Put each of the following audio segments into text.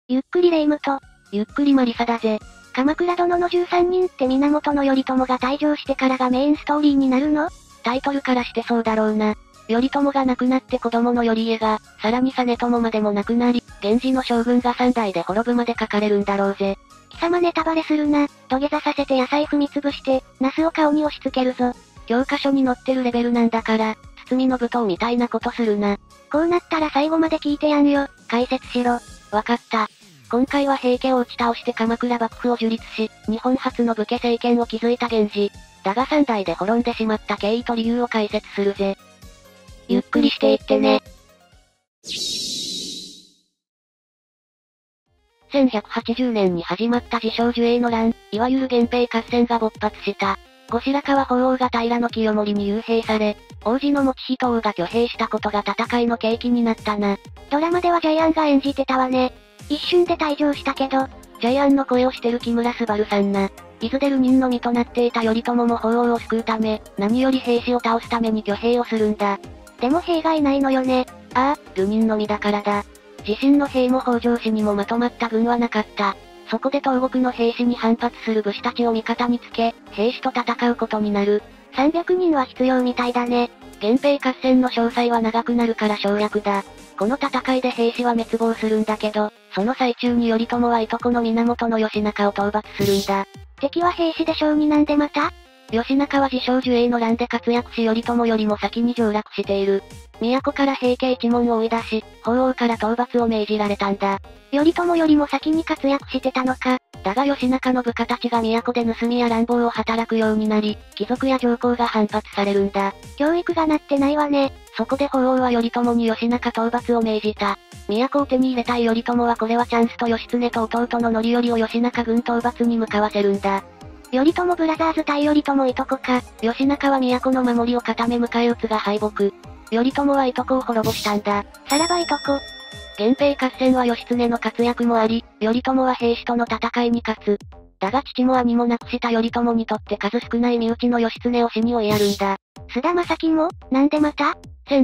ゆっくり霊夢と、 ゆっくりマリサだぜ。 鎌倉殿の13人って源頼朝が退場してからがメインストーリーになるの？ タイトルからしてそうだろうな。頼朝が亡くなって子供の頼家が、さらに実朝までも亡くなり、源氏の将軍が3代で滅ぶまで書かれるんだろうぜ。 貴様ネタバレするな。土下座させて野菜踏みつぶして、ナスを顔に押し付けるぞ。 教科書に載ってるレベルなんだから、堤の舞踏みたいなことするな。 こうなったら最後まで聞いてやんよ。解説しろ。 わかった。今回は平家を打ち倒して鎌倉幕府を樹立し、日本初の武家政権を築いた源氏。だが3代で滅んでしまった経緯と理由を解説するぜ。ゆっくりしていってね。1180年に始まった自称寿永の乱、いわゆる源平合戦が勃発した。後白河法皇が平清盛に幽閉され、王子の以仁王が挙兵したことが戦いの契機になったな。 ドラマではジャイアンが演じてたわね。一瞬で退場したけど、 ジャイアンの声をしてる木村昴さんな。伊豆で流人の身となっていた頼朝も法皇を救うため、何より兵士を倒すために挙兵をするんだ。 でも兵がいないのよね。 ああ、流人の身だからだ。自身の兵も北条氏にもまとまった軍はなかった。そこで東国の兵士に反発する武士たちを味方につけ、兵士と戦うことになる。 300人は必要みたいだね。 源平合戦の詳細は長くなるから省略だ。この戦いで兵士は滅亡するんだけど、その最中に頼朝はいとこの源義仲を討伐するんだ。 敵は兵士でしょうになんでまた？ 義仲は自称寿永の乱で活躍し頼朝よりも先に上洛している。都から平家一門を追い出し、法皇から討伐を命じられたんだ。 頼朝よりも先に活躍してたのか。 だが義仲の部下たちが都で盗みや乱暴を働くようになり、貴族や上皇が反発されるんだ。 教育がなってないわね。 そこで法皇は頼朝に義仲討伐を命じた。都を手に入れたい頼朝はこれはチャンスと義経と弟の範頼を義仲軍討伐に向かわせるんだ。 頼朝ブラザーズ対頼朝いとこか。 義仲は都の守りを固め迎え撃つが敗北。頼朝はいとこを滅ぼしたんだ。 さらばいとこ。 源平合戦は義経の活躍もあり、頼朝は兵士との戦いに勝つ。だが父も兄も亡くした頼朝にとって数少ない身内の義経を死に追いやるんだ。 菅田将暉も？なんでまた？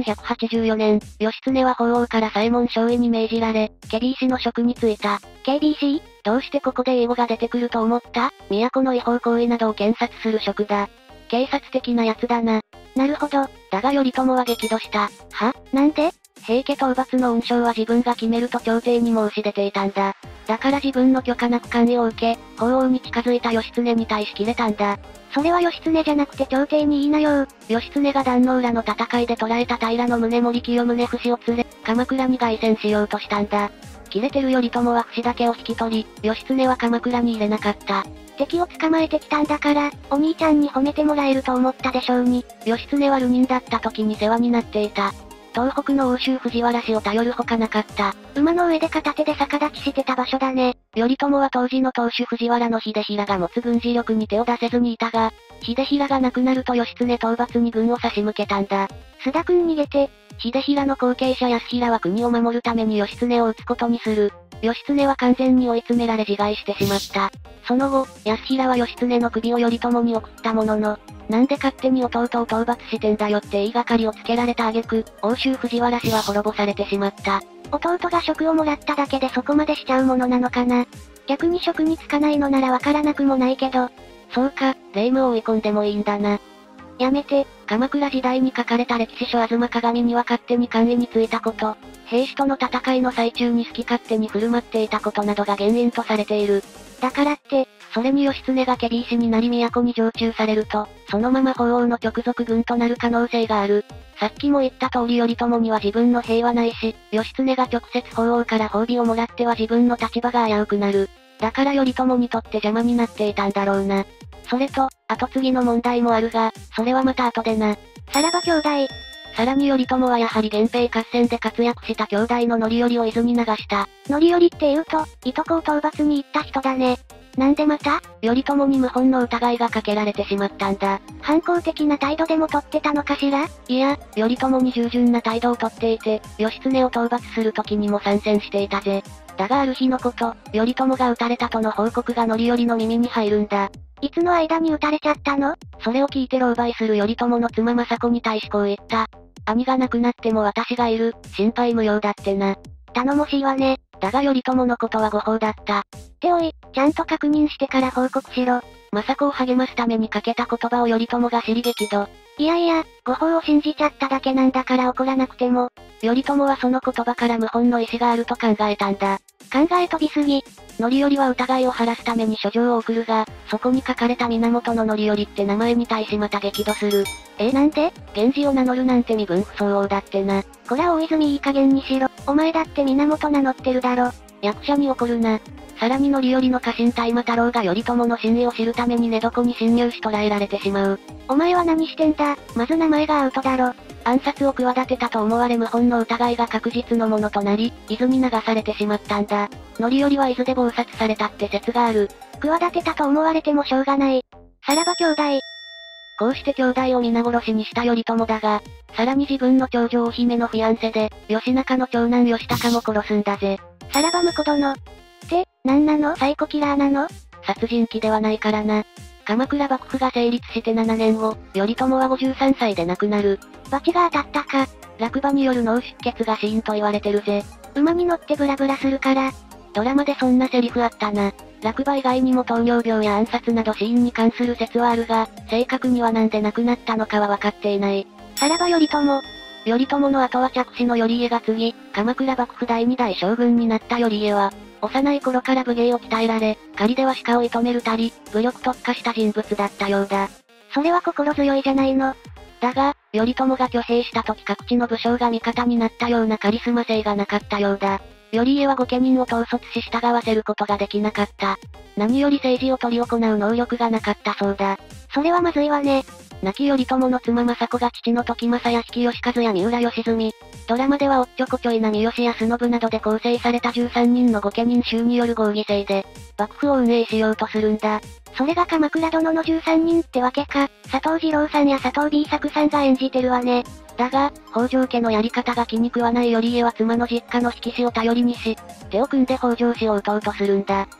1184年、義経は法皇から左衛門少尉に命じられ、検非違使の職に就いた。 KBC？ どうしてここで英語が出てくると思った？都の違法行為などを検察する職だ。警察的なやつだな。 なるほど。 だが頼朝は激怒した。 は？なんで？ 平家討伐の運将は自分が決めると朝廷に申し出ていたんだ。だから自分の許可なく官位を受け、法皇に近づいた義経に対しキレたんだ。 それは義経じゃなくて朝廷に言いなよ。 義経が壇ノ浦の戦いで捕らえた平宗盛清宗節を連れ、鎌倉に凱旋しようとしたんだ。キレてる頼朝は節だけを引き取り、義経は鎌倉に入れなかった。 敵を捕まえてきたんだから、お兄ちゃんに褒めてもらえると思ったでしょうに。 義経は流人だった時に世話になっていた。東北の欧州藤原氏を頼るほかなかった。 馬の上で片手で逆立ちしてた場所だね。 頼朝は当時の当主藤原の秀衡が持つ軍事力に手を出せずにいたが、秀衡が亡くなると義経討伐に軍を差し向けたんだ。 須田くん逃げて。 秀衡の後継者康衡は国を守るために義経を討つことにする。義経は完全に追い詰められ自害してしまった。その後、康衡は義経の首を頼朝に送ったものの、なんで勝手に弟を討伐してんだよって言いがかりをつけられた挙句、欧州藤原氏は滅ぼされてしまった。 弟が職をもらっただけでそこまでしちゃうものなのかな。逆に職に就かないのならわからなくもないけど。 そうか、霊夢を追い込んでもいいんだな。 やめて。 鎌倉時代に書かれた歴史書吾妻鏡には勝手に官位に就いたこと、兵士との戦いの最中に好き勝手に振る舞っていたことなどが原因とされている。 だからって、 それに義経が検非違使になり都に常駐されると、そのまま法皇の直属軍となる可能性がある。さっきも言った通り頼朝には自分の兵はないし、義経が直接法皇から褒美をもらっては自分の立場が危うくなる。だから頼朝にとって邪魔になっていたんだろうな。それと、後継ぎの問題もあるが、それはまた後でな。 さらば兄弟。 さらに頼朝はやはり源平合戦で活躍した兄弟の範頼を伊豆に流した。 範頼って言うと、いとこを討伐に行った人だね。なんでまた？ 頼朝に謀反の疑いがかけられてしまったんだ。 反抗的な態度でも取ってたのかしら？ いや、頼朝に従順な態度をとっていて、義経を討伐する時にも参戦していたぜ。だがある日のこと、頼朝が撃たれたとの報告が範頼の耳に入るんだ。 いつの間に撃たれちゃったの？ それを聞いて狼狽する頼朝の妻政子に対しこう言った。兄が亡くなっても私がいる、心配無用だってな。 頼もしいわね。 だが頼朝のことは誤報だった。 っておい、ちゃんと確認してから報告しろ。 政子を励ますためにかけた言葉を頼朝が知り激怒。 いやいや、誤報を信じちゃっただけなんだから怒らなくても。 頼朝はその言葉から謀反の意思があると考えたんだ。 考え飛びすぎ。 範頼は疑いを晴らすために書状を送るが、そこに書かれた源範頼って名前に対しまた激怒する。 なんで？ 源氏を名乗るなんて身分不相応だってな。 こら大泉いい加減にしろ。お前だって源名乗ってるだろ。 役者に怒るな。さらに範頼の家臣大馬太郎が頼朝の真意を知るために寝床に侵入し捕らえられてしまう。 お前は何してんだ？まず名前がアウトだろ。 暗殺を企てたと思われ謀反の疑いが確実のものとなり、伊豆に流されてしまったんだ。範頼は伊豆で謀殺されたって説がある。 企てたと思われてもしょうがない。さらば兄弟。 こうして兄弟を皆殺しにした頼朝だが、さらに自分の長女お姫のフィアンセで、義仲の長男義高も殺すんだぜ。 さらば婿殿。って、なんなの？サイコキラーなの？ 殺人鬼ではないからな。鎌倉幕府が成立して7年後、頼朝は53歳で亡くなる。 罰が当たったか。 落馬による脳出血が死因と言われてるぜ。 馬に乗ってブラブラするから。 ドラマでそんなセリフあったな。落馬以外にも糖尿病や暗殺など死因に関する説はあるが、正確にはなんで亡くなったのかは分かっていない。 さらば頼朝。 頼朝の後は嫡子の頼家が継ぎ、鎌倉幕府第2代将軍になった頼家は、幼い頃から武芸を鍛えられ、狩りでは鹿を射止めるたり、武力特化した人物だったようだ。 それは心強いじゃないの。 だが、頼朝が挙兵した時各地の武将が味方になったようなカリスマ性がなかったようだ。頼家は御家人を統率し従わせることができなかった。何より政治を執り行う能力がなかったそうだ。 それはまずいわね。 亡き頼朝の妻政子が父の時政や比企能員や三浦義澄、ドラマではおっちょこちょいな三好や忍などで構成された13人の御家人衆による合議制で、幕府を運営しようとするんだ。 それが鎌倉殿の13人ってわけか。佐藤二郎さんや佐藤 B 作さんが演じてるわね。 だが、北条家のやり方が気に食わない頼家は妻の実家の引き師を頼りにし、手を組んで北条氏を討とうとするんだ。 って、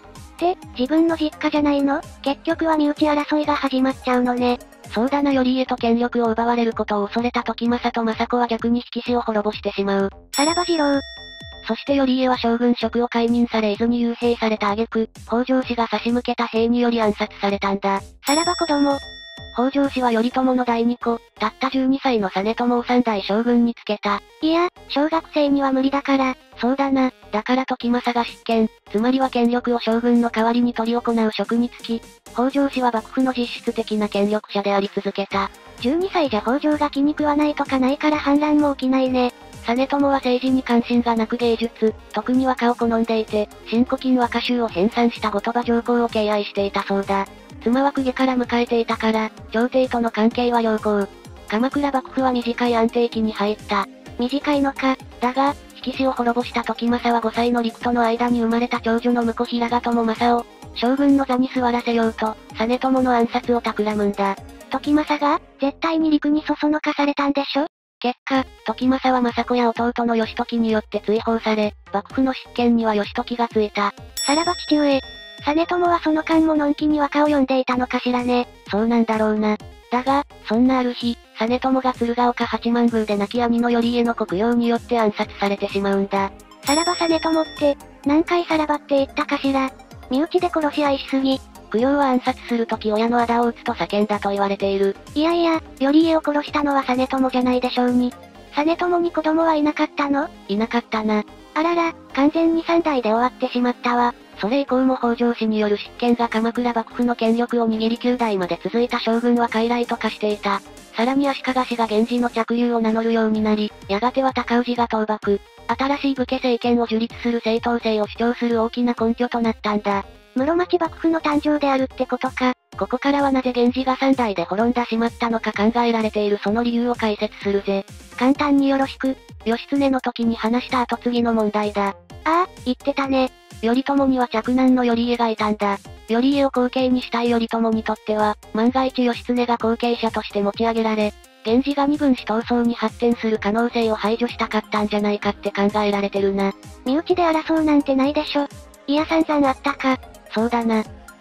自分の実家じゃないの？結局は身内争いが始まっちゃうのね。 そうだな。頼家と権力を奪われることを恐れた時政と政子は逆に引き師を滅ぼしてしまう。 さらば次郎。 そして頼家は将軍職を解任され伊豆に幽閉された挙句、北条氏が差し向けた兵により暗殺されたんだ。 さらば子供。 北条氏は頼朝の第二子、たった12歳の実朝を3代将軍につけた。 いや、小学生には無理だから。 そうだな。だから時政が執権、つまりは権力を将軍の代わりに執り行う職に就き、北条氏は幕府の実質的な権力者であり続けた。 12歳じゃ北条が気に食わないとかないから反乱も起きないね。 実朝は政治に関心がなく芸術、特に和歌を好んでいて、新古今和歌集を編纂した後鳥羽上皇を敬愛していたそうだ。妻は公家から迎えていたから、朝廷との関係は良好。鎌倉幕府は短い安定期に入った。 短いのか。 だが、引き師を滅ぼした時政は5歳の陸との間に生まれた長女の婿平賀朝政を、将軍の座に座らせようと、実朝の暗殺を企むんだ。 時政が、絶対に陸にそそのかされたんでしょ？ 結果、時政は政子や弟の義時によって追放され、幕府の執権には義時がついた。 さらば父上。実朝はその間ものんきに和歌を読んでいたのかしらね。 そうなんだろうな。だが、そんなある日、実朝が鶴岡八幡宮で亡き兄の頼家の国用によって暗殺されてしまうんだ。 さらば実朝って、何回さらばって言ったかしら。身内で殺し合いしすぎ。 供養は暗殺するとき親の仇を討つと叫んだと言われている。 いやいや、頼家を殺したのは実朝じゃないでしょうに。実朝に子供はいなかったの？ いなかったな。 あらら、完全に3代で終わってしまったわ。 それ以降も北条氏による執権が鎌倉幕府の権力を握り9代まで続いた将軍は傀儡と化していた。さらに足利氏が源氏の着流を名乗るようになり、やがては高氏が倒幕。新しい武家政権を樹立する正当性を主張する大きな根拠となったんだ。 室町幕府の誕生であるってことか。 ここからはなぜ源氏が3代で滅んだしまったのか考えられているその理由を解説するぜ。 簡単によろしく。 義経の時に話した後継ぎの問題だ。 ああ、言ってたね。 頼朝には嫡男の頼家がいたんだ。頼家を後継にしたい頼朝にとっては、万が一義経が後継者として持ち上げられ、源氏が二分子闘争に発展する可能性を排除したかったんじゃないかって考えられてるな。 身内で争うなんてないでしょ。いや散々あったか。 そうだな。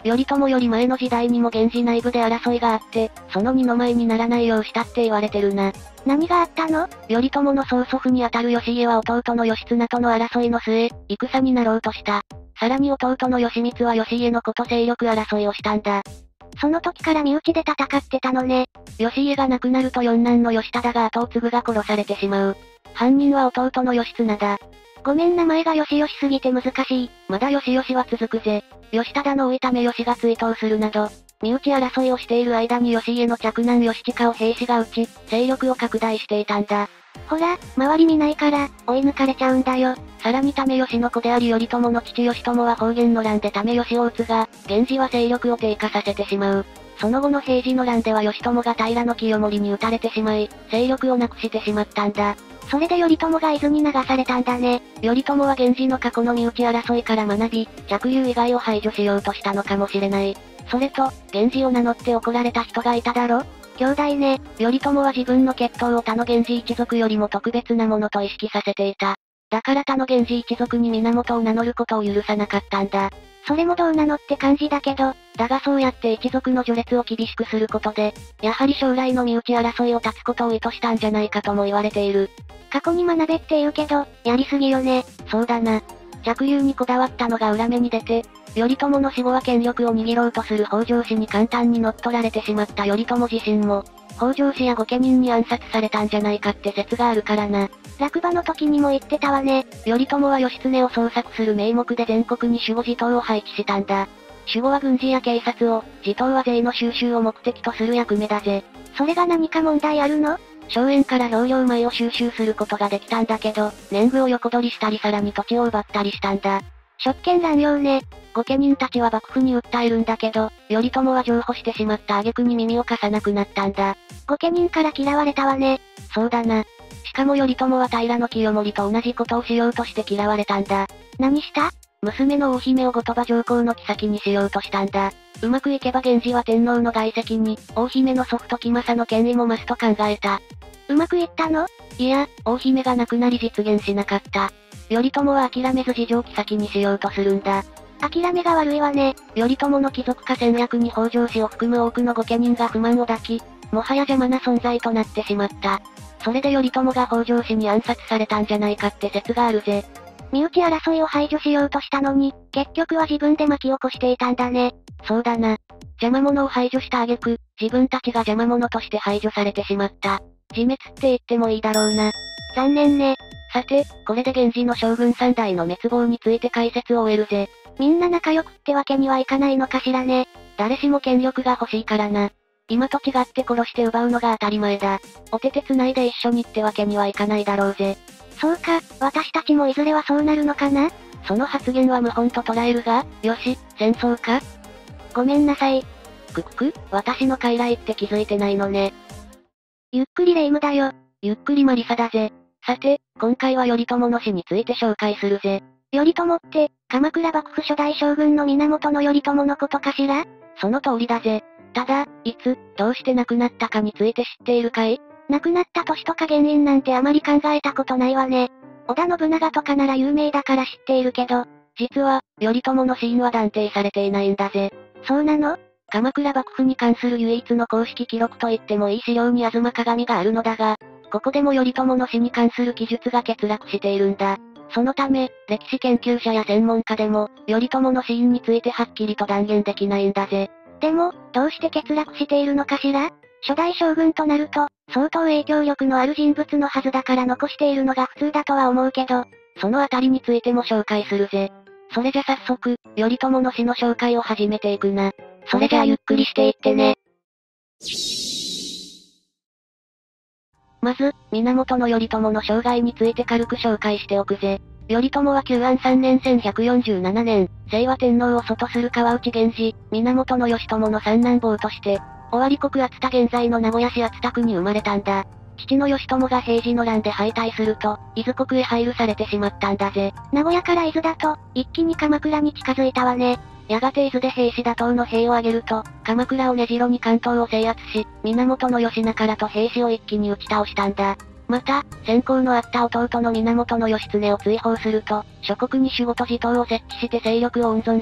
頼朝より前の時代にも源氏内部で争いがあって、その二の舞にならないようしたって言われてるな。 何があったの？ 頼朝の曽祖父にあたる義家は弟の義経との争いの末、戦になろうとした。さらに弟の義満は義家の子と勢力争いをしたんだ。 その時から身内で戦ってたのね。 義家が亡くなると四男の義忠が後を継ぐが殺されてしまう。犯人は弟の義経だ。 ごめん、名前が義義すぎて難しい。 まだ義義は続くぜ。義忠の老いため義が追悼するなど、身内争いをしている間に義家の嫡男義親を兵士が撃ち、勢力を拡大していたんだ。 ほら、周り見ないから、追い抜かれちゃうんだよ。 さらに為義の子であり頼朝の父義朝は方言の乱で為義を討つが、源氏は勢力を低下させてしまう。その後の平治の乱では義朝が平清盛に討たれてしまい、勢力をなくしてしまったんだ。 それで頼朝が伊豆に流されたんだね。 頼朝は源氏の過去の身内争いから学び、嫡流以外を排除しようとしたのかもしれない。それと、源氏を名乗って怒られた人がいただろ？ 兄弟ね。 頼朝は自分の血統を他の源氏一族よりも特別なものと意識させていた。だから他の源氏一族に源を名乗ることを許さなかったんだ。 それもどうなのって感じだけど、 だがそうやって一族の序列を厳しくすることで、やはり将来の身内争いを断つことを意図したんじゃないかとも言われている。 過去に学べって言うけど、やりすぎよね。 そうだな。嫡流にこだわったのが裏目に出て、頼朝の死後は権力を握ろうとする北条氏に簡単に乗っ取られてしまった頼朝自身も、北条氏や御家人に暗殺されたんじゃないかって説があるからな。 落馬の時にも言ってたわね。 頼朝は義経を捜索する名目で全国に守護地頭を配置したんだ。守護は軍事や警察を、地頭は税の収集を目的とする役目だぜ。 それが何か問題あるの？ 荘園から兵糧米を収集することができたんだけど、年貢を横取りしたりさらに土地を奪ったりしたんだ。 職権乱用ね。 御家人たちは幕府に訴えるんだけど、頼朝は譲歩してしまった挙句に耳を貸さなくなったんだ。 御家人から嫌われたわね。 そうだな。しかも頼朝は平清盛と同じことをしようとして嫌われたんだ。 何した？ 娘の大姫を後鳥羽上皇の妃にしようとしたんだ。うまくいけば源氏は天皇の外戚に、大姫の祖父時政の権威も増すと考えた。 うまくいったの？ いや、大姫が亡くなり実現しなかった。頼朝は諦めず次女妃にしようとするんだ。 諦めが悪いわね。 頼朝の貴族化戦略に北条氏を含む多くの御家人が不満を抱き、もはや邪魔な存在となってしまった。それで頼朝が北条氏に暗殺されたんじゃないかって説があるぜ。 身内争いを排除しようとしたのに、結局は自分で巻き起こしていたんだね。 そうだな。邪魔者を排除した挙句、自分たちが邪魔者として排除されてしまった。自滅って言ってもいいだろうな。 残念ね。 さて、これで源氏の将軍三代の滅亡について解説を終えるぜ。 みんな仲良くってわけにはいかないのかしらね。 誰しも権力が欲しいからな。今と違って殺して奪うのが当たり前だ。お手手繋いで一緒にってわけにはいかないだろうぜ。 そうか、私たちもいずれはそうなるのかな？ その発言は謀反と捉えるが、よし、戦争か？ ごめんなさい。 私の傀儡って気づいてないのね。 ゆっくりレ夢ムだよ。 ゆっくりマリサだぜ。さて、今回は頼朝の死について紹介するぜ。 頼朝って、鎌倉幕府初代将軍の源頼朝のことかしら？ その通りだぜ。ただ、いつ、どうして亡くなったかについて知っているかい？ 亡くなった年とか原因なんてあまり考えたことないわね。織田信長とかなら有名だから知っているけど、 実は、頼朝の死因は断定されていないんだぜ。 そうなの？ 鎌倉幕府に関する唯一の公式記録と言ってもいい資料に吾妻鏡があるのだが、ここでも頼朝の死に関する記述が欠落しているんだ。そのため、歴史研究者や専門家でも、頼朝の死因についてはっきりと断言できないんだぜ。 でも、どうして欠落しているのかしら？初代将軍となると、相当影響力のある人物のはずだから残しているのが普通だとは思うけど、 そのあたりについても紹介するぜ。それじゃ早速、頼朝の死の紹介を始めていくな。 それじゃゆっくりしていってね。 まず、源頼朝の生涯について軽く紹介しておくぜ。頼朝は久安3年1147年、清和天皇を祖とする川内源氏、源義朝の三男坊として、尾張国熱田現在の名古屋市熱田区に生まれたんだ。父の義朝が平治の乱で敗退すると、伊豆国へ配流されてしまったんだぜ。 名古屋から伊豆だと、一気に鎌倉に近づいたわね。 やがて伊豆で平氏打倒の兵を挙げると、鎌倉を根城に関東を制圧し、源義長らと平氏を一気に打ち倒したんだ。また、先行のあった弟の源義経を追放すると、諸国に守護と地頭を設置して勢力を温存し、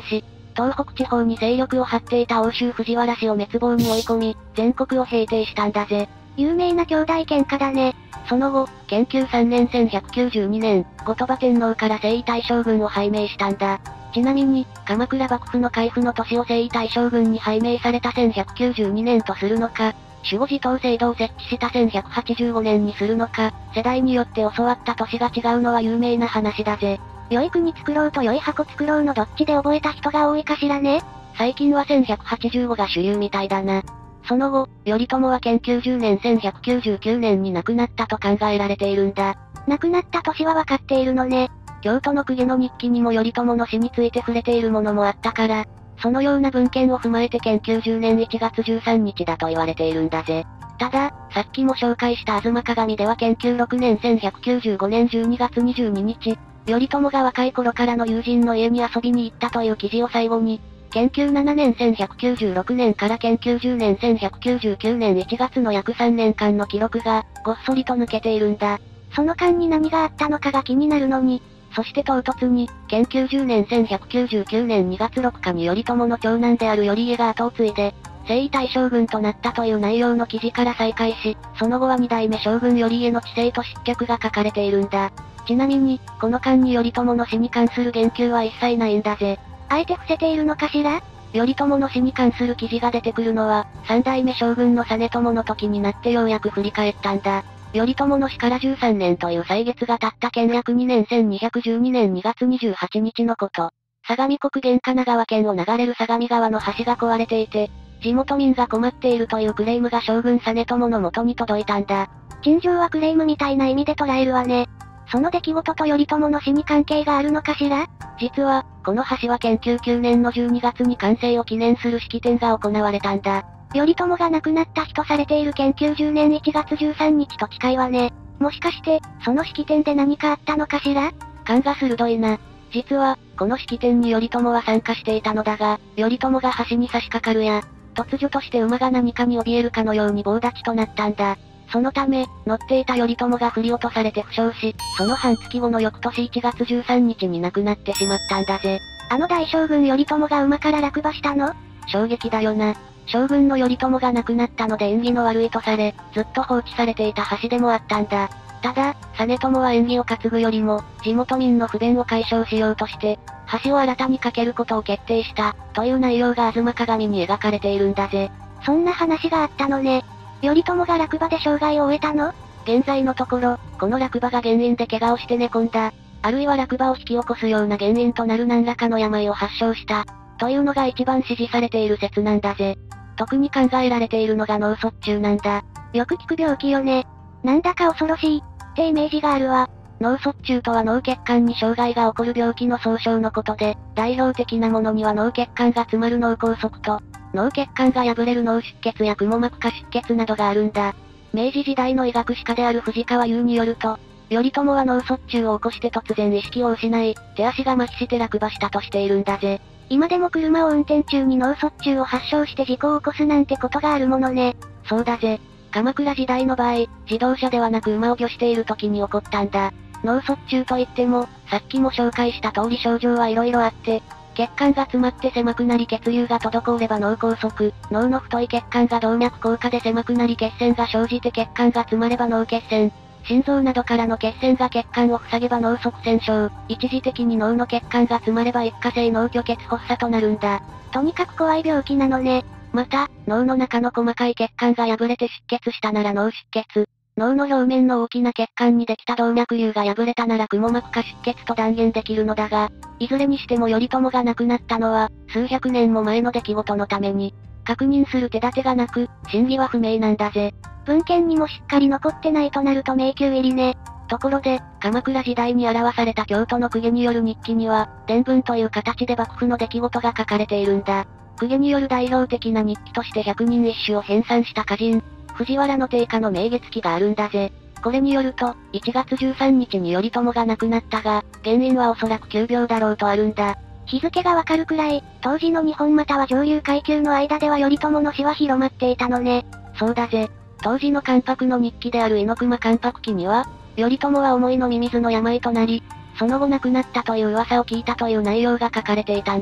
東北地方に勢力を張っていた奥州藤原氏を滅亡に追い込み、全国を平定したんだぜ。 有名な兄弟喧嘩だね。 その後、建久3年1192年、後鳥羽天皇から征夷大将軍を拝命したんだ。ちなみに、鎌倉幕府の開府の年を征夷大将軍に拝命された1192年とするのか、守護自統制度を設置した1185年にするのか、世代によって教わった年が違うのは有名な話だぜ。 良い国作ろうと良い箱作ろうのどっちで覚えた人が多いかしらね。 最近は1185が主流みたいだな。その後、頼朝は建90年1199年に亡くなったと考えられているんだ。 亡くなった年はわかっているのね。 京都の公家の日記にも頼朝の死について触れているものもあったから、そのような文献を踏まえて建90年1月13日だと言われているんだぜ。ただ、さっきも紹介した吾妻鏡では建9 6年1195年12月22日、頼朝が若い頃からの友人の家に遊びに行ったという記事を最後に、建9 7年1196年から建90年1199年1月の約3年間の記録が、ごっそりと抜けているんだ。 その間に何があったのかが気になるのに。 そして唐突に、建90年1199年2月6日に頼朝の長男である頼家が後を継いで、征夷大将軍となったという内容の記事から再開し、その後は2代目将軍頼家の治世と失脚が書かれているんだ。ちなみに、この間に頼朝の死に関する言及は一切ないんだぜ。 あえて伏せているのかしら？ 頼朝の死に関する記事が出てくるのは、3代目将軍の実朝の時になってようやく振り返ったんだ。頼朝の死から13年という歳月が経った建暦2年1212年2月28日のこと。相模国玄神奈川県を流れる相模川の橋が壊れていて、地元民が困っているというクレームが将軍実朝の元に届いたんだ。 陳情はクレームみたいな意味で捉えるわね。その出来事と頼朝の死に関係があるのかしら？ 実は、この橋は建9 9年の12月に完成を記念する式典が行われたんだ。 頼朝が亡くなった日とされている建90年1月13日と近いわね。もしかして、その式典で何かあったのかしら？ 勘が鋭いな。実は、この式典に頼朝は参加していたのだが、頼朝が橋に差し掛かるや、突如として馬が何かに怯えるかのように棒立ちとなったんだ。そのため、乗っていた頼朝が振り落とされて負傷し、その半月後の翌年1月13日に亡くなってしまったんだぜ。 あの大将軍頼朝が馬から落馬したの？ 衝撃だよな。将軍の頼朝が亡くなったので縁起の悪いとされ、ずっと放置されていた橋でもあったんだ。ただ、実朝は縁起を担ぐよりも、地元民の不便を解消しようとして、橋を新たに架けることを決定した、という内容が吾妻鏡に描かれているんだぜ。 そんな話があったのね。頼朝が落馬で生涯を終えたの？ 現在のところ、この落馬が原因で怪我をして寝込んだ、あるいは落馬を引き起こすような原因となる何らかの病を発症した、というのが一番支持されている説なんだぜ。特に考えられているのが脳卒中なんだ。 よく聞く病気よね。なんだか恐ろしい、ってイメージがあるわ。 脳卒中とは脳血管に障害が起こる病気の総称のことで、代表的なものには脳血管が詰まる脳梗塞と、脳血管が破れる脳出血やくも膜下出血などがあるんだ。明治時代の医学史家である藤川雄によると、頼朝は脳卒中を起こして突然意識を失い、手足が麻痺して落馬したとしているんだぜ。 今でも車を運転中に脳卒中を発症して事故を起こすなんてことがあるものね。 そうだぜ。鎌倉時代の場合、自動車ではなく馬を御している時に起こったんだ。脳卒中といっても、さっきも紹介した通り症状はいろいろあって、血管が詰まって狭くなり血流が滞れば脳梗塞、脳の太い血管が動脈硬化で狭くなり血栓が生じて血管が詰まれば脳血栓、心臓などからの血栓が血管を塞げば脳塞栓症、一時的に脳の血管が詰まれば一過性脳虚血発作となるんだ。 とにかく怖い病気なのね。 また、脳の中の細かい血管が破れて出血したなら脳出血。脳の表面の大きな血管にできた動脈瘤が破れたならくも膜下出血と断言できるのだが、いずれにしても頼朝が亡くなったのは、数百年も前の出来事のために、確認する手立てがなく、真偽は不明なんだぜ。 文献にもしっかり残ってないとなると迷宮入りね。 ところで、鎌倉時代に表された京都の公家による日記には、伝文という形で幕府の出来事が書かれているんだ。公家による代表的な日記として百人一首を編纂した歌人、藤原の定家の明月記があるんだぜ。これによると、1月13日に頼朝が亡くなったが、原因はおそらく急病だろうとあるんだ。 日付がわかるくらい、当時の日本または上流階級の間では頼朝の死は広まっていたのね。 そうだぜ。当時の関白の日記である猪熊関白記には、頼朝は思いのミミズの病となり、その後亡くなったという噂を聞いたという内容が書かれていたんだ。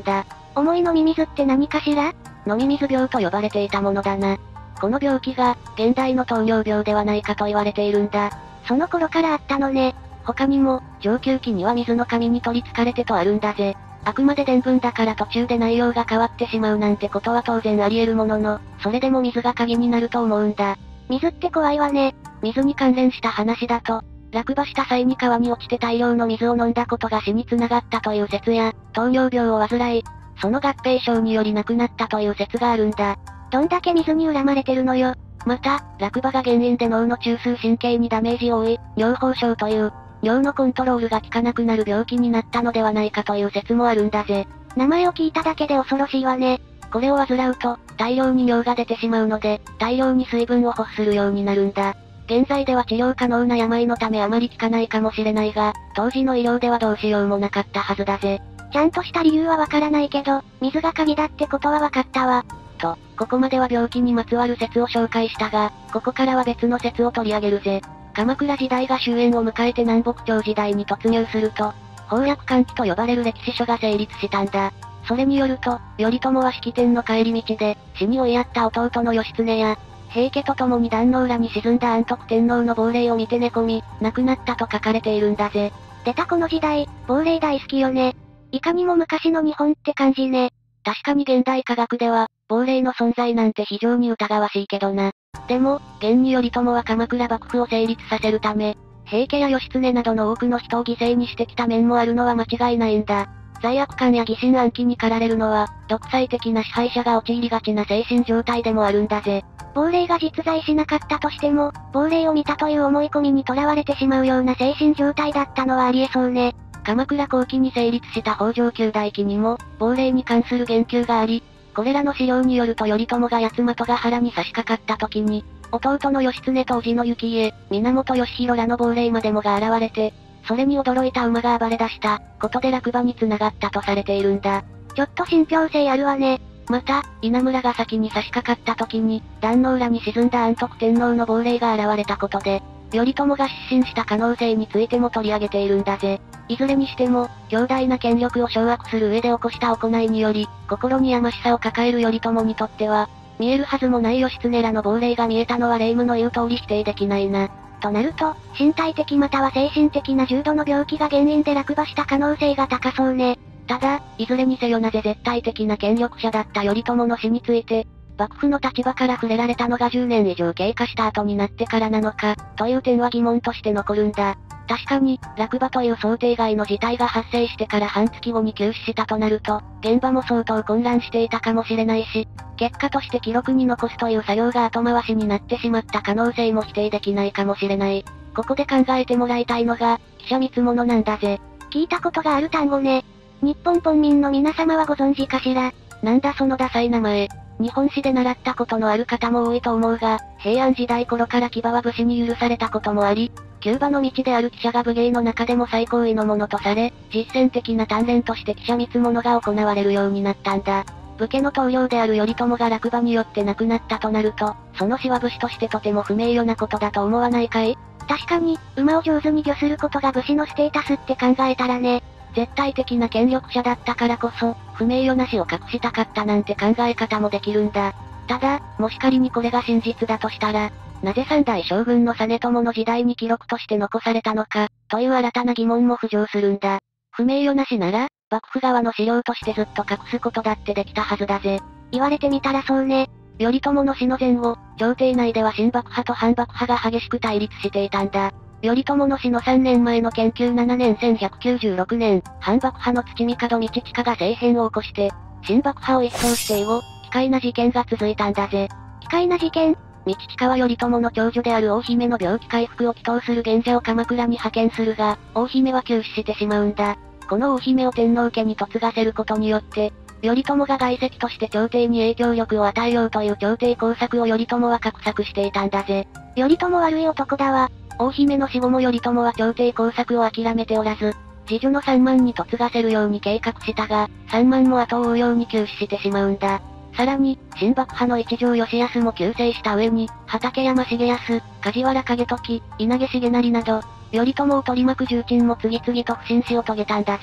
重い飲み水って何かしら？ 飲み水病と呼ばれていたものだな。この病気が、現代の糖尿病ではないかと言われているんだ。 その頃からあったのね。 他にも、上級期には水の紙に取り憑かれてとあるんだぜ。あくまで伝聞だから途中で内容が変わってしまうなんてことは当然あり得るものの、それでも水が鍵になると思うんだ。 水って怖いわね。 水に関連した話だと、落馬した際に川に落ちて大量の水を飲んだことが死に繋がったという説や、糖尿病を患い、その合併症により亡くなったという説があるんだ。 どんだけ水に恨まれてるのよ。 また、落馬が原因で脳の中枢神経にダメージを負い、尿崩症という、尿のコントロールが効かなくなる病気になったのではないかという説もあるんだぜ。 名前を聞いただけで恐ろしいわね。 これを患うと、大量に尿が出てしまうので、大量に水分を欲するようになるんだ。現在では治療可能な病のためあまり効かないかもしれないが、当時の医療ではどうしようもなかったはずだぜ。 ちゃんとした理由はわからないけど、水が鍵だってことはわかったわ。 と、ここまでは病気にまつわる説を紹介したが、ここからは別の説を取り上げるぜ。鎌倉時代が終焉を迎えて南北朝時代に突入すると、宝暦間期と呼ばれる歴史書が成立したんだ。それによると、頼朝は式典の帰り道で、死に追いやった弟の義経や、平家と共に壇の浦に沈んだ安徳天皇の亡霊を見て寝込み、亡くなったと書かれているんだぜ。 出たこの時代、亡霊大好きよね。いかにも昔の日本って感じね。 確かに現代科学では、亡霊の存在なんて非常に疑わしいけどな。でも、現に頼朝は鎌倉幕府を成立させるため、平家や義経などの多くの人を犠牲にしてきた面もあるのは間違いないんだ。罪悪感や疑心暗鬼に駆られるのは、独裁的な支配者が陥りがちな精神状態でもあるんだぜ。 亡霊が実在しなかったとしても、亡霊を見たという思い込みにとらわれてしまうような精神状態だったのはありえそうね。 鎌倉後期に成立した北条9代記にも、亡霊に関する言及があり、これらの資料によると頼朝が八幡ヶ原に差し掛かった時に、弟の義経と叔父の行家、源義弘らの亡霊までもが現れて、それに驚いた馬が暴れ出したことで落馬に繋がったとされているんだ。 ちょっと信憑性あるわね。 また、稲村が先に差し掛かった時に、壇の浦に沈んだ安徳天皇の亡霊が現れたことで、頼朝が失神した可能性についても取り上げているんだぜ。いずれにしても、強大な権力を掌握する上で起こした行いにより、心にやましさを抱える頼朝にとっては、見えるはずもない義経らの亡霊が見えたのは霊夢の言う通り否定できないな。 となると、身体的または精神的な重度の病気が原因で落馬した可能性が高そうね。 ただ、いずれにせよなぜ絶対的な権力者だった頼朝の死について、幕府の立場から触れられたのが10年以上経過した後になってからなのか、という点は疑問として残るんだ。確かに、落馬という想定外の事態が発生してから半月後に急死したとなると、現場も相当混乱していたかもしれないし、結果として記録に残すという作業が後回しになってしまった可能性も否定できないかもしれない。ここで考えてもらいたいのが、記者見つ物なんだぜ。 聞いたことがある単語ね。日本本民の皆様はご存知かしら。 なんだそのダサい名前。日本史で習ったことのある方も多いと思うが、平安時代頃から騎馬は武士に許されたこともあり、騎馬の道である騎射が武芸の中でも最高位のものとされ、実践的な鍛錬として騎射見つ物が行われるようになったんだ。武家の棟梁である頼朝が落馬によって亡くなったとなると、その死は武士としてとても不名誉なことだと思わないかい？ 確かに、馬を上手に御することが武士のステータスって考えたらね。 絶対的な権力者だったからこそ、不名誉な死を隠したかったなんて考え方もできるんだ。ただ、もし仮にこれが真実だとしたら、なぜ三代将軍の実朝の時代に記録として残されたのか、という新たな疑問も浮上するんだ。不名誉な死なら、幕府側の資料としてずっと隠すことだってできたはずだぜ。 言われてみたらそうね。 頼朝の死の前後、朝廷内では新幕派と反幕派が激しく対立していたんだ。頼朝の死の3年前の建久7年1196年、反幕派の土御門道親が政変を起こして、新幕派を一掃して以後、奇怪な事件が続いたんだぜ。 奇怪な事件？ 道親は頼朝の長女である大姫の病気回復を祈祷する賢者を鎌倉に派遣するが、大姫は急死してしまうんだ。この大姫を天皇家に嫁がせることによって、頼朝が外戚として朝廷に影響力を与えようという朝廷工作を頼朝は画策していたんだぜ。 頼朝悪い男だわ。 大姫の死後も頼朝は朝廷工作を諦めておらず、次女の三万に嫁がせるように計画したが、三万も後を追うように急死してしまうんだ。さらに、新幕派の一条義康も急逝した上に、畠山重康、梶原景時、稲毛重成など、頼朝を取り巻く重鎮も次々と不審死を遂げたんだぜ。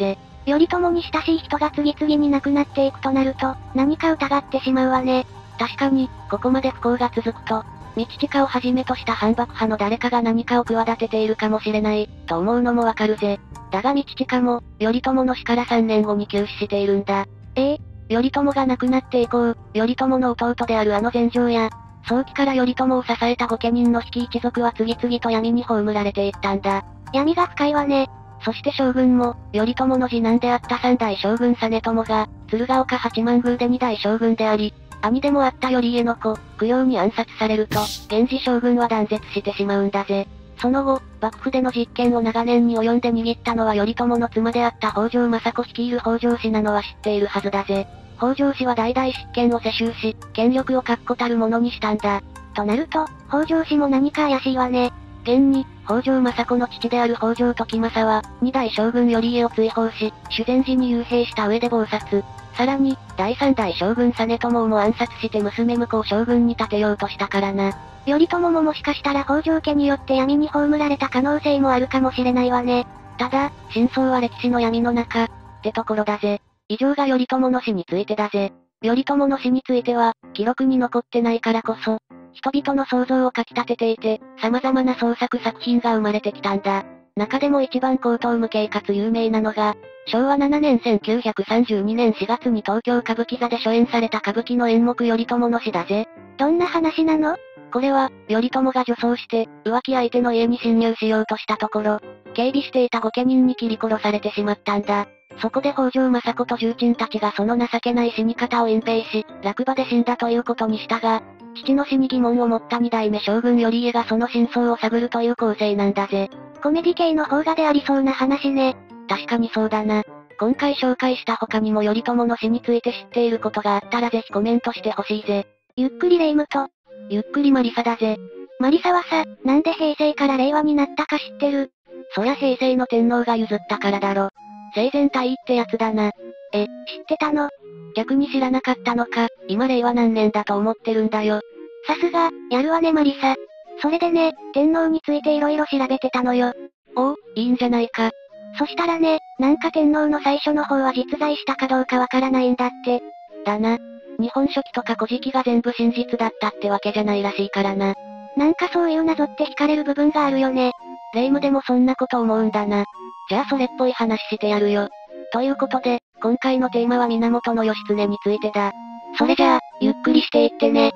頼朝に親しい人が次々に亡くなっていくとなると、何か疑ってしまうわね。 確かに、ここまで不幸が続くと、道親をはじめとした反幕派の誰かが何かを企てているかもしれない、と思うのもわかるぜ。だが道親も、頼朝の死から3年後に急死しているんだ。頼朝が亡くなって以降、頼朝の弟である禅城や、早期から頼朝を支えた御家人の比企一族は次々と闇に葬られていったんだ。 闇が深いわね。 そして将軍も、頼朝の次男であった三代将軍実朝が、鶴岡八幡宮で二代将軍であり、兄でもあった頼家の子、供養に暗殺されると、源氏将軍は断絶してしまうんだぜ。その後、幕府での実権を長年に及んで握ったのは頼朝の妻であった北条政子率いる北条氏なのは知っているはずだぜ。北条氏は代々執権を世襲し、権力を確固たるものにしたんだ。 となると、北条氏も何か怪しいわね。 現に、北条政子の父である北条時政は、二代将軍頼家を追放し、修善寺に幽閉した上で謀殺。さらに、第三代将軍実朝をも暗殺して娘婿を将軍に立てようとしたからな。 頼朝ももしかしたら北条家によって闇に葬られた可能性もあるかもしれないわね。 ただ、真相は歴史の闇の中、ってところだぜ。以上が頼朝の死についてだぜ。頼朝の死については、記録に残ってないからこそ、人々の想像をかき立てていて、様々な創作作品が生まれてきたんだ。中でも一番高等無形かつ有名なのが、昭和7年1932年4月に東京歌舞伎座で初演された歌舞伎の演目頼朝の死だぜ。 どんな話なの？ これは、頼朝が女装して、浮気相手の家に侵入しようとしたところ、警備していた御家人に切り殺されてしまったんだ。そこで北条政子と重鎮たちがその情けない死に方を隠蔽し、落馬で死んだということにしたが、父の死に疑問を持った二代目将軍頼家がその真相を探るという構成なんだぜ。 コメディ系の邦画でありそうな話ね。 確かにそうだな。今回紹介した他にも頼朝の死について知っていることがあったらぜひコメントしてほしいぜ。 ゆっくりレ夢ムと、 ゆっくりマリサだぜ。 マリサはさ、なんで平成から令和になったか知ってる？ そりゃ平成の天皇が譲ったからだろ。生前退位ってやつだな。 知ってたの？ 逆に知らなかったのか、今令和何年だと思ってるんだよ。 さすが、やるわねマリサ。それでね、天皇について色々調べてたのよ。 おお、いいんじゃないか。 そしたらね、なんか天皇の最初の方は実在したかどうかわからないんだって。 だな。日本書紀とか古事記が全部真実だったってわけじゃないらしいからな。 なんかそういう謎って惹かれる部分があるよね。 霊夢でもそんなこと思うんだな。じゃあそれっぽい話してやるよ。ということで、今回のテーマは源義経についてだ。 それじゃあ、ゆっくりしていってね。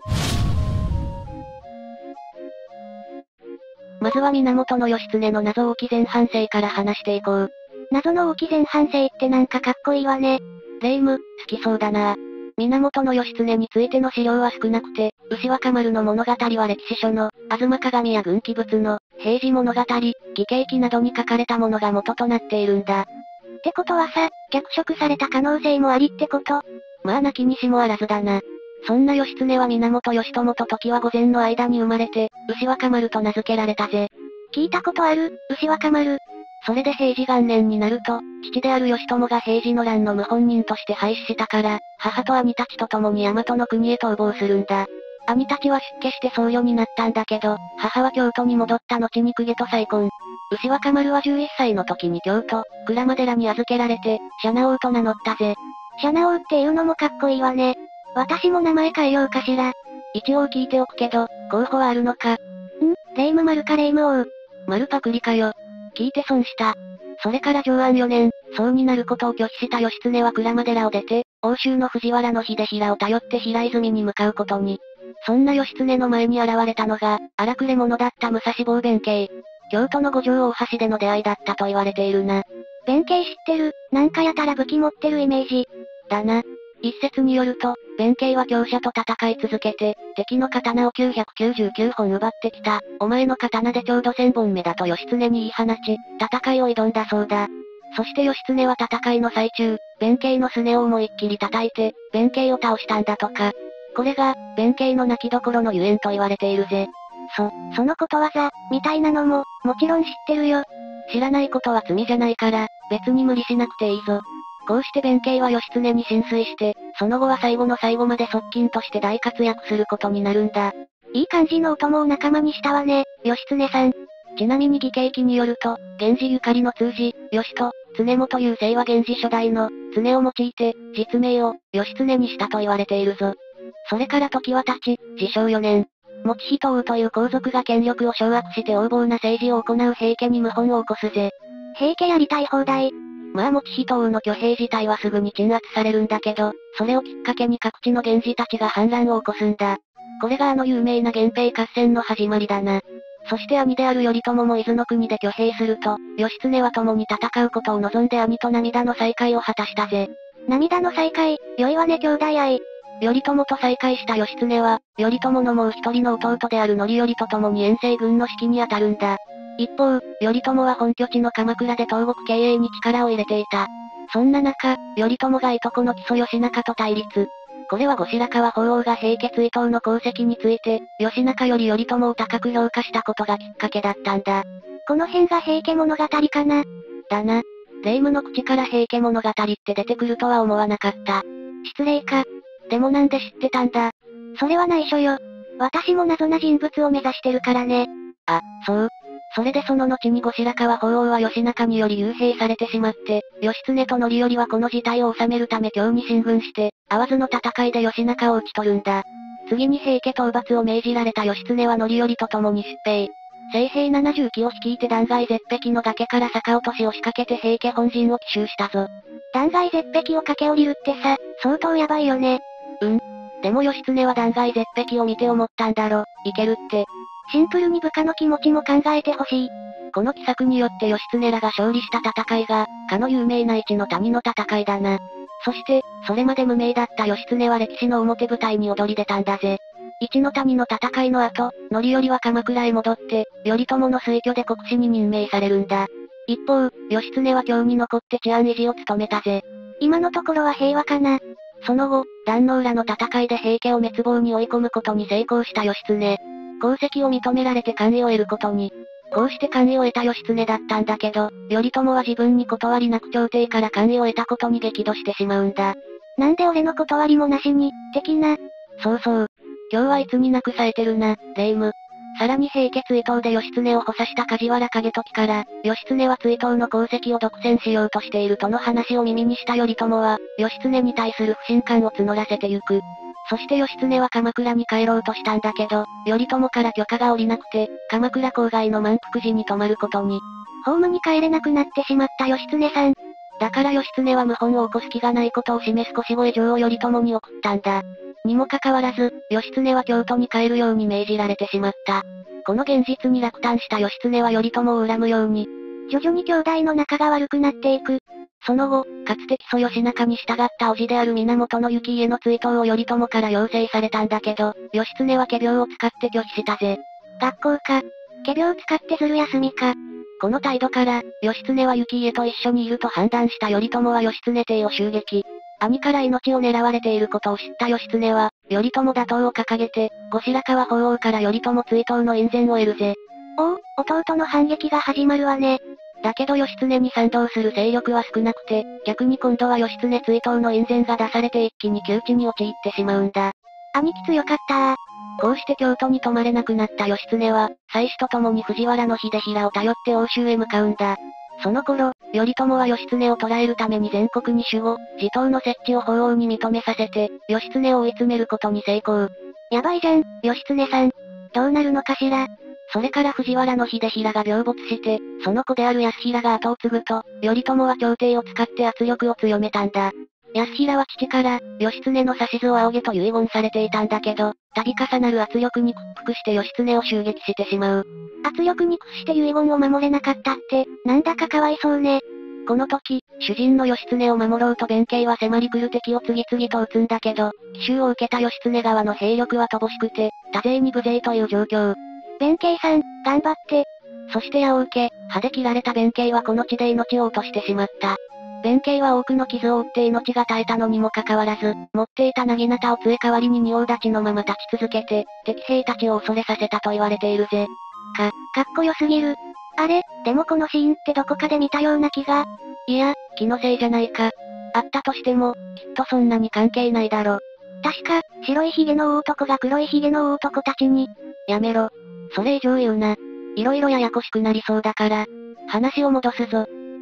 まずは源義経の謎多き前半生から話していこう。 謎の多き前半生ってなんかかっこいいわね。 霊夢、好きそうだな。源義経についての資料は少なくて、牛若丸の物語は歴史書の、吾妻鏡や軍記物の、平治物語、義経記などに書かれたものが元となっているんだ。 ってことはさ、脚色された可能性もありってこと？ まあなきにしもあらずだな。そんな義経は源義朝と時は御前の間に生まれて、牛若丸と名付けられたぜ。 聞いたことある、牛若丸。 それで平治元年になると、父である義朝が平治の乱の謀反人として廃止したから、母と兄たちと共に大和の国へ逃亡するんだ。兄たちは出家して僧侶になったんだけど、母は京都に戻った後に公家と再婚。牛若丸は11歳の時に京都、鞍馬寺に預けられて、謝那王と名乗ったぜ。 謝那王っていうのもかっこいいわね。私も名前変えようかしら。 一応聞いておくけど、候補はあるのか？ 霊夢丸か霊夢王。 丸パクリかよ。聞いて損した。それから承安4年、僧になることを拒否した義経は鞍馬寺を出て、奥州の藤原の秀衡を頼って平泉に向かうことに。そんな義経の前に現れたのが、荒くれ者だった武蔵坊弁慶。京都の五条大橋での出会いだったと言われているな。 弁慶知ってる、なんかやたら武器持ってるイメージ。 だな。一説によると、弁慶は強者と戦い続けて、敵の刀を999本奪ってきた。お前の刀でちょうど1000本目だと義経に言い放ち、戦いを挑んだそうだ。そして義経は戦いの最中、弁慶のすねを思いっきり叩いて、弁慶を倒したんだとか。これが、弁慶の泣きどころのゆえんと言われているぜ。 そのことわざ、みたいなのも、もちろん知ってるよ。 知らないことは罪じゃないから、別に無理しなくていいぞ。こうして弁慶は義経に心酔して、その後は最後の最後まで側近として大活躍することになるんだ。 いい感じのお供を仲間にしたわね、義経さん。 ちなみに義経記によると、源氏ゆかりの通詞、義と、 常本雄星は源氏初代の、常を用いて、実名を、義経にしたと言われているぞ。それから時は経ち、治承4年。以仁王という皇族が権力を掌握して横暴な政治を行う平家に謀反を起こすぜ。 平家やりたい放題。 まあ以仁王の挙兵自体はすぐに鎮圧されるんだけど、それをきっかけに各地の源氏たちが反乱を起こすんだ。これが有名な源平合戦の始まりだな。そして兄である頼朝も伊豆の国で挙兵すると、義経は共に戦うことを望んで兄と涙の再会を果たしたぜ。 涙の再会、良いわね兄弟愛。 頼朝と再会した義経は、頼朝のもう一人の弟である範頼と共に遠征軍の指揮に当たるんだ。一方、頼朝は本拠地の鎌倉で東国経営に力を入れていた。そんな中、頼朝がいとこの木曽義仲と対立。これは後白河法皇が平家追討の功績について、義仲より頼朝を高く評価したことがきっかけだったんだ。 この辺が平家物語かな。 だな。霊夢の口から平家物語って出てくるとは思わなかった。 失礼か。 でもなんで知ってたんだ？ それは内緒よ。私も謎な人物を目指してるからね。 あ、そう。それでその後に後白河法皇は義仲により幽閉されてしまって、義経と範頼はこの事態を収めるため京に進軍して、会津の戦いで義仲を討ち取るんだ。次に平家討伐を命じられた義経は範頼と共に出兵。精兵70騎を率いて断崖絶壁の崖から逆落としを仕掛けて平家本陣を奇襲したぞ。 断崖絶壁を駆け下りるってさ、相当やばいよね。 でも義経は断崖絶壁を見て思ったんだろ、いけるって。 シンプルに部下の気持ちも考えてほしい。 この奇策によって義経らが勝利した戦いが、かの有名な一の谷の戦いだな。そして、それまで無名だった義経は歴史の表舞台に躍り出たんだぜ。一の谷の戦いの後、範頼は鎌倉へ戻って、頼朝の推挙で国司に任命されるんだ。一方、義経は京に残って治安維持を務めたぜ。 今のところは平和かな。 その後、壇ノ浦の戦いで平家を滅亡に追い込むことに成功した義経。功績を認められて官位を得ることに。こうして官位を得た義経だったんだけど、頼朝は自分に断りなく朝廷から官位を得たことに激怒してしまうんだ。 なんで俺の断りもなしに、的な。 そうそう。今日はいつになく冴えてるな、霊夢。さらに平家追討で義経を補佐した梶原景時から、義経は追討の功績を独占しようとしているとの話を耳にした頼朝は、義経に対する不信感を募らせてゆく。そして義経は鎌倉に帰ろうとしたんだけど、頼朝から許可が下りなくて、鎌倉郊外の満腹寺に泊まることに。 ホームに帰れなくなってしまった義経さん。 だから義経は謀反を起こす気がないことを示す腰越状を頼朝に送ったんだ。にもかかわらず、義経は京都に帰るように命じられてしまった。この現実に落胆した義経は頼朝を恨むように、 徐々に兄弟の仲が悪くなっていく。 その後、かつて木曽義仲に従った叔父である源行家の追討を頼朝から要請されたんだけど、義経は仮病を使って拒否したぜ。 学校か。仮病を使ってずる休みか。 この態度から、義経は行家と一緒にいると判断した頼朝は義経邸を襲撃。兄から命を狙われていることを知った義経は、頼朝打倒を掲げて、後白河法皇から頼朝追討の院宣を得るぜ。 おお、弟の反撃が始まるわね。 だけど義経に賛同する勢力は少なくて、逆に今度は義経追討の院宣が出されて一気に窮地に陥ってしまうんだ。 兄貴強かったー。 こうして京都に泊まれなくなった義経は、妻子と共に藤原の秀衡を頼って欧州へ向かうんだ。その頃、頼朝は義経を捕らえるために全国に守護、地頭の設置を法皇に認めさせて、義経を追い詰めることに成功。 やばいじゃん、義経さん。どうなるのかしら。 それから藤原の秀衡が病没して、その子である康衡が後を継ぐと、頼朝は朝廷を使って圧力を強めたんだ。康衡は父から、義経の指図を仰げと遺言されていたんだけど、度重なる圧力に屈服して義経を襲撃してしまう。 圧力に屈して遺言を守れなかったって、なんだかかわいそうね。 この時、主人の義経を守ろうと弁慶は迫り来る敵を次々と撃つんだけど、奇襲を受けた義経側の兵力は乏しくて、多勢に無勢という状況。 弁慶さん、頑張って。 そして矢を受け、歯で切られた弁慶はこの地で命を落としてしまった。弁慶は多くの傷を負って命が絶えたのにもかかわらず、持っていた薙刀を杖代わりに仁王立ちのまま立ち続けて、敵兵たちを恐れさせたと言われているぜ。 かっこよすぎる。あれ、でもこのシーンってどこかで見たような気が。 いや、気のせいじゃないか。あったとしても、きっとそんなに関係ないだろ。 確か、白い髭の大男が黒い髭の大男たちに。 やめろ。それ以上言うな。いろいろややこしくなりそうだから。話を戻すぞ。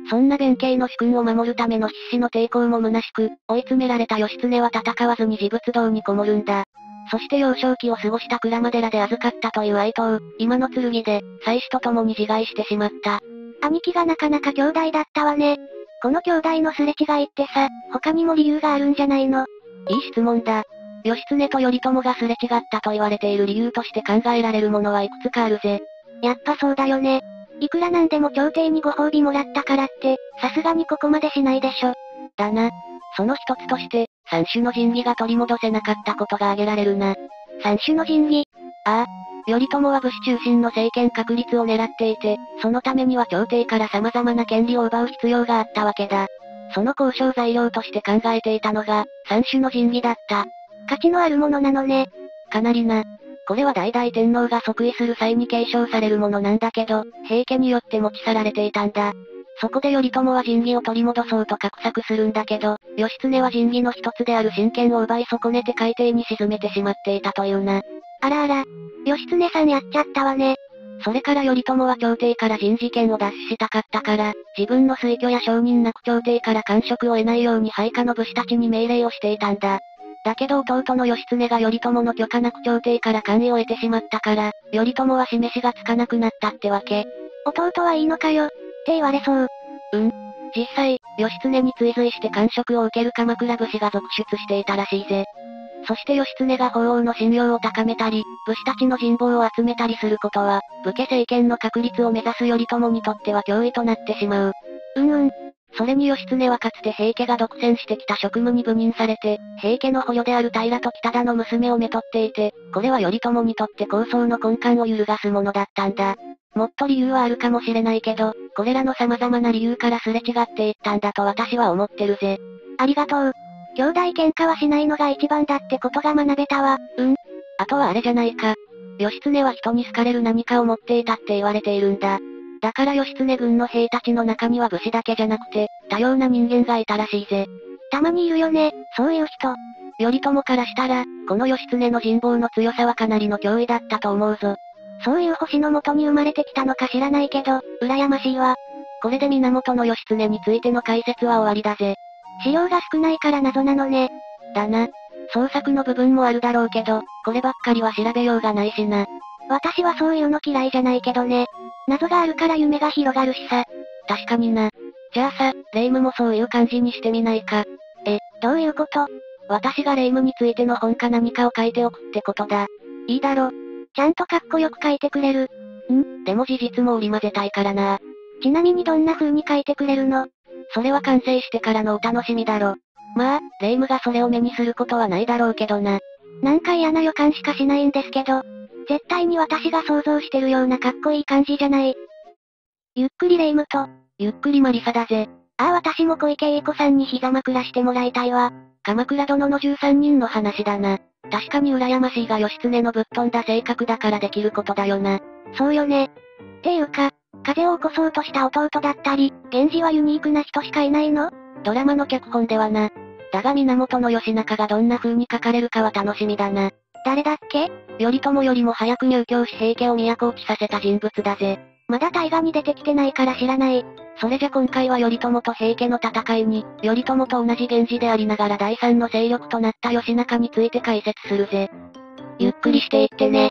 そんな弁慶の主君を守るための必死の抵抗も虚しく、追い詰められた義経は戦わずに自仏道にこもるんだ。そして幼少期を過ごした鞍馬寺で預かったという愛刀、今の剣で、妻子と共に自害してしまった。 兄貴がなかなか兄弟だったわね。この兄弟のすれ違いってさ、他にも理由があるんじゃないの？ いい質問だ。義経と頼朝がすれ違ったと言われている理由として考えられるものはいくつかあるぜ。 やっぱそうだよね。いくらなんでも朝廷にご褒美もらったからって、さすがにここまでしないでしょ。 だな。その一つとして、三種の神器が取り戻せなかったことが挙げられるな。 三種の神器？ ああ。頼朝は武士中心の政権確立を狙っていて、そのためには朝廷から様々な権利を奪う必要があったわけだ。その交渉材料として考えていたのが、三種の神器だった。 価値のあるものなのね。 かなりな。これは代々天皇が即位する際に継承されるものなんだけど、平家によって持ち去られていたんだ。そこで頼朝は神器を取り戻そうと画策するんだけど、義経は神器の一つである神剣を奪い損ねて海底に沈めてしまっていたというな。 あらあら。義経さんやっちゃったわね。 それから頼朝は朝廷から人事権を奪取したかったから、自分の推挙や承認なく朝廷から官職を得ないように配下の武士たちに命令をしていたんだ。だけど弟の義経が頼朝の許可なく朝廷から官位を得てしまったから、頼朝は示しがつかなくなったってわけ。 弟はいいのかよ、って言われそう。 実際、義経に追随して官職を受ける鎌倉武士が続出していたらしいぜ。そして義経が法皇の信用を高めたり、武士たちの人望を集めたりすることは、武家政権の確立を目指す頼朝にとっては脅威となってしまう。それに義経はかつて平家が独占してきた職務に部任されて、平家の捕虜である平と北田の娘をめとっていて、これは頼朝にとって構想の根幹を揺るがすものだったんだ。もっと理由はあるかもしれないけど、これらの様々な理由からすれ違っていったんだと私は思ってるぜ。 ありがとう。兄弟喧嘩はしないのが一番だってことが学べたわ。 あとはあれじゃないか。義経は人に好かれる何かを持っていたって言われているんだ。だから義経軍の兵たちの中には武士だけじゃなくて、多様な人間がいたらしいぜ。 たまにいるよね、そういう人。 頼朝からしたら、この義経の人望の強さはかなりの脅威だったと思うぞ。 そういう星の元に生まれてきたのか知らないけど、羨ましいわ。 これで源義経についての解説は終わりだぜ。 資料が少ないから謎なのね。 だな。創作の部分もあるだろうけど、こればっかりは調べようがないしな。 私はそういうの嫌いじゃないけどね。謎があるから夢が広がるしさ。 確かにな。じゃあさ、霊夢もそういう感じにしてみないか。 どういうこと？ 私が霊夢についての本か何かを書いておくってことだ。いいだろ。 ちゃんとかっこよく書いてくれる？ でも事実も織り交ぜたいからな。 ちなみにどんな風に書いてくれるの？ それは完成してからのお楽しみだろ。まあ、霊夢がそれを目にすることはないだろうけどな。 なんか嫌な予感しかしないんですけど。絶対に私が想像してるようなかっこいい感じじゃない。ゆっくり霊夢と、 ゆっくりマリサだぜ。 私も小池栄子さんに膝枕してもらいたいわ。 鎌倉殿の13人の話だな。確かに羨ましいが義経のぶっ飛んだ性格だからできることだよな。 そうよね。っていうか、風を起こそうとした弟だったり、源氏はユニークな人しかいないの？ ドラマの脚本ではな。だが源義仲がどんな風に書かれるかは楽しみだな。 誰だっけ？ 頼朝よりも早く入京し平家を都落ちさせた人物だぜ。 まだ大河に出てきてないから知らない。 それじゃ今回は頼朝と平家の戦いに、頼朝と同じ源氏でありながら第三の勢力となった義仲について解説するぜ。ゆっくりしていってね。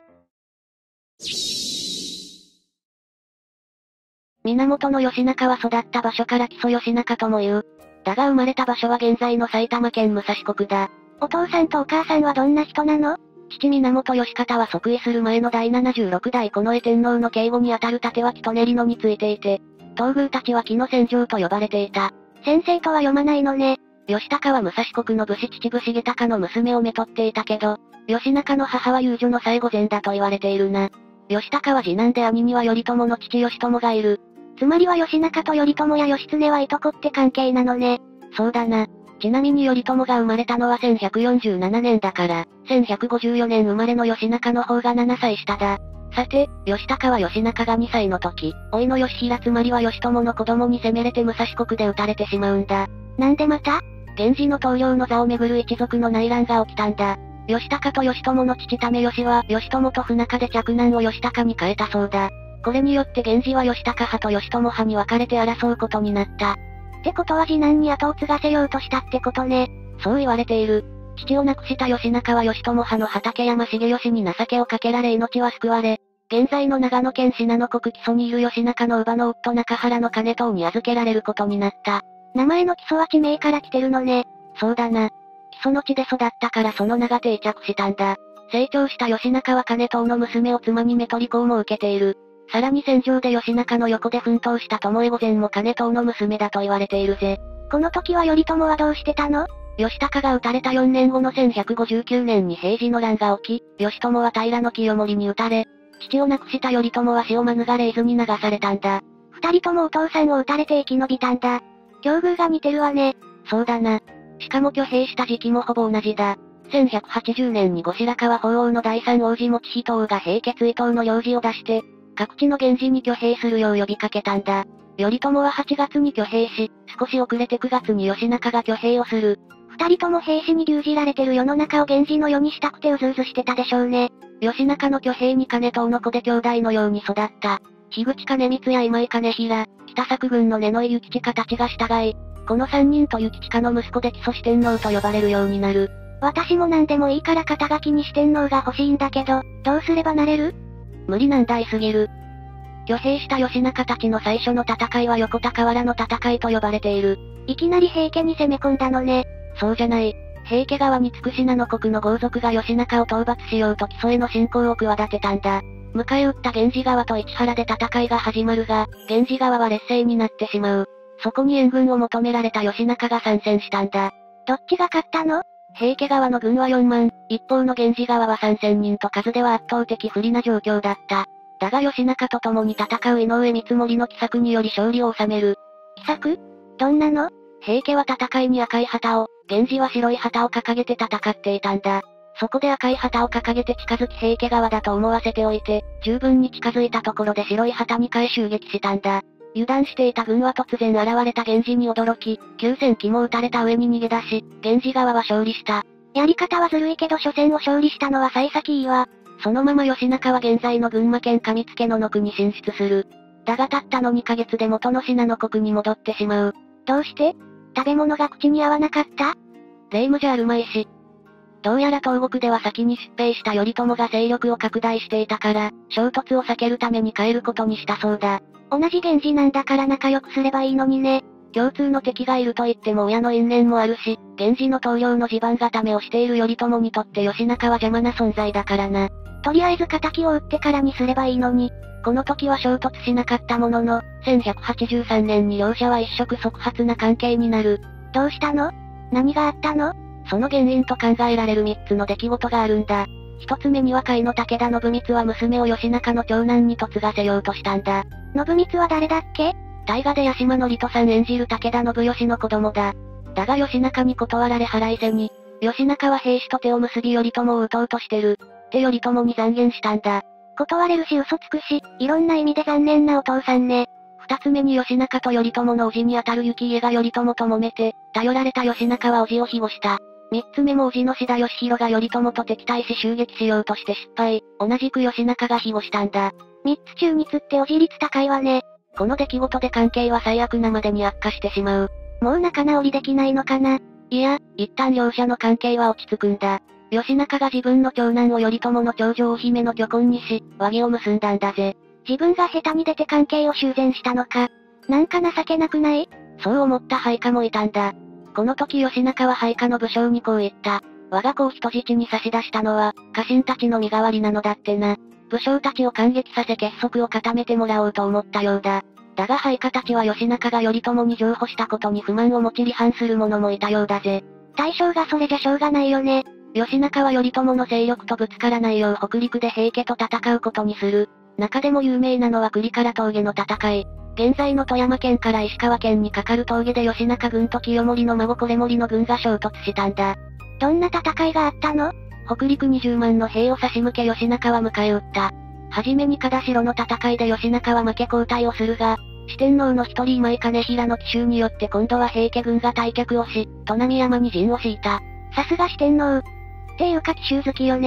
源義仲は育った場所から木曽義仲とも言う。だが生まれた場所は現在の埼玉県武蔵国だ。 お父さんとお母さんはどんな人なの？ 父源義方は即位する前の第76代近衛天皇の警護にあたる立脇利練のについていて、東宮たちは木の戦場と呼ばれていた。 先生とは読まないのね。 義高は武蔵国の武士秩父重隆の娘をめとっていたけど、義仲の母は遊女の最後前だと言われているな。義高は次男で兄には頼朝の父義朝がいる。 つまりは義仲と頼朝や義経はいとこって関係なのね。 そうだな。ちなみに頼朝が生まれたのは1147年だから、1154年生まれの義仲の方が7歳下だ。さて、義高は義仲が2歳の時、甥の義平つまりは義朝の子供に攻めれて武蔵国で撃たれてしまうんだ。 なんでまた？ 源氏の棟梁の座をめぐる一族の内乱が起きたんだ。義高と義朝の父為義は義朝と不仲で嫡男を義高に変えたそうだ。 これによって源氏は義高派と義朝派に分かれて争うことになった。 ってことは次男に後を継がせようとしたってことね。 そう言われている。父を亡くした義仲は義朝派の畠山重義に情けをかけられ命は救われ、現在の長野県信濃国木曽にいる義仲の乳母の夫中原の兼遠に預けられることになった。 名前の木曽は地名から来てるのね。 そうだな。木曽の地で育ったからその名が定着したんだ。成長した義仲は兼遠の娘を妻にめ取り子も受けている。さらに戦場で義仲の横で奮闘した巴御前も兼遠の娘だと言われているぜ。 この時は頼朝はどうしてたの？ 義高が撃たれた4年後の1159年に平治の乱が起き、義朝は平清盛に撃たれ、父を亡くした頼朝は死を免れ伊豆に流されたんだ。 二人ともお父さんを撃たれて生き延びたんだ。境遇が似てるわね。 そうだな。しかも挙兵した時期もほぼ同じだ。1180年に後白河法皇の第三王子以仁王が平家追討の領事を出して、各地の源氏に挙兵するよう呼びかけたんだ。頼朝は8月に挙兵し、少し遅れて9月に義仲が挙兵をする。 二人とも兵士に牛耳られてる世の中を源氏の世にしたくてうずうずしてたでしょうね。 義仲の挙兵に兼遠の子で兄弟のように育った。樋口兼光や今井兼平、北作軍の根井幸親たちが従い、この3人と幸親の息子で木曽四天王と呼ばれるようになる。 私も何でもいいから肩書きに四天王が欲しいんだけど、どうすればなれる？ 無理難題すぎる。挙兵した義仲たちの最初の戦いは横田河原の戦いと呼ばれている。 いきなり平家に攻め込んだのね。 そうじゃない。平家側につく信濃国の豪族が義仲を討伐しようと木曽への侵攻を企てたんだ。迎え撃った源氏側と市原で戦いが始まるが、源氏側は劣勢になってしまう。そこに援軍を求められた義仲が参戦したんだ。 どっちが勝ったの？ 平家側の軍は4万、一方の源氏側は3000人と数では圧倒的不利な状況だった。だが義仲と共に戦う井上光盛の奇策により勝利を収める。 奇策？どんなの？ 平家は戦いに赤い旗を、源氏は白い旗を掲げて戦っていたんだ。そこで赤い旗を掲げて近づき平家側だと思わせておいて、十分に近づいたところで白い旗2回襲撃したんだ。油断していた軍は突然現れた源氏に驚き、9000騎も撃たれた上に逃げ出し、源氏側は勝利した。 やり方はずるいけど初戦を勝利したのは幸先いいわ。 そのまま義仲は現在の群馬県上野野国に進出する。だがたったの2ヶ月で元の信濃国に戻ってしまう。 どうして？食べ物が口に合わなかった？ 霊夢じゃあるまいし。どうやら東国では先に出兵した頼朝が勢力を拡大していたから、衝突を避けるために帰ることにしたそうだ。 同じ源氏なんだから仲良くすればいいのにね。 共通の敵がいると言っても親の因縁もあるし、源氏の棟梁の地盤固めをしている頼朝にとって義仲は邪魔な存在だからな。 とりあえず仇を撃ってからにすればいいのに。 この時は衝突しなかったものの、1183年に両者は一触即発な関係になる。 どうしたの？何があったの？ その原因と考えられる3つの出来事があるんだ。1つ目には甲斐の武田信光は娘を義仲の長男に嫁がせようとしたんだ。 信光は誰だっけ？ 大河で八島智人さん演じる武田信義の子供だ。だが義仲に断られ腹いせに、義仲は兵士と手を結び頼朝を撃とうとしてる。って頼朝に讒言したんだ。 断れるし嘘つくし、いろんな意味で残念なお父さんね。 2つ目に義仲と頼朝の叔父にあたる幸家が頼朝と揉めて、頼られた義仲は叔父を庇護した。3つ目も叔父の志田義弘が頼朝と敵対し襲撃しようとして失敗。同じく義仲が庇護したんだ。 3つ中2つって叔父率高いわね。 この出来事で関係は最悪なまでに悪化してしまう。 もう仲直りできないのかな？ いや、一旦両者の関係は落ち着くんだ。義仲が自分の長男を頼朝の長女大姫の虚婚にし、和議を結んだんだぜ。 自分が下手に出て関係を修繕したのか。なんか情けなくない？ そう思った配下もいたんだ。この時義仲は配下の武将にこう言った。我が子を人質に差し出したのは、家臣たちの身代わりなのだってな。武将たちを感激させ結束を固めてもらおうと思ったようだ。だが配下たちは義仲が頼朝に譲歩したことに不満を持ち離反する者もいたようだぜ。 大将がそれじゃしょうがないよね。 義仲は頼朝の勢力とぶつからないよう北陸で平家と戦うことにする。中でも有名なのは栗から峠の戦い。現在の富山県から石川県にかかる峠で義仲軍と清盛の孫維盛の軍が衝突したんだ。 どんな戦いがあったの？ 北陸20万の兵を差し向け義仲は迎え撃った。はじめに片城の戦いで義仲は負け交代をするが、四天王の一人今井兼平の奇襲によって今度は平家軍が退却をし、砺波山に陣を敷いた。 さすが四天王。っていうか奇襲好きよね。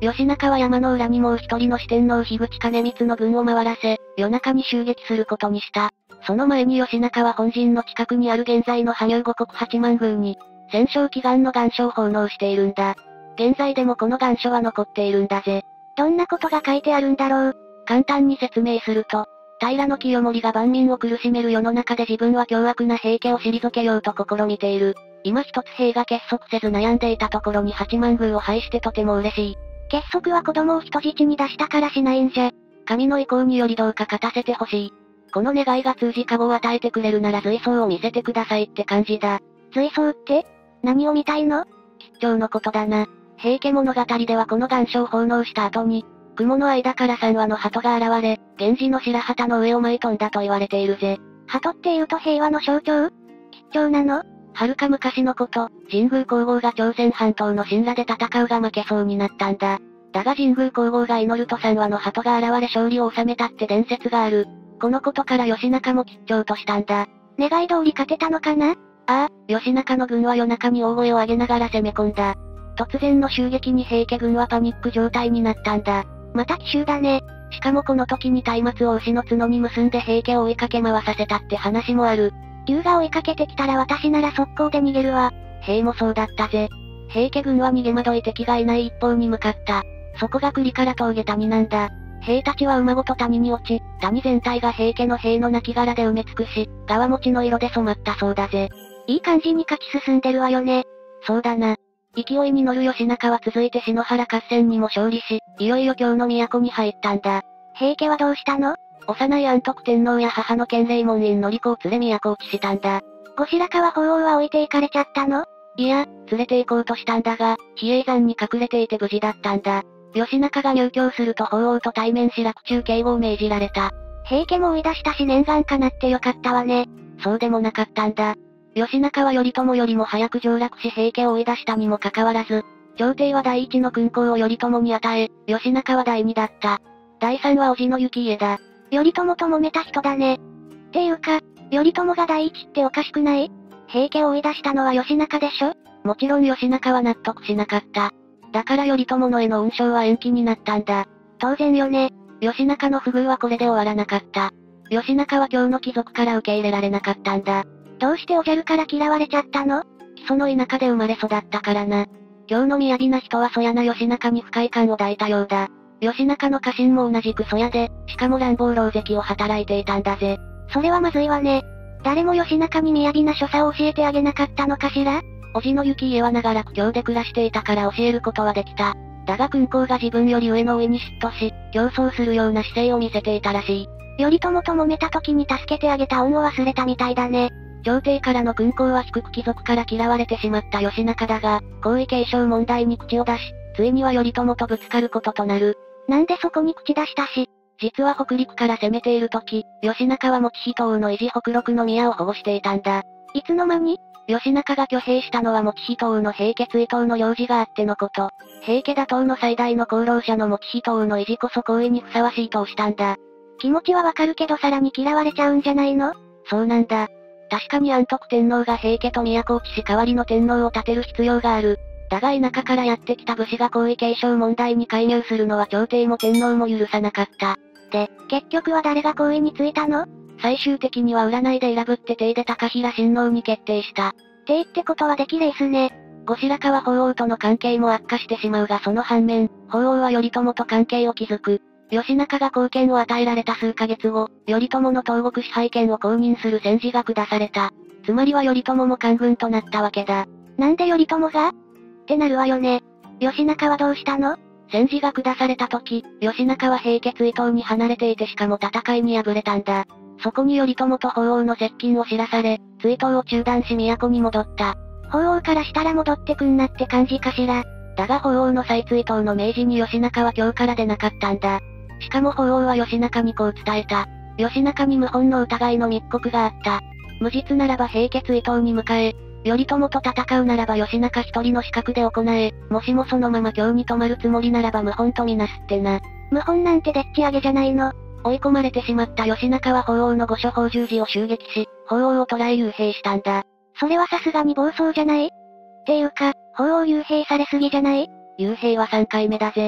義仲は山の裏にもう一人の四天王樋口兼光の軍を回らせ、夜中に襲撃することにした。その前に義仲は本陣の近くにある現在の羽生五国八幡宮に、戦勝祈願の願書を奉納しているんだ。現在でもこの願書は残っているんだぜ。 どんなことが書いてあるんだろう。 簡単に説明すると、平清盛が万民を苦しめる世の中で自分は凶悪な平家を退けようと試みている。今一つ兵が結束せず悩んでいたところに八幡宮を廃してとても嬉しい。 結束は子供を人質に出したからしないんじゃ。 神の意向によりどうか勝たせてほしい。この願いが通じ加護を与えてくれるなら随想を見せてくださいって感じだ。 随想って何を見たいの？ 吉兆のことだな。平家物語ではこの願書を奉納した後に、雲の間から3羽の鳩が現れ、源氏の白旗の上を舞い飛んだと言われているぜ。 鳩って言うと平和の象徴？吉兆なの？ 遥か昔のこと、神宮皇后が朝鮮半島の神羅で戦うが負けそうになったんだ。だが神宮皇后が祈ると3羽の鳩が現れ勝利を収めたって伝説がある。このことから義仲も吉兆としたんだ。 願い通り勝てたのかな？ ああ、義仲の軍は夜中に大声を上げながら攻め込んだ。突然の襲撃に平家軍はパニック状態になったんだ。 また奇襲だね。 しかもこの時に松明を牛の角に結んで平家を追いかけ回させたって話もある。 竜が追いかけてきたら私なら速攻で逃げるわ。 兵もそうだったぜ。平家軍は逃げ惑い敵がいない一方に向かった。そこが栗から峠谷なんだ。兵たちは馬ごと谷に落ち、谷全体が平家の兵の亡骸で埋め尽くし、側持ちの色で染まったそうだぜ。 いい感じに勝ち進んでるわよね。 そうだな。勢いに乗る義仲は続いて篠原合戦にも勝利し、いよいよ京の都に入ったんだ。 平家はどうしたの？ 幼い安徳天皇や母の建礼門院の子を連れ都落ちしたんだ。 後白河法皇は置いていかれちゃったの？ いや、連れて行こうとしたんだが、比叡山に隠れていて無事だったんだ。義仲が入京すると法皇と対面し洛中警護を命じられた。 平家も追い出したし念願かなってよかったわね。 そうでもなかったんだ。義仲は頼朝よりも早く上洛し平家を追い出したにもかかわらず、朝廷は第一の勲功を頼朝に与え、義仲は第二だった。第三は叔父の行家だ。 頼朝と揉めた人だね。っていうか、頼朝が第一っておかしくない？平家を追い出したのは義仲でしょ？ もちろん義仲は納得しなかった。だから頼朝のへの恩賞は延期になったんだ。 当然よね。 義仲の不遇はこれで終わらなかった。義仲は京の貴族から受け入れられなかったんだ。 どうしておじゃるから嫌われちゃったの？ 木曽の田舎で生まれ育ったからな。京の雅な人はそやな義仲に不快感を抱いたようだ。義仲の家臣も同じくそやで、しかも乱暴狼藉を働いていたんだぜ。 それはまずいわね。誰も義仲に雅な所作を教えてあげなかったのかしら？ 叔父の行家は長らく京で暮らしていたから教えることはできた。だが勲功が自分より上の上に嫉妬し、競争するような姿勢を見せていたらしい。 頼朝と揉めた時に助けてあげた恩を忘れたみたいだね。 朝廷からの勲功は低く貴族から嫌われてしまった義仲だが、皇位継承問題に口を出し、ついには頼朝とぶつかることとなる。 なんでそこに口出したし。 実は北陸から攻めている時、義仲は持仁王の維持北陸の宮を保護していたんだ。 いつの間に？ 義仲が挙兵したのは持仁王の平家追悼の行事があってのこと。平家打倒の最大の功労者の持仁王の維持こそ皇位にふさわしいとしたんだ。 気持ちはわかるけどさらに嫌われちゃうんじゃないの？ そうなんだ。確かに安徳天皇が平家と都落ちし代わりの天皇を立てる必要がある。だが田舎からやってきた武士が皇位継承問題に介入するのは朝廷も天皇も許さなかった。 で、結局は誰が皇位についたの？ 最終的には占いで選ぶって体で高平親王に決定した。 体ってことはできレースね。 後白河法皇との関係も悪化してしまうがその反面、法皇は頼朝と関係を築く。義仲が貢献を与えられた数ヶ月後、頼朝の東国支配権を公認する戦示が下された。つまりは頼朝も官軍となったわけだ。 なんで頼朝が？ってなるわよね。義仲はどうしたの？ 戦示が下された時、義仲は平家追討に離れていてしかも戦いに敗れたんだ。そこに頼朝と法皇の接近を知らされ、追討を中断し都に戻った。 法皇からしたら戻ってくんなって感じかしら。 だが法皇の再追討の明示に義仲は今日から出なかったんだ。しかも法皇は義仲にこう伝えた。義仲に謀反の疑いの密告があった。無実ならば平家追討に迎え、頼朝と戦うならば義仲一人の資格で行え、もしもそのまま京に泊まるつもりならば謀反とみなすってな。 謀反なんてでっち上げじゃないの。 追い込まれてしまった義仲は法皇の御所宝十字を襲撃し、法皇を捕らえ幽閉したんだ。 それはさすがに暴走じゃない？っていうか、法皇幽閉されすぎじゃない？ 幽閉は3回目だぜ。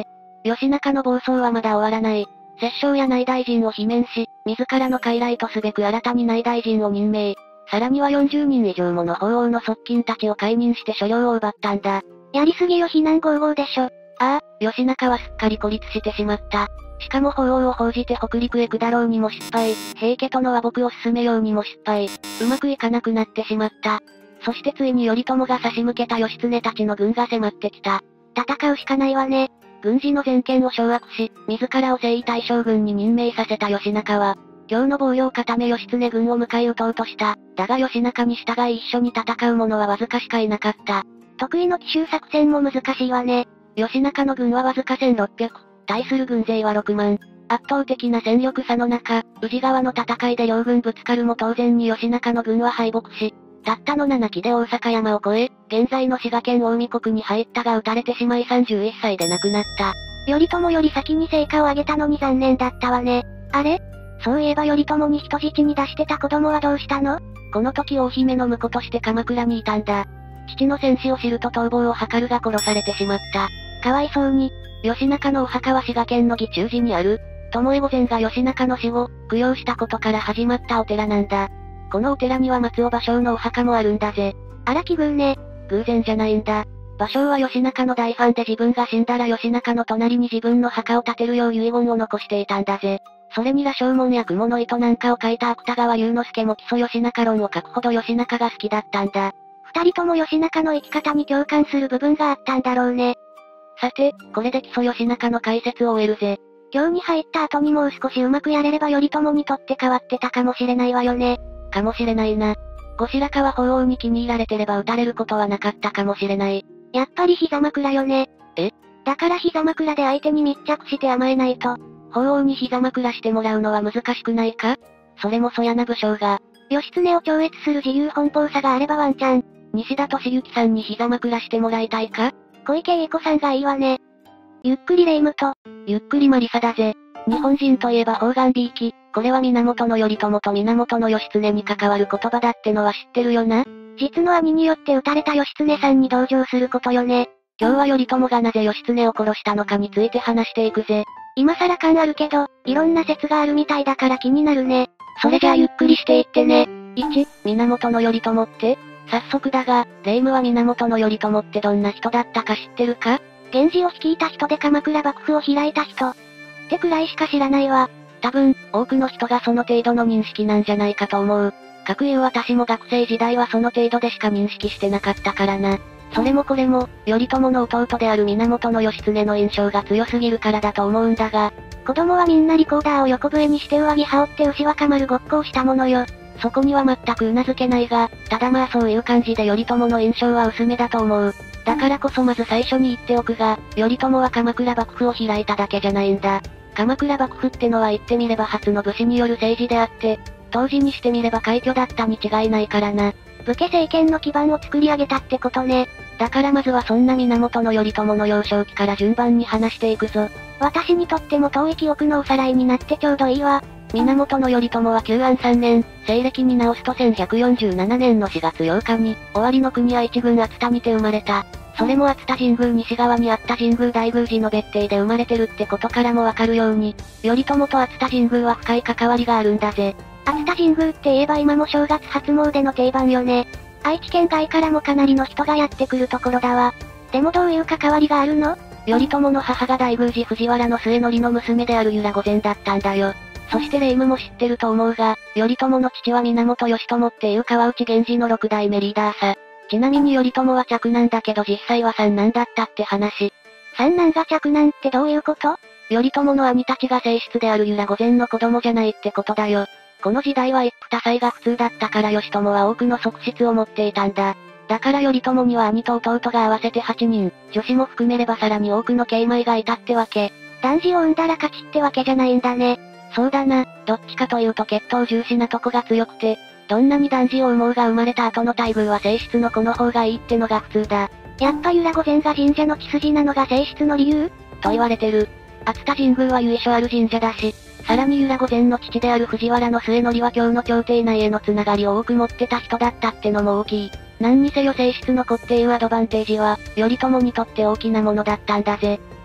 義仲の暴走はまだ終わらない。摂政や内大臣を罷免し、自らの傀儡とすべく新たに内大臣を任命。さらには40人以上もの法皇の側近たちを解任して所領を奪ったんだ。 やりすぎよ非難合々でしょ。 ああ、義仲はすっかり孤立してしまった。しかも法皇を報じて北陸へ下ろうにも失敗、平家との和睦を進めようにも失敗、うまくいかなくなってしまった。そしてついに頼朝が差し向けた義経たちの軍が迫ってきた。 戦うしかないわね。 軍事の全権を掌握し、自らを征夷大将軍に任命させた義仲は、今日の防御を固め義経軍を迎え撃とうとした。だが義仲に従い一緒に戦う者はわずかしかいなかった。 得意の奇襲作戦も難しいわね。 義仲の軍はわずか1600、対する軍勢は6万。圧倒的な戦力差の中、宇治川の戦いで両軍ぶつかるも当然に義仲の軍は敗北し、たったの7騎で大阪山を越え、現在の滋賀県近江国に入ったが撃たれてしまい31歳で亡くなった。 頼朝より先に成果を上げたのに残念だったわね。あれ？そういえば頼朝に人質に出してた子供はどうしたの？ この時大姫の婿として鎌倉にいたんだ。父の戦死を知ると逃亡を図るが殺されてしまった。 かわいそうに。 義仲のお墓は滋賀県の義中寺にある、巴御前が義仲の死後、供養したことから始まったお寺なんだ。このお寺には松尾芭蕉のお墓もあるんだぜ。 あら奇遇ね。 偶然じゃないんだ。芭蕉は義仲の大ファンで自分が死んだら義仲の隣に自分の墓を建てるよう遺言を残していたんだぜ。それに羅生門や雲の糸なんかを書いた芥川龍之介も基礎義仲論を書くほど義仲が好きだったんだ。 二人とも義仲の生き方に共感する部分があったんだろうね。 さて、これで基礎義仲の解説を終えるぜ。 今日に入った後にもう少しうまくやれれば頼朝にとって変わってたかもしれないわよね。 かもしれないな。後白河法皇に気に入られてれば撃たれることはなかったかもしれない。 やっぱり膝枕よね。 え？ だから膝枕で相手に密着して甘えないと。 法皇に膝枕してもらうのは難しくないか？それもそやな武将が。 義経を超越する自由奔放さがあればワンチャン。 西田敏行さんに膝枕してもらいたいか？ 小池栄子さんがいいわね。ゆっくり霊夢と、 ゆっくりマリサだぜ。日本人といえば方眼美意気。これは源頼朝と源義経に関わる言葉だってのは知ってるよな？ 実の兄によって撃たれた義経さんに同情することよね。 今日は頼朝がなぜ義経を殺したのかについて話していくぜ。 今更感あるけど、いろんな説があるみたいだから気になるね。 それじゃあゆっくりしていってね。1、源頼朝って？早速だが、霊夢は源頼朝ってどんな人だったか知ってるか？ 源氏を率いた人で鎌倉幕府を開いた人。ってくらいしか知らないわ。 多分、多くの人がその程度の認識なんじゃないかと思う。かくいう私も学生時代はその程度でしか認識してなかったからな。それもこれも、頼朝の弟である源義経の印象が強すぎるからだと思うんだが、 子供はみんなリコーダーを横笛にして上着羽織って牛若丸ごっこをしたものよ。 そこには全く頷けないが、ただまあそういう感じで頼朝の印象は薄めだと思う。だからこそまず最初に言っておくが、頼朝は鎌倉幕府を開いただけじゃないんだ。鎌倉幕府ってのは言ってみれば初の武士による政治であって、当時にしてみれば快挙だったに違いないからな。 武家政権の基盤を作り上げたってことね。 だからまずはそんな源頼朝の幼少期から順番に話していくぞ。 私にとっても遠い記憶のおさらいになってちょうどいいわ。 源頼朝は旧安3年、西暦に直すと1147年の4月8日に、尾張の国愛知郡熱田にて生まれた。それも熱田神宮西側にあった神宮大宮寺の別邸で生まれてるってことからもわかるように、頼朝と熱田神宮は深い関わりがあるんだぜ。 熱田神宮って言えば今も正月初詣の定番よね。愛知県外からもかなりの人がやってくるところだわ。でもどういう関わりがあるの？ 頼朝の母が大宮寺藤原の末則の娘である由良御前だったんだよ。そして霊夢も知ってると思うが、頼朝の父は源義朝っていう川内源氏の6代目リーダーさ。ちなみに頼朝は嫡男だけど実際は三男だったって話。 三男が嫡男ってどういうこと？ 頼朝の兄たちが正室である由良御前の子供じゃないってことだよ。この時代は一夫多妻が普通だったから義朝は多くの側室を持っていたんだ。だから頼朝には兄と弟が合わせて8人、女子も含めればさらに多くの慶米がいたってわけ。 男児を産んだら勝ちってわけじゃないんだね。 そうだな、どっちかというと血統重視なとこが強くて、どんなに男児を産もうが生まれた後の待遇は正室の子の方がいいってのが普通だ。 やっぱ由良御前が神社の血筋なのが正室の理由？ と言われてる。熱田神宮は由緒ある神社だし、さらに由良御前の父である藤原の末則は京の朝廷内へのつながりを多く持ってた人だったってのも大きい。何にせよ正室の子っていうアドバンテージは、頼朝にとって大きなものだったんだぜ。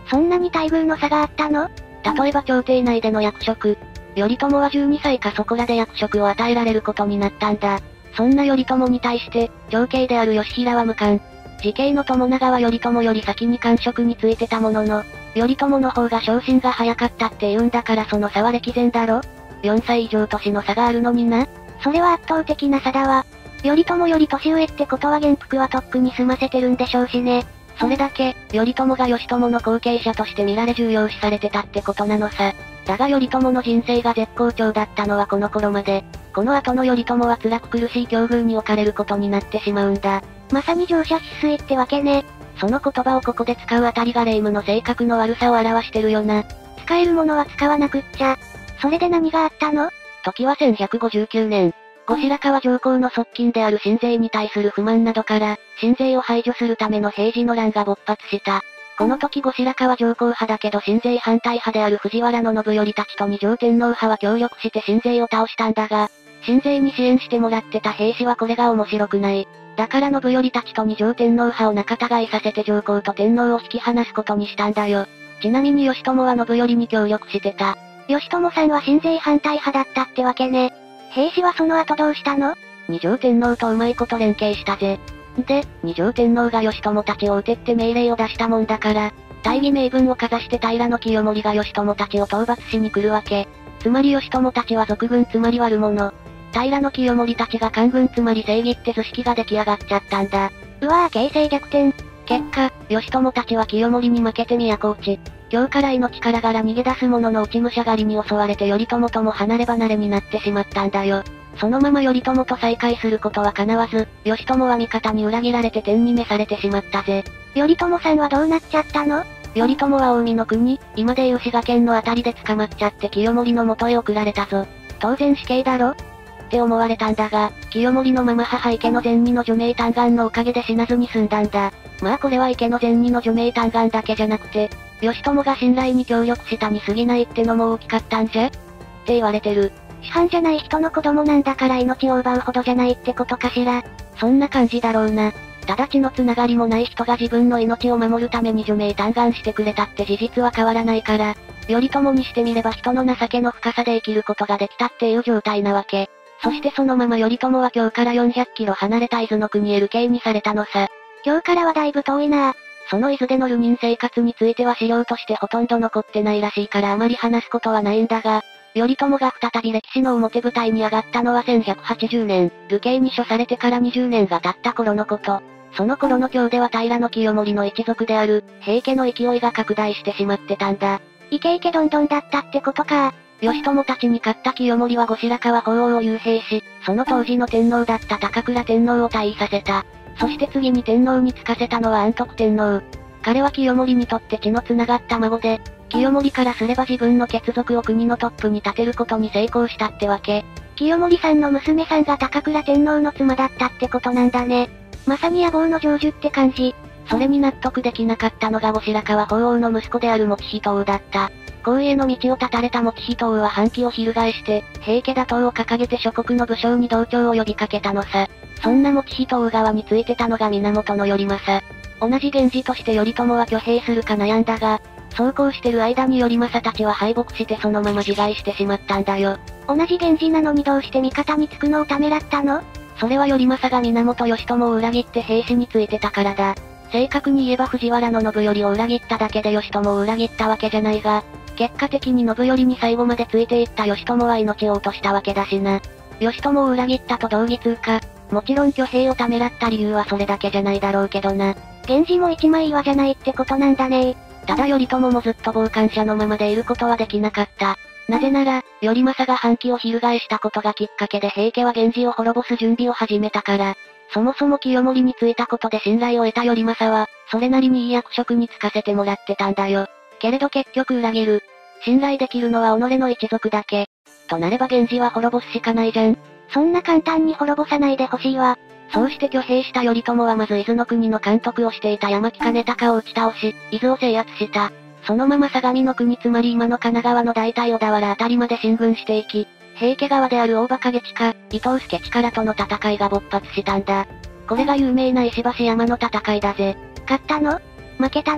そんなに待遇の差があったの？ 例えば朝廷内での役職。頼朝は12歳かそこらで役職を与えられることになったんだ。そんな頼朝に対して、長兄である義平は無関。次兄の友長は頼朝より先に官職に就いてたものの、頼朝の方が昇進が早かったって言うんだからその差は歴然だろ？ 4 歳以上年の差があるのにな。 それは圧倒的な差だわ。頼朝より年上ってことは元服はとっくに済ませてるんでしょうしね。 それだけ、頼朝が義朝の後継者として見られ重要視されてたってことなのさ。だが頼朝の人生が絶好調だったのはこの頃まで。この後の頼朝は辛く苦しい境遇に置かれることになってしまうんだ。 まさに乗車必須ってわけね。 その言葉をここで使うあたりが霊夢の性格の悪さを表してるよな。 使えるものは使わなくっちゃ。それで何があったの？ 時は1159年。後白河上皇の側近である新税に対する不満などから、新税を排除するための平治の乱が勃発した。この時後白河上皇派だけど新税反対派である藤原信頼たちと二条天皇派は協力して新税を倒したんだが、新税に支援してもらってた兵士はこれが面白くない。だから信頼たちと二条天皇派を仲違いさせて上皇と天皇を引き離すことにしたんだよ。ちなみに義朝は信頼に協力してた。 義朝さんは新税反対派だったってわけね。兵士はその後どうしたの？ 二条天皇とうまいこと連携したぜ。で、二条天皇が義朝たちを撃てって命令を出したもんだから、大義名分をかざして平清盛が義朝たちを討伐しに来るわけ。つまり義朝たちは賊軍つまり悪者。平清盛たちが官軍つまり正義って図式が出来上がっちゃったんだ。 うわぁ、形勢逆転。 結果、義朝たちは清盛に負けて都落ち。今日から命からがら逃げ出す者の落ち武者狩りに襲われて頼朝とも離れ離れになってしまったんだよ。そのまま頼朝と再会することは叶わず、義朝は味方に裏切られて天に召されてしまったぜ。 頼朝さんはどうなっちゃったの？ 頼朝は近江の国、今でいう滋賀県のあたりで捕まっちゃって清盛の元へ送られたぞ。当然死刑だろ？って思われたんだが、清盛のまま母池の善二の除名嘆願のおかげで死なずに済んだんだ。まあこれは池の善二の除名嘆願だけじゃなくて、義朝が信頼に協力したに過ぎないってのも大きかったんじゃって言われてる。 主犯じゃない人の子供なんだから命を奪うほどじゃないってことかしら。 そんな感じだろうな。ただ血のつながりもない人が自分の命を守るために除名嘆願してくれたって事実は変わらないから、頼朝にしてみれば人の情けの深さで生きることができたっていう状態なわけ。そしてそのまま頼朝は今日から400キロ離れた伊豆の国へ流刑にされたのさ。 今日からはだいぶ遠いなぁ。 その伊豆での流人生活については資料としてほとんど残ってないらしいからあまり話すことはないんだが、頼朝が再び歴史の表舞台に上がったのは1180年、流刑に処されてから20年が経った頃のこと。その頃の京では平清盛の一族である、平家の勢いが拡大してしまってたんだ。 イケイケどんどんだったってことか。 義朝たちに勝った清盛は後白河法皇を幽閉し、その当時の天皇だった高倉天皇を退位させた。そして次に天皇に就かせたのは安徳天皇。彼は清盛にとって血の繋がった孫で、清盛からすれば自分の血族を国のトップに立てることに成功したってわけ。 清盛さんの娘さんが高倉天皇の妻だったってことなんだね。まさに野望の成就って感じ。 それに納得できなかったのが後白河法皇の息子である以仁王だった。皇位への道を断たれた以仁王は反旗を翻して、平家打倒を掲げて諸国の武将に同調を呼びかけたのさ。そんな以仁王側についてたのが源頼政。同じ源氏として頼朝は挙兵するか悩んだが、そうこうしてる間に頼政たちは敗北してそのまま自害してしまったんだよ。 同じ源氏なのにどうして味方につくのをためらったの？ それは頼政が源義朝を裏切って兵士についてたからだ。正確に言えば藤原の信頼を裏切っただけで義朝を裏切ったわけじゃないが、結果的に信頼に最後までついていった義朝は命を落としたわけだしな。義朝を裏切ったと同義通か、もちろん挙兵をためらった理由はそれだけじゃないだろうけどな。 源氏も一枚岩じゃないってことなんだね。 ただ頼朝もずっと傍観者のままでいることはできなかった。なぜなら、頼政が反旗を翻したことがきっかけで平家は源氏を滅ぼす準備を始めたから。そもそも清盛についたことで信頼を得た頼政は、それなりにいい役職に就かせてもらってたんだよ。けれど結局裏切る。信頼できるのは己の一族だけ。となれば源氏は滅ぼすしかないじゃん。 そんな簡単に滅ぼさないでほしいわ。 そうして挙兵した頼朝はまず伊豆の国の監督をしていた山木兼高を打ち倒し、伊豆を制圧した。そのまま相模の国つまり今の神奈川の大体小田原あたりまで進軍していき、平家側である大馬景親、伊藤助力との戦いが勃発したんだ。これが有名な石橋山の戦いだぜ。 勝ったの？負けたの？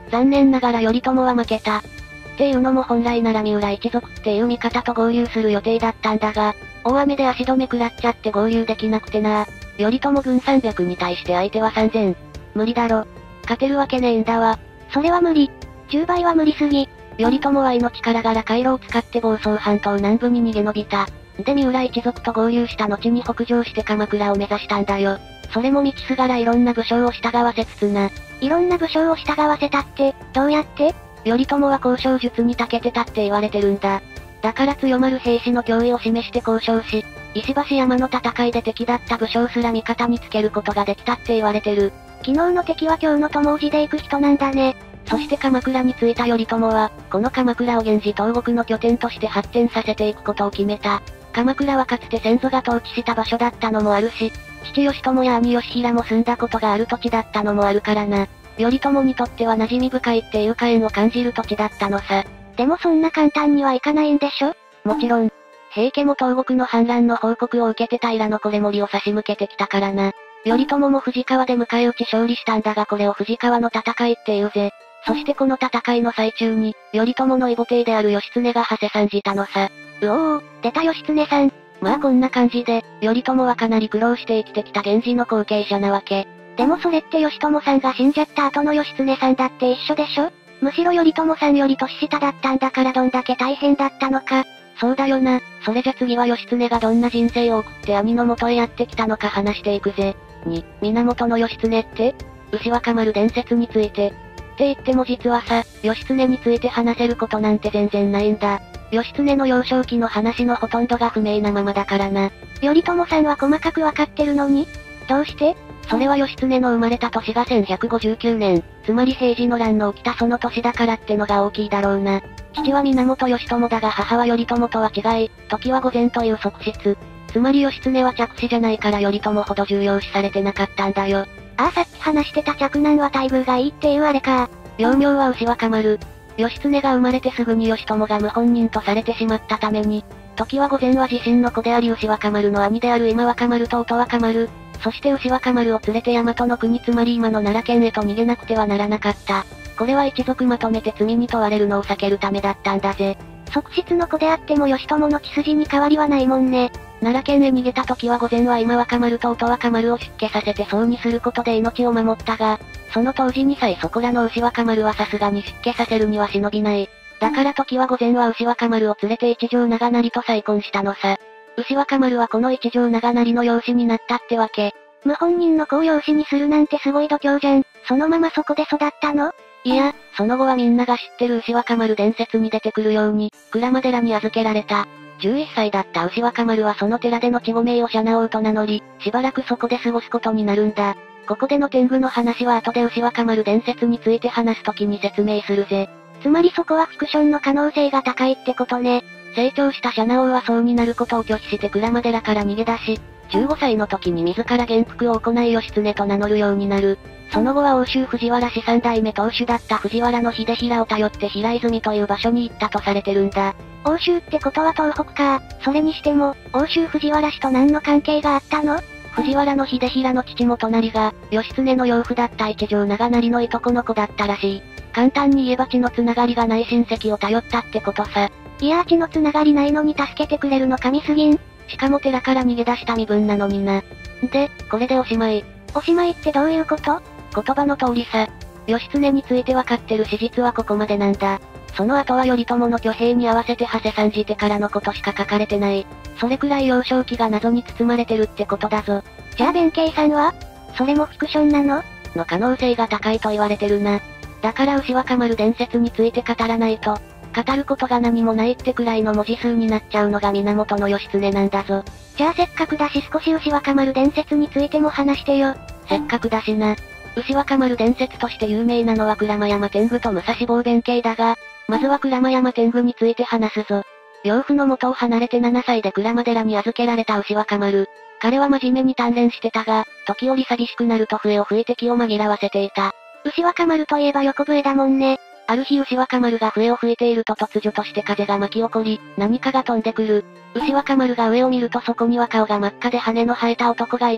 残念ながら頼朝は負けた。っていうのも本来なら三浦一族っていう味方と合流する予定だったんだが、大雨で足止め食らっちゃって合流できなくてな。頼朝軍300に対して相手は3000。無理だろ。勝てるわけねえんだわ。 それは無理。10倍は無理すぎ。 頼朝は命からがら回路を使って房総半島南部に逃げ延びた。で三浦一族と合流した後に北上して鎌倉を目指したんだよ。それも道すがらいろんな武将を従わせつつな。 いろんな武将を従わせたって、どうやって？ 頼朝は交渉術に長けてたって言われてるんだ。だから強まる兵士の脅威を示して交渉し、石橋山の戦いで敵だった武将すら味方につけることができたって言われてる。 昨日の敵は今日の友氏で行く人なんだね。 そして鎌倉に着いた頼朝は、この鎌倉を源氏東国の拠点として発展させていくことを決めた。鎌倉はかつて先祖が統治した場所だったのもあるし、父義朝や兄義平も住んだことがある土地だったのもあるからな。頼朝にとっては馴染み深いっていうか縁を感じる土地だったのさ。 でもそんな簡単にはいかないんでしょ？ もちろん。平家も東国の反乱の報告を受けて平維盛を差し向けてきたからな。頼朝も藤川で迎え撃ち勝利したんだがこれを藤川の戦いっていうぜ。そしてこの戦いの最中に、頼朝の異母弟である義経が馳せ参じたのさ。 出た義経さん。 まあこんな感じで、頼朝はかなり苦労して生きてきた源氏の後継者なわけ。 でもそれって義朝さんが死んじゃった後の義経さんだって一緒でしょ？むしろ頼朝さんより年下だったんだからどんだけ大変だったのか。 そうだよな。それじゃ次は義経がどんな人生を送って兄の元へやってきたのか話していくぜ。源義経って？牛若丸伝説について。って言っても実はさ、義経について話せることなんて全然ないんだ。義経の幼少期の話のほとんどが不明なままだからな。 頼朝さんは細かくわかってるのに？どうして？ それは義経の生まれた年が1159年、つまり平治の乱の起きたその年だからってのが大きいだろうな。父は源義朝だが母は頼朝とは違い、時は御前という側室。つまり義経は嫡子じゃないから頼朝ほど重要視されてなかったんだよ。 さっき話してた嫡男は待遇がいいっていうあれか。 幼名は牛若丸。義経が生まれてすぐに義朝が謀反人とされてしまったために、時は御前は自身の子であり牛若丸の兄である今若丸と音若丸、そして牛若丸を連れて大和の国つまり今の奈良県へと逃げなくてはならなかった。これは一族まとめて罪に問われるのを避けるためだったんだぜ。 側室の子であっても義朝の血筋に変わりはないもんね。 奈良県へ逃げた時は御前は今若丸と音若丸を出家させて葬にすることで命を守ったが、その当時2歳そこらの牛若丸はさすがに出家させるには忍びない。だから時は御前は牛若丸を連れて一条長成と再婚したのさ。牛若丸はこの一条長成の養子になったってわけ。 謀反人の子を養子にするなんてすごい度胸じゃん。そのままそこで育ったの？ いや、その後はみんなが知ってる牛若丸伝説に出てくるように、鞍馬寺に預けられた。11歳だった牛若丸はその寺での地御名を謝王と名乗り、しばらくそこで過ごすことになるんだ。ここでの天狗の話は後で牛若丸伝説について話すときに説明するぜ。 つまりそこはフィクションの可能性が高いってことね。 成長した謝王は僧になることを拒否して鞍馬寺から逃げ出し、15歳の時に自ら元服を行い義経と名乗るようになる。その後は欧州藤原氏三代目当主だった藤原の秀衡を頼って平泉という場所に行ったとされてるんだ。 欧州ってことは東北か。それにしても、欧州藤原氏と何の関係があったの？ 藤原の秀衡の父も隣が、義経の養父だった一条長成のいとこの子だったらしい。簡単に言えば血のつながりがない親戚を頼ったってことさ。 いや血のつながりないのに助けてくれるの神すぎん。 しかも寺から逃げ出した身分なのにな。で、これでおしまい。 おしまいってどういうこと？ 言葉の通りさ。義経についてわかってる史実はここまでなんだ。その後は頼朝の挙兵に合わせて馳せ参じてからのことしか書かれてない。それくらい幼少期が謎に包まれてるってことだぞ。 じゃあ弁慶さんは？それもフィクションなの？ の可能性が高いと言われてるな。だから牛若丸伝説について語らないと、語ることが何もないってくらいの文字数になっちゃうのが源義経なんだぞ。 じゃあせっかくだし少し牛若丸伝説についても話してよ。 せっかくだしな。牛若丸伝説として有名なのは鞍馬山天狗と武蔵坊弁慶だが、まずは鞍馬山天狗について話すぞ。養父の元を離れて7歳で鞍馬寺に預けられた牛若丸。彼は真面目に鍛錬してたが、時折寂しくなると笛を吹いて気を紛らわせていた。 牛若丸といえば横笛だもんね。 ある日牛若丸が笛を吹いていると突如として風が巻き起こり、何かが飛んでくる。牛若丸が上を見るとそこには顔が真っ赤で羽の生えた男がいた。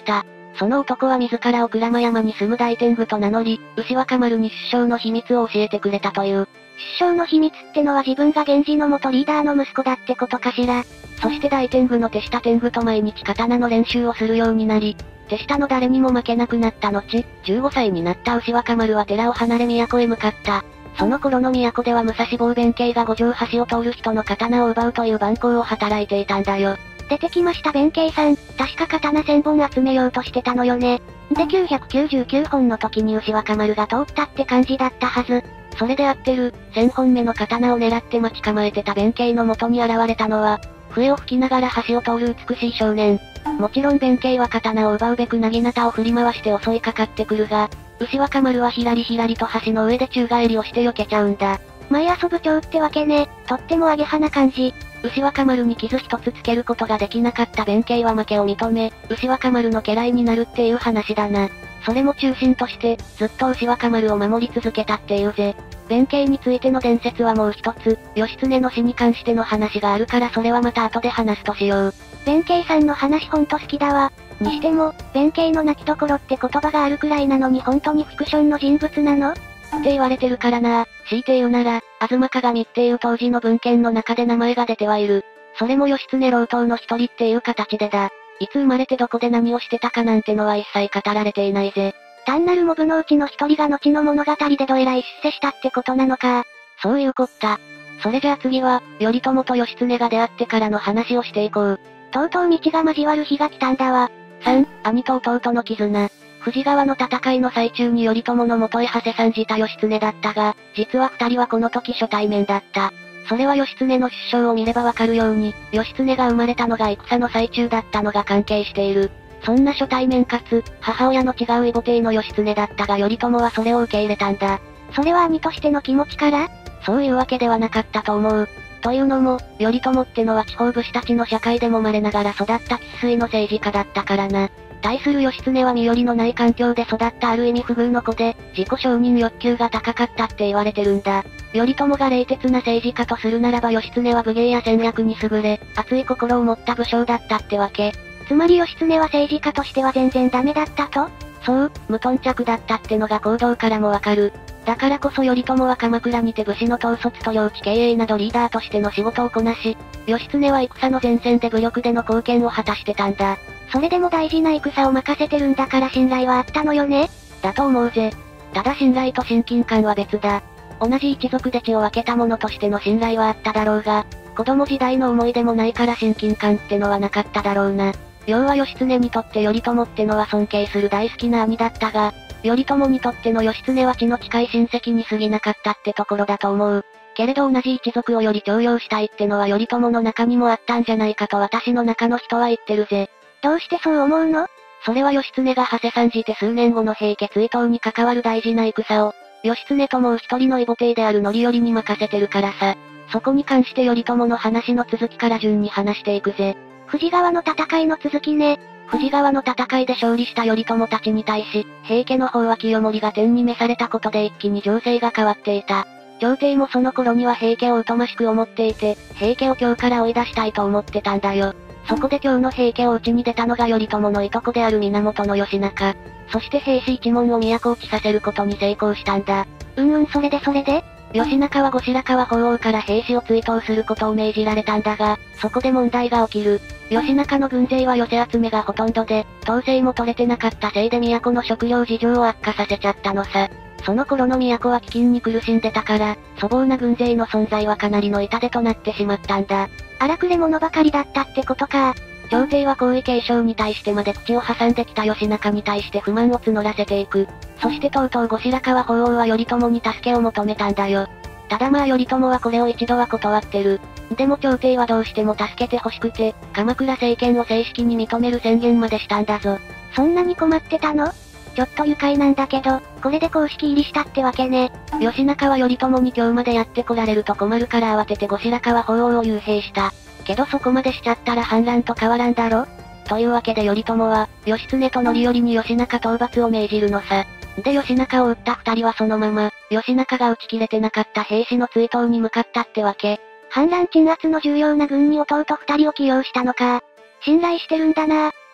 その男は自らを鞍馬山に住む大天狗と名乗り、牛若丸に出生の秘密を教えてくれたという。 出生の秘密ってのは自分が源氏の元リーダーの息子だってことかしら。 そして大天狗の手下天狗と毎日刀の練習をするようになり、手下の誰にも負けなくなった後、15歳になった牛若丸は寺を離れ都へ向かった。その頃の都では武蔵坊弁慶が五条橋を通る人の刀を奪うという蛮行を働いていたんだよ。 出てきました弁慶さん、確か刀1000本集めようとしてたのよね。で999本の時に牛若丸が通ったって感じだったはず。 それで合ってる、1000本目の刀を狙って待ち構えてた弁慶の元に現れたのは、笛を吹きながら橋を通る美しい少年。もちろん弁慶は刀を奪うべく薙刀を振り回して襲いかかってくるが、牛若丸はひらりひらりと橋の上で宙返りをして避けちゃうんだ。 前遊ぶ蝶ってわけね、とってもあげはな感じ。 牛若丸に傷一つつけることができなかった弁慶は負けを認め、牛若丸の家来になるっていう話だな。それも中心として、ずっと牛若丸を守り続けたっていうぜ。弁慶についての伝説はもう一つ、義経の死に関しての話があるからそれはまた後で話すとしよう。 弁慶さんの話ほんと好きだわ。にしても、弁慶の泣きどころって言葉があるくらいなのに本当にフィクションの人物なの？ って言われてるからな。強いて言うなら、吾妻鏡っていう当時の文献の中で名前が出てはいる。それも義経老頭の一人っていう形でだ。いつ生まれてどこで何をしてたかなんてのは一切語られていないぜ。 単なるモブのうちの一人が後の物語でどえらい出世したってことなのか。 そういうこった。それじゃあ次は、頼朝と義経が出会ってからの話をしていこう。 とうとう道が交わる日が来たんだわ。 3、兄と弟の絆。富士川の戦いの最中に頼朝の元へ馳せ参じた義経だったが、実は二人はこの時初対面だった。それは義経の出生を見ればわかるように、義経が生まれたのが戦の最中だったのが関係している。そんな初対面かつ、母親の違う異母弟の義経だったが頼朝はそれを受け入れたんだ。 それは兄としての気持ちから？ そういうわけではなかったと思う。というのも、頼朝ってのは地方武士たちの社会でもまれながら育った生粋の政治家だったからな。対する義経は身寄りのない環境で育ったある意味不遇の子で、自己承認欲求が高かったって言われてるんだ。頼朝が冷徹な政治家とするならば義経は武芸や戦略に優れ、熱い心を持った武将だったってわけ。 つまり義経は政治家としては全然ダメだったと？ そう、無頓着だったってのが行動からもわかる。だからこそ頼朝は鎌倉にて武士の統率と領地経営などリーダーとしての仕事をこなし、義経は戦の前線で武力での貢献を果たしてたんだ。 それでも大事な戦を任せてるんだから信頼はあったのよね？ だと思うぜ。ただ信頼と親近感は別だ。同じ一族で血を分けた者としての信頼はあっただろうが、子供時代の思い出もないから親近感ってのはなかっただろうな。要は義経にとって頼朝ってのは尊敬する大好きな兄だったが、頼朝にとっての義経は血の近い親戚に過ぎなかったってところだと思う。けれど同じ一族をより重用したいってのは頼朝の中にもあったんじゃないかと私の中の人は言ってるぜ。 どうしてそう思うの？ それは義経が馳せ参じて数年後の平家追討に関わる大事な戦を、義経ともう一人の異母弟である範頼に任せてるからさ。そこに関して頼朝の話の続きから順に話していくぜ。 富士川の戦いの続きね。 富士川の戦いで勝利した頼朝たちに対し、平家の方は清盛が天に召されたことで一気に情勢が変わっていた。朝廷もその頃には平家を疎ましく思っていて、平家を京から追い出したいと思ってたんだよ。そこで京の平家を討ちに出たのが頼朝のいとこである源義仲。そして平氏一門を都落ちさせることに成功したんだ。 それで義仲は後白河法皇から平氏を追討することを命じられたんだが、そこで問題が起きる。義仲の軍勢は寄せ集めがほとんどで、統制も取れてなかったせいで都の食料事情を悪化させちゃったのさ。その頃の都は飢饉に苦しんでたから、粗暴な軍勢の存在はかなりの痛手となってしまったんだ。 荒くれ者ばかりだったってことか。 朝廷は皇位継承に対してまで口を挟んできた義仲に対して不満を募らせていく。そしてとうとう後白河法皇は頼朝に助けを求めたんだよ。ただまあ頼朝はこれを一度は断ってる。でも朝廷はどうしても助けて欲しくて、鎌倉政権を正式に認める宣言までしたんだぞ。 そんなに困ってたの？ちょっと愉快なんだけど、これで公式入りしたってわけね。 義仲は頼朝に今日までやってこられると困るから慌てて後白河法皇を幽閉した。けどそこまでしちゃったら反乱と変わらんだろ？というわけで頼朝は、義経と範頼に義仲討伐を命じるのさ。で義仲を撃った二人はそのまま、義仲が撃ち切れてなかった平氏の追討に向かったってわけ。 反乱鎮圧の重要な軍に弟二人を起用したのか。信頼してるんだな。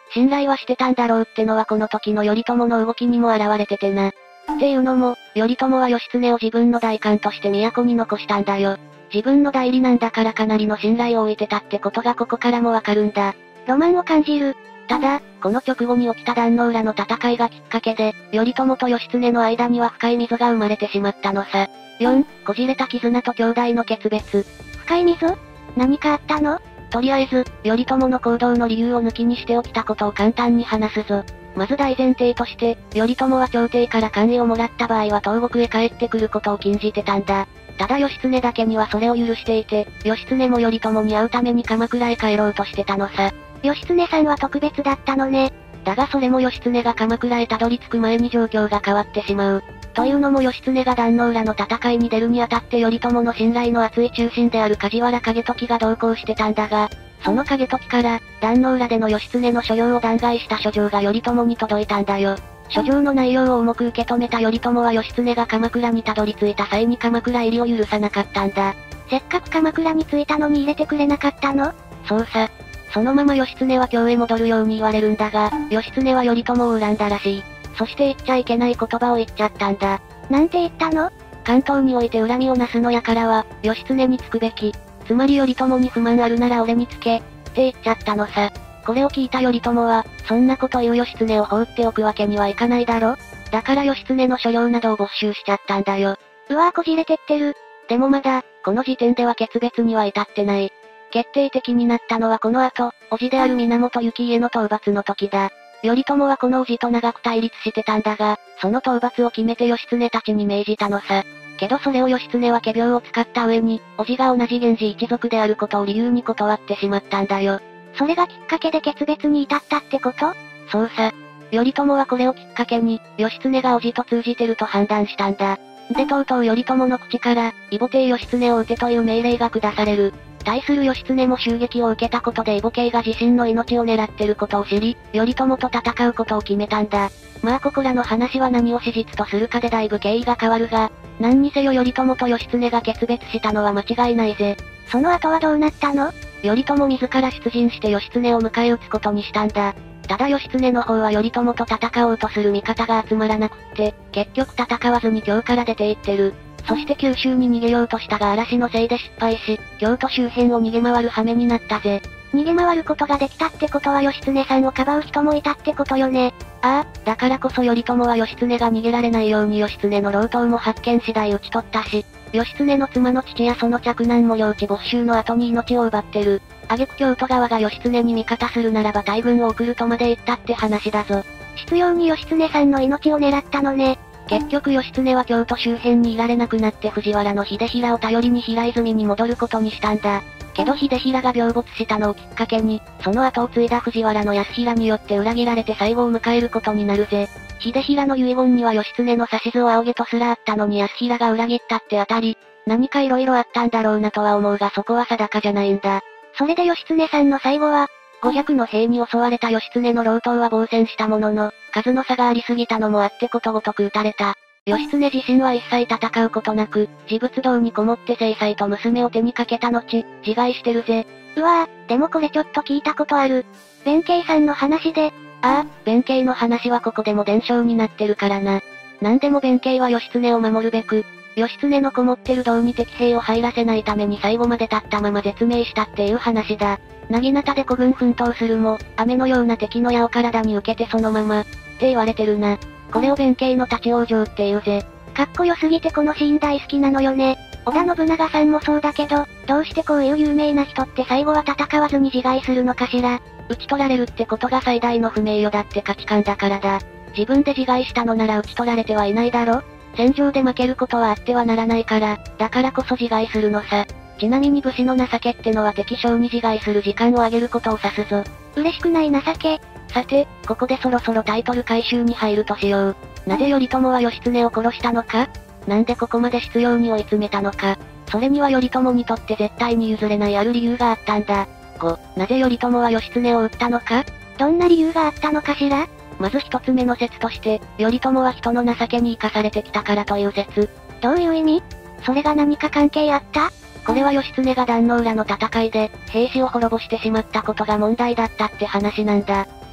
信頼はしてたんだろうってのはこの時の頼朝の動きにも現れててな。っていうのも、頼朝は義経を自分の代官として都に残したんだよ。自分の代理なんだからかなりの信頼を置いてたってことがここからもわかるんだ。 ロマンを感じる。 ただ、この直後に起きた壇ノ浦の戦いがきっかけで、頼朝と義経の間には深い溝が生まれてしまったのさ。4、こじれた絆と兄弟の決別。 深い溝？何かあったの？ とりあえず、頼朝の行動の理由を抜きにして起きたことを簡単に話すぞ。まず大前提として、頼朝は朝廷から官位をもらった場合は東国へ帰ってくることを禁じてたんだ。ただ義経だけにはそれを許していて、義経も頼朝に会うために鎌倉へ帰ろうとしてたのさ。 義経さんは特別だったのね。 だがそれも義経が鎌倉へたどり着く前に状況が変わってしまう。というのも義経が壇ノ浦の戦いに出るにあたって頼朝の信頼の厚い中心である梶原景時が同行してたんだが、その景時から、壇ノ浦での義経の所領を弾劾した書状が頼朝に届いたんだよ。書状の内容を重く受け止めた頼朝は義経が鎌倉にたどり着いた際に鎌倉入りを許さなかったんだ。 せっかく鎌倉に着いたのに入れてくれなかったの？ そうさ。そのまま義経は京へ戻るように言われるんだが、義経は頼朝を恨んだらしい。そして言っちゃいけない言葉を言っちゃったんだ。 なんて言ったの？ 関東において恨みをなすのやからは、義経につくべき。つまり頼朝に不満あるなら俺につけ、って言っちゃったのさ。これを聞いた頼朝は、そんなこと言う義経を放っておくわけにはいかないだろ？だから義経の所領などを没収しちゃったんだよ。 うわぁこじれてってる。 でもまだ、この時点では決別には至ってない。決定的になったのはこの後、叔父である源行家の討伐の時だ。頼朝はこの叔父と長く対立してたんだが、その討伐を決めて義経たちに命じたのさ。けどそれを義経は仮病を使った上に、叔父が同じ源氏一族であることを理由に断ってしまったんだよ。 それがきっかけで決別に至ったってこと？ そうさ。頼朝はこれをきっかけに、義経が叔父と通じてると判断したんだ。でとうとう頼朝の口から、異母帝義経を討てという命令が下される。対する義経も襲撃を受けたことで異母兄が自身の命を狙ってることを知り、頼朝と戦うことを決めたんだ。まあここらの話は何を史実とするかでだいぶ経緯が変わるが、何にせよ頼朝と義経が決別したのは間違いないぜ。 その後はどうなったの？ 頼朝自ら出陣して義経を迎え撃つことにしたんだ。ただ義経の方は頼朝と戦おうとする味方が集まらなくって、結局戦わずに京から出て行ってる。そして九州に逃げようとしたが嵐のせいで失敗し、京都周辺を逃げ回る羽目になったぜ。 逃げ回ることができたってことは義経さんをかばう人もいたってことよね。 ああ、だからこそ頼朝は義経が逃げられないように義経の老頭も発見次第討ち取ったし、義経の妻の父やその嫡男も領地没収の後に命を奪ってる。挙句京都側が義経に味方するならば大軍を送るとまで言ったって話だぞ。 執拗に義経さんの命を狙ったのね。 結局義経は京都周辺にいられなくなって藤原の秀衡を頼りに平泉に戻ることにしたんだ。けど秀衡が病没したのをきっかけに、その後を継いだ藤原の康平によって裏切られて最後を迎えることになるぜ。秀衡の遺言には義経の指図を仰げとすらあったのに康平が裏切ったってあたり、何か色々あったんだろうなとは思うがそこは定かじゃないんだ。 それで義経さんの最後は、 500の兵に襲われた義経の老頭は防戦したものの、数の差がありすぎたのもあってことごとく撃たれた。義経自身は一切戦うことなく、自仏道にこもって正妻と娘を手にかけた後、自害してるぜ。 うわぁ、でもこれちょっと聞いたことある。弁慶さんの話で。 ああ、弁慶の話はここでも伝承になってるからな。なんでも弁慶は義経を守るべく、義経のこもってる道に敵兵を入らせないために最後まで立ったまま絶命したっていう話だ。薙刀で孤軍奮闘するも、雨のような敵の矢を体に受けてそのまま、って言われてるな。これを弁慶の立ち往生って言うぜ。 かっこよすぎてこのシーン大好きなのよね。織田信長さんもそうだけど、どうしてこういう有名な人って最後は戦わずに自害するのかしら。 討ち取られるってことが最大の不名誉だって価値観だからだ。自分で自害したのなら討ち取られてはいないだろ？戦場で負けることはあってはならないから、だからこそ自害するのさ。ちなみに武士の情けってのは敵将に自害する時間を上げることを指すぞ。 嬉しくない情け。 さて、ここでそろそろタイトル回収に入るとしよう。なぜ頼朝は義経を殺したのか？なんでここまで執拗に追い詰めたのか？それには頼朝にとって絶対に譲れないある理由があったんだ。5、なぜ頼朝は義経を撃ったのか？ どんな理由があったのかしら？ まず一つ目の説として、頼朝は人の情けに生かされてきたからという説。 どういう意味？それが何か関係あった？ これは義経が壇ノ浦の戦いで、兵士を滅ぼしてしまったことが問題だったって話なんだ。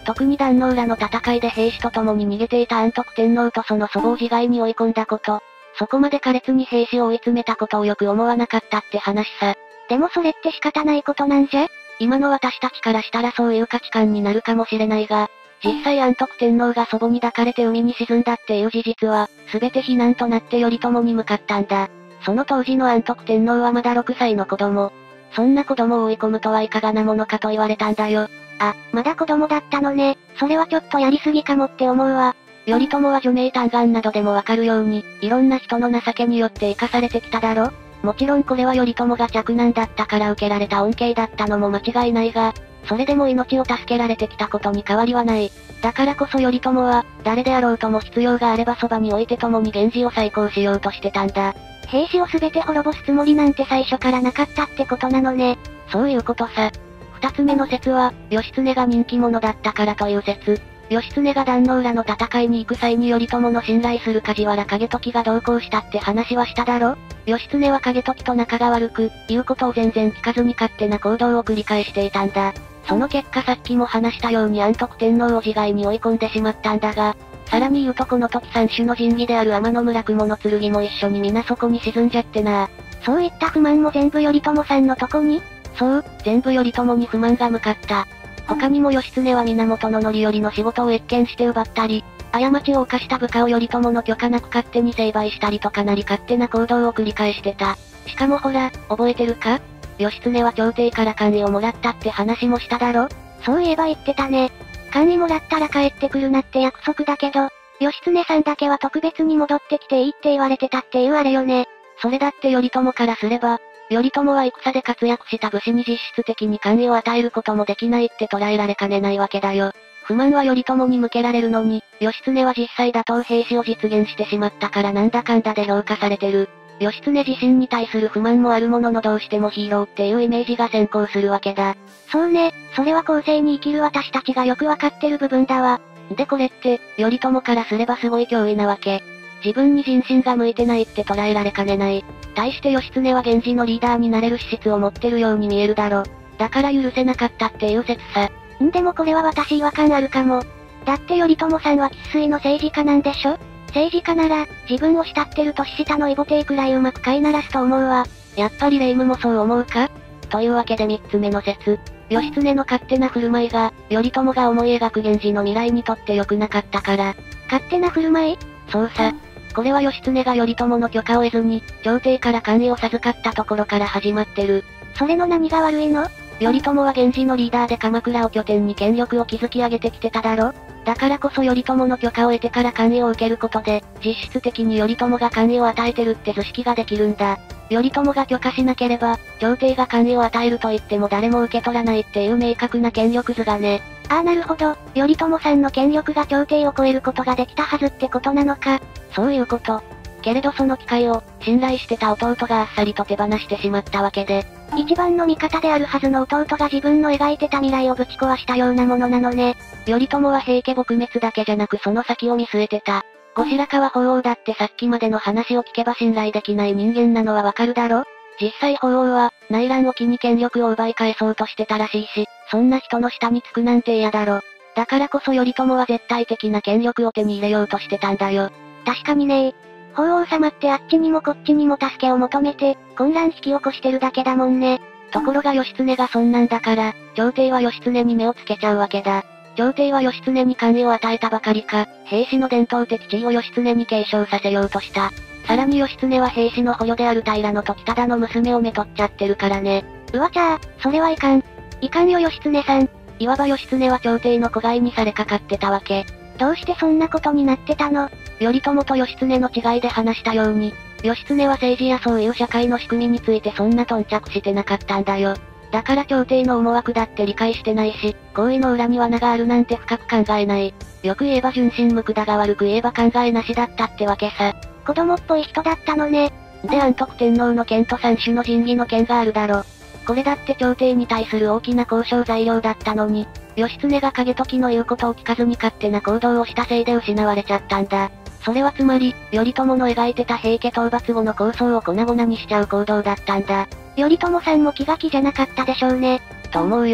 特に壇ノ浦の戦いで兵士と共に逃げていた安徳天皇とその祖母を自害に追い込んだこと。そこまで苛烈に兵士を追い詰めたことをよく思わなかったって話さ。 でもそれって仕方ないことなんじゃ？ 今の私たちからしたらそういう価値観になるかもしれないが、実際安徳天皇が祖母に抱かれて海に沈んだっていう事実は、すべて非難となって頼朝に向かったんだ。その当時の安徳天皇はまだ6歳の子供。そんな子供を追い込むとはいかがなものかと言われたんだよ。 あ、まだ子供だったのね。それはちょっとやりすぎかもって思うわ。 頼朝は除名嘆願などでもわかるように、いろんな人の情けによって生かされてきただろ？もちろんこれは頼朝が嫡男だったから受けられた恩恵だったのも間違いないが、それでも命を助けられてきたことに変わりはない。だからこそ頼朝は、誰であろうとも必要があればそばに置いて共に源氏を再興しようとしてたんだ。 兵士をすべて滅ぼすつもりなんて最初からなかったってことなのね。 そういうことさ。二つ目の説は、義経が人気者だったからという説。義経が壇ノ浦の戦いに行く際に頼朝の信頼する梶原景時が同行したって話はしただろ？義経は景時と仲が悪く、言うことを全然聞かずに勝手な行動を繰り返していたんだ。その結果さっきも話したように安徳天皇を自害に追い込んでしまったんだが、さらに言うとこの時三種の神器である天の村雲の剣も一緒に皆そこに沈んじゃってな。 そういった不満も全部頼朝さんのとこに？ そう、全部頼朝に不満が向かった。他にも義経は源頼頼の仕事を越権して奪ったり、過ちを犯した部下を頼朝の許可なく勝手に成敗したりとかなり勝手な行動を繰り返してた。しかもほら、覚えてるか？義経は朝廷から官位をもらったって話もしただろ？ そういえば言ってたね。官位もらったら帰ってくるなって約束だけど、義経さんだけは特別に戻ってきていいって言われてたっていうあれよね。 それだって頼朝からすれば、頼朝は戦で活躍した武士に実質的に官位を与えることもできないって捉えられかねないわけだよ。不満は頼朝に向けられるのに、義経は実際打倒平氏を実現してしまったからなんだかんだで評価されてる。義経自身に対する不満もあるもののどうしてもヒーローっていうイメージが先行するわけだ。 そうね、それは後世に生きる私たちがよくわかってる部分だわ。 でこれって、頼朝からすればすごい脅威なわけ。自分に人心が向いてないって捉えられかねない。対して義経は源氏のリーダーになれる資質を持ってるように見えるだろ。だから許せなかったっていう説さ。 でもこれは私違和感あるかも。だって頼朝さんは生粋の政治家なんでしょ？政治家なら、自分を慕ってる年下のイボテイくらいうまく飼いならすと思うわ。 やっぱり霊夢もそう思うか？というわけで三つ目の説。義経の勝手な振る舞いが、頼朝が思い描く源氏の未来にとって良くなかったから。 勝手な振る舞い？ そうさ。これは義経が頼朝の許可を得ずに、朝廷から官位を授かったところから始まってる。 それの何が悪いの？ 頼朝は源氏のリーダーで鎌倉を拠点に権力を築き上げてきてただろ？だからこそ頼朝の許可を得てから官位を受けることで、実質的に頼朝が官位を与えてるって図式ができるんだ。頼朝が許可しなければ、朝廷が官位を与えると言っても誰も受け取らないっていう明確な権力図がね。 ああなるほど、頼朝さんの権力が朝廷を超えることができたはずってことなのか。 そういうこと。けれどその機会を、信頼してた弟があっさりと手放してしまったわけで。 一番の味方であるはずの弟が自分の描いてた未来をぶち壊したようなものなのね。 頼朝は平家撲滅だけじゃなくその先を見据えてた。後白河法皇だってさっきまでの話を聞けば信頼できない人間なのはわかるだろ？実際法皇は、内乱を機に権力を奪い返そうとしてたらしいし、そんな人の下につくなんて嫌だろ。だからこそ頼朝は絶対的な権力を手に入れようとしてたんだよ。 確かにね。法皇様ってあっちにもこっちにも助けを求めて、混乱引き起こしてるだけだもんね。 ところが義経がそんなんだから、朝廷は義経に目をつけちゃうわけだ。朝廷は義経に官位を与えたばかりか、平氏の伝統的地位を義経に継承させようとした。さらに義経は平氏の捕虜である平時忠の娘をめとっちゃってるからね。 うわちゃー、それはいかん。いかんよ義経さん。 いわば義経は朝廷の子飼いにされかかってたわけ。 どうしてそんなことになってたの？ 頼朝と義経の違いで話したように、義経は政治やそういう社会の仕組みについてそんな頓着してなかったんだよ。だから朝廷の思惑だって理解してないし、行為の裏に罠があるなんて深く考えない。よく言えば純真無垢だが悪く言えば考えなしだったってわけさ。 子供っぽい人だったのね。 で安徳天皇の剣と三種の神器の剣があるだろ。これだって朝廷に対する大きな交渉材料だったのに、義経が景時の言うことを聞かずに勝手な行動をしたせいで失われちゃったんだ。それはつまり、頼朝の描いてた平家討伐後の構想を粉々にしちゃう行動だったんだ。 頼朝さんも気が気じゃなかったでしょうね。 と思うよ。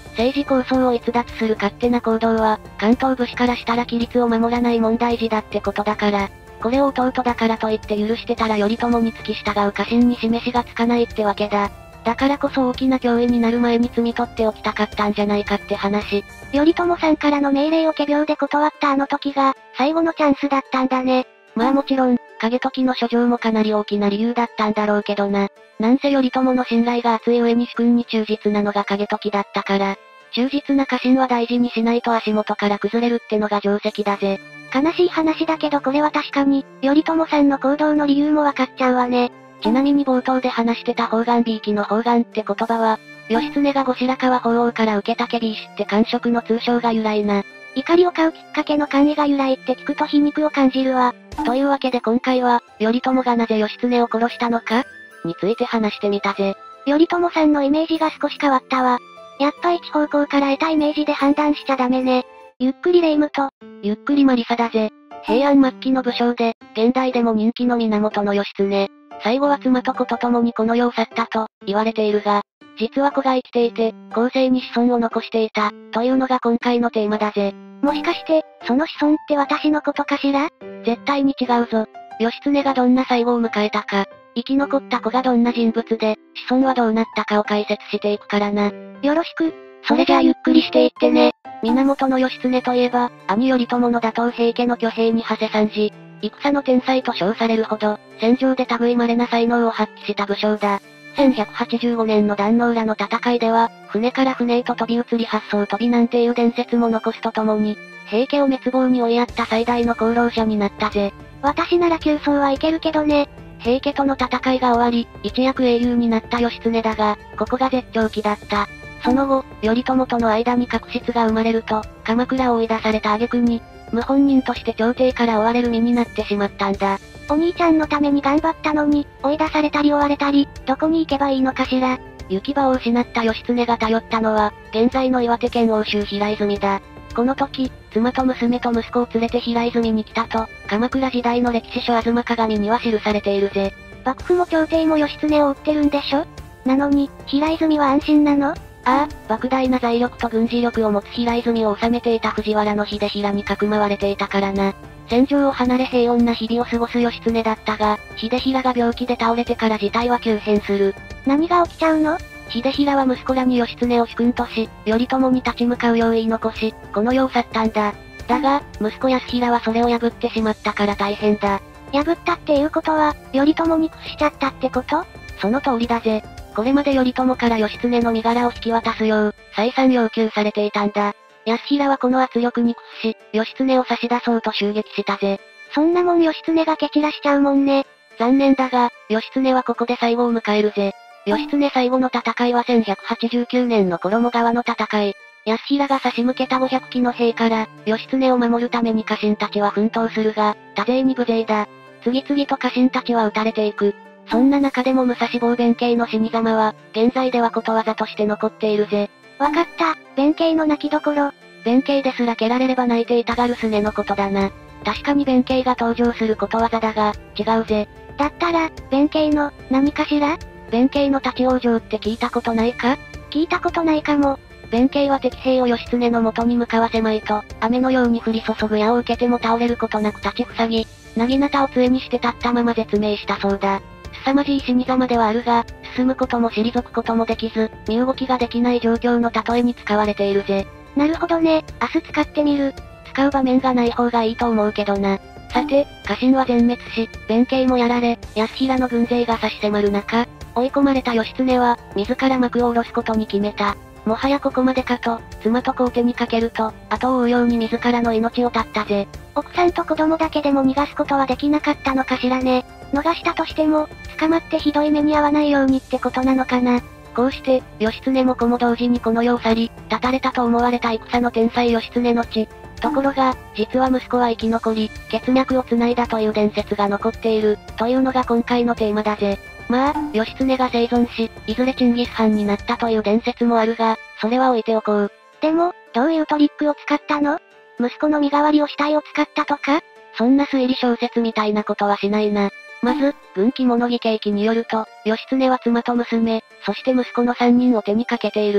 政治構想を逸脱する勝手な行動は、関東武士からしたら規律を守らない問題児だってことだから、これを弟だからといって許してたら頼朝に付き従う家臣に示しがつかないってわけだ。だからこそ大きな脅威になる前に摘み取っておきたかったんじゃないかって話。 頼朝さんからの命令を仮病で断ったあの時が、最後のチャンスだったんだね。 まあもちろん、景時の書状もかなり大きな理由だったんだろうけどな。なんせ頼朝の信頼が厚い上に主君に忠実なのが景時だったから。忠実な家臣は大事にしないと足元から崩れるってのが定石だぜ。 悲しい話だけどこれは確かに、頼朝さんの行動の理由もわかっちゃうわね。 ちなみに冒頭で話してた方眼びいきの方眼って言葉は、義経が後白河法皇から受けたけびいしって官職の通称が由来な。 怒りを買うきっかけの官位が由来って聞くと皮肉を感じるわ。 というわけで今回は、頼朝がなぜ義経を殺したのかについて話してみたぜ。 頼朝さんのイメージが少し変わったわ。やっぱ一方向から得たイメージで判断しちゃダメね。ゆっくりレ夢ムと、 ゆっくりマリサだぜ。平安末期の武将で、現代でも人気の源義経。最後は妻と子と共にこの世を去ったと、言われているが、実は子が生きていて、後世に子孫を残していた、というのが今回のテーマだぜ。 もしかして、その子孫って私のことかしら？ 絶対に違うぞ。義経がどんな最後を迎えたか、生き残った子がどんな人物で、子孫はどうなったかを解説していくからな。 よろしく。 それじゃあゆっくりしていってね。源義経といえば、兄頼朝の打倒平家の挙兵に長谷三次。戦の天才と称されるほど、戦場で類まれな才能を発揮した武将だ。1185年の壇ノ浦の戦いでは、船から船へと飛び移り八艘飛びなんていう伝説も残すとともに、平家を滅亡に追いやった最大の功労者になったぜ。 私なら急走はいけるけどね。 平家との戦いが終わり、一躍英雄になった義経だが、ここが絶頂期だった。その後、頼朝との間に確執が生まれると、鎌倉を追い出された挙句に、謀反人として朝廷から追われる身になってしまったんだ。 お兄ちゃんのために頑張ったのに、追い出されたり追われたり、どこに行けばいいのかしら。 行き場を失った義経が頼ったのは、現在の岩手県奥州平泉だ。この時、妻と娘と息子を連れて平泉に来たと、鎌倉時代の歴史書吾妻鏡には記されているぜ。 幕府も朝廷も義経を追ってるんでしょ？なのに、平泉は安心なの？ ああ、莫大な財力と軍事力を持つ平泉を治めていた藤原秀衡にかくまわれていたからな。戦場を離れ平穏な日々を過ごす義経だったが、秀衡が病気で倒れてから事態は急変する。 何が起きちゃうの？ 秀衡は息子らに義経を主君とし、頼朝に立ち向かうよう言い残し、この世を去ったんだ。だが、息子康衡はそれを破ってしまったから大変だ。 破ったっていうことは、頼朝に屈しちゃったってこと？ その通りだぜ。これまで頼朝から義経の身柄を引き渡すよう、再三要求されていたんだ。康衡はこの圧力に屈し、義経を差し出そうと襲撃したぜ。 そんなもん義経が蹴散らしちゃうもんね。 残念だが、義経はここで最後を迎えるぜ。義経最後の戦いは1189年の衣川の戦い。康衡が差し向けた500騎の兵から、義経を守るために家臣たちは奮闘するが、多勢に無勢だ。次々と家臣たちは撃たれていく。そんな中でも武蔵坊弁慶の死に様は、現在ではことわざとして残っているぜ。 わかった、弁慶の泣きどころ。 弁慶ですら蹴られれば泣いていたがるすねのことだな。確かに弁慶が登場することわざだが、違うぜ。 だったら、弁慶の、何かしら？ 弁慶の立ち往生って聞いたことないか？ 聞いたことないかも。 弁慶は敵兵を義経の元に向かわせまいと、雨のように降り注ぐ矢を受けても倒れることなく立ち塞ぎ、なぎなたを杖にして立ったまま絶命したそうだ。凄まじい死に様ではあるが、進むことも退くこともできず、身動きができない状況の例えに使われているぜ。 なるほどね、明日使ってみる。 使う場面がない方がいいと思うけどな。さて、家臣は全滅し、弁慶もやられ、康衡の軍勢が差し迫る中、追い込まれた義経は、自ら幕を下ろすことに決めた。もはやここまでかと、妻と子を手にかけると、後を追うように自らの命を絶ったぜ。 奥さんと子供だけでも逃がすことはできなかったのかしらね。逃したとしても、捕まってひどい目に遭わないようにってことなのかな。 こうして、義経も子も同時にこの世を去り、絶たれたと思われた戦の天才義経の地。ところが、実は息子は生き残り、血脈を繋いだという伝説が残っている、というのが今回のテーマだぜ。まあ、義経が生存し、いずれチンギス・ハンになったという伝説もあるが、それは置いておこう。 でも、どういうトリックを使ったの？息子の身代わりを死体を使ったとか？ そんな推理小説みたいなことはしないな。まず、軍記物儀刑記によると、義経は妻と娘、そして息子の3人を手にかけている。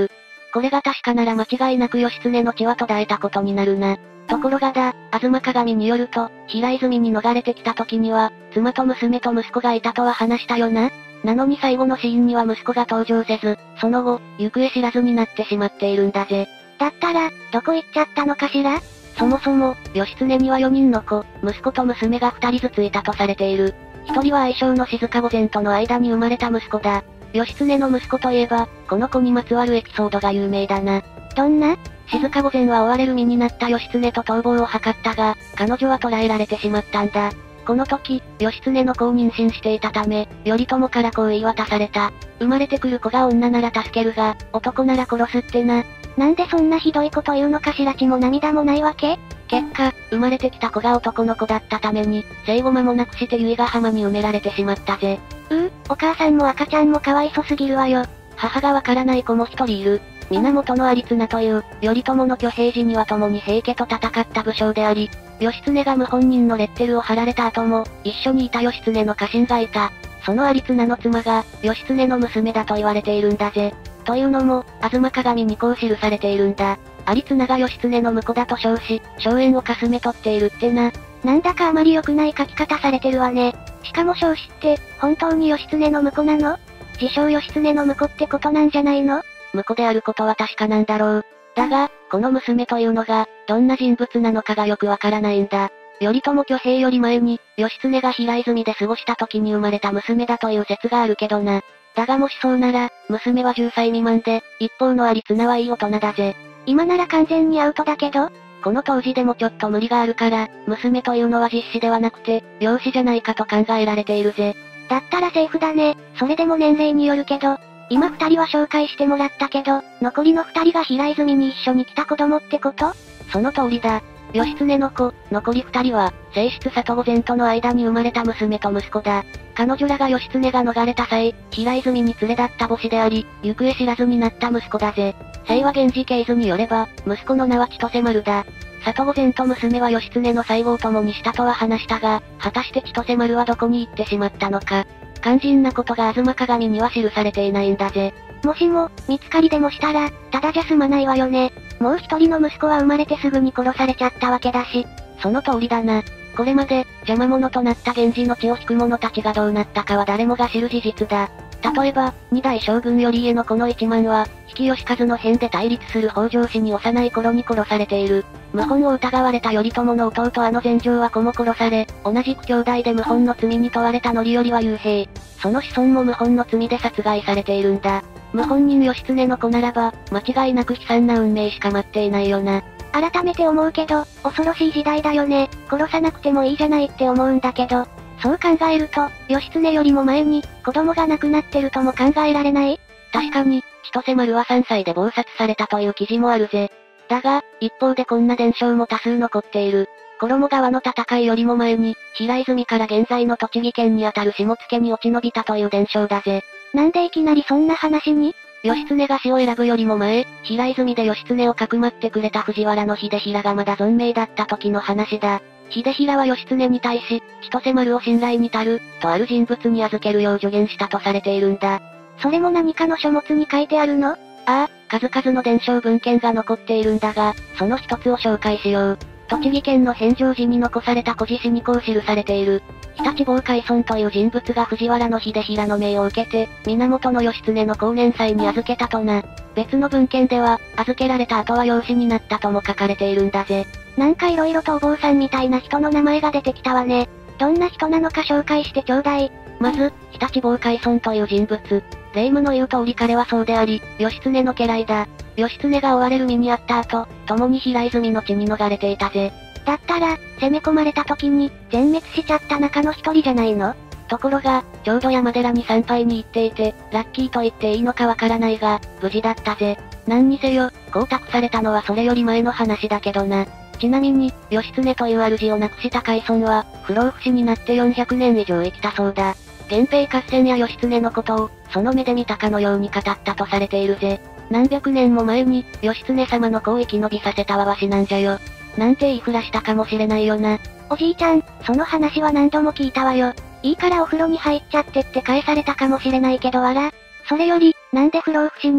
これが確かなら間違いなく義経の血は途絶えたことになるな。ところが吾妻鏡によると、平泉に逃れてきた時には、妻と娘と息子がいたとは話したよな。なのに最後のシーンには息子が登場せず、その後、行方知らずになってしまっているんだぜ。 だったら、どこ行っちゃったのかしら？ そもそも、義経には4人の子、息子と娘が2人ずついたとされている。1人は愛称の静御前との間に生まれた息子だ。義経の息子といえば、この子にまつわるエピソードが有名だな。 どんな？ 静御前は追われる身になった義経と逃亡を図ったが、彼女は捕らえられてしまったんだ。この時、義経の子を妊娠していたため、頼朝からこう言い渡された。生まれてくる子が女なら助けるが、男なら殺すってな。 なんでそんなひどいこと言うのかしら。血も涙もないわけ？ 結果、生まれてきた子が男の子だったために、生後間もなくして由比ヶ浜に埋められてしまったぜ。 お母さんも赤ちゃんもかわいそすぎるわよ。 母がわからない子も一人いる。源有綱という、頼朝の挙兵時には共に平家と戦った武将であり、義経が謀反人のレッテルを貼られた後も、一緒にいた義経の家臣がいた。その有綱の妻が、義経の娘だと言われているんだぜ。というのも、吾妻鏡にこう記されているんだ。有綱が義経の婿だと称し、荘園をかすめ取っているってな。 なんだかあまり良くない書き方されてるわね。しかも彰子って、本当に義経の婿なの？自称義経の婿ってことなんじゃないの？ 婿であることは確かなんだろう。だが、この娘というのが、どんな人物なのかがよくわからないんだ。頼朝挙兵より前に、義経が平泉で過ごした時に生まれた娘だという説があるけどな。だがもしそうなら、娘は10歳未満で、一方の有綱はいい大人だぜ。 今なら完全にアウトだけど、 この当時でもちょっと無理があるから、娘というのは実子ではなくて、養子じゃないかと考えられているぜ。 だったらセーフだね。それでも年齢によるけど、今2人は紹介してもらったけど、残りの2人が平泉に一緒に来た子供ってこと？ その通りだ。義経の子、残り2人は、正室里御前との間に生まれた娘と息子だ。彼女らが義経が逃れた際、平泉に連れ立った母子であり、行方知らずになった息子だぜ。清和源氏系図によれば、息子の名は千歳丸だ。里御前と娘は義経の最後を共にしたとは話したが、果たして千歳丸はどこに行ってしまったのか。肝心なことが吾妻鏡には記されていないんだぜ。 もしも、見つかりでもしたら、ただじゃ済まないわよね。もう一人の息子は生まれてすぐに殺されちゃったわけだし。 その通りだな。これまで、邪魔者となった源氏の血を引く者たちがどうなったかは誰もが知る事実だ。例えば、二代将軍頼家のこの一幡は、比企能員の変で対立する北条氏に幼い頃に殺されている。謀反を疑われた頼朝の弟前城は子も殺され、同じく兄弟で謀反の罪に問われた範頼は幽閉。その子孫も謀反の罪で殺害されているんだ。謀反人義経の子ならば、間違いなく悲惨な運命しか待っていないよな。 改めて思うけど、恐ろしい時代だよね。殺さなくてもいいじゃないって思うんだけど。そう考えると、義経よりも前に、子供が亡くなってるとも考えられない？ 確かに、千歳丸は3歳で謀殺されたという記事もあるぜ。だが、一方でこんな伝承も多数残っている。衣川の戦いよりも前に、平泉から現在の栃木県にあたる下野に落ち延びたという伝承だぜ。 なんでいきなりそんな話に？ 義経が死を選ぶよりも前、平泉で義経をかくまってくれた藤原の秀衡がまだ存命だった時の話だ。秀衡は義経に対し、千歳丸を信頼に足る、とある人物に預けるよう助言したとされているんだ。 それも何かの書物に書いてあるの？ ああ、数々の伝承文献が残っているんだが、その一つを紹介しよう。栃木県の返上時に残された古事詩にこう記されている。日立坊海村という人物が藤原の秀衡の命を受けて、源義経の後年祭に預けたとな。別の文献では、預けられた後は養子になったとも書かれているんだぜ。 なんか色々とお坊さんみたいな人の名前が出てきたわね。どんな人なのか紹介してちょうだい。 まず、日立坊海村という人物。霊夢の言う通り彼はそうであり、義経の家来だ。義経が追われる身にあった後、共に平泉の地に逃れていたぜ。 だったら、攻め込まれた時に、全滅しちゃった中の一人じゃないの？ ところが、ちょうど山寺に参拝に行っていて、ラッキーと言っていいのかわからないが、無事だったぜ。何にせよ、こう託されたのはそれより前の話だけどな。ちなみに、義経という主を亡くした海村は、不老不死になって400年以上生きたそうだ。源平合戦や義経のことを、その目で見たかのように語ったとされているぜ。何百年も前に、義経様の子を生き延びさせたはわしなんじゃよ。なんて言いふらしたかもしれないよな。 おじいちゃん、その話は何度も聞いたわよ。いいからお風呂に入っちゃってって返されたかもしれないけどそれより、なんで不老不死に？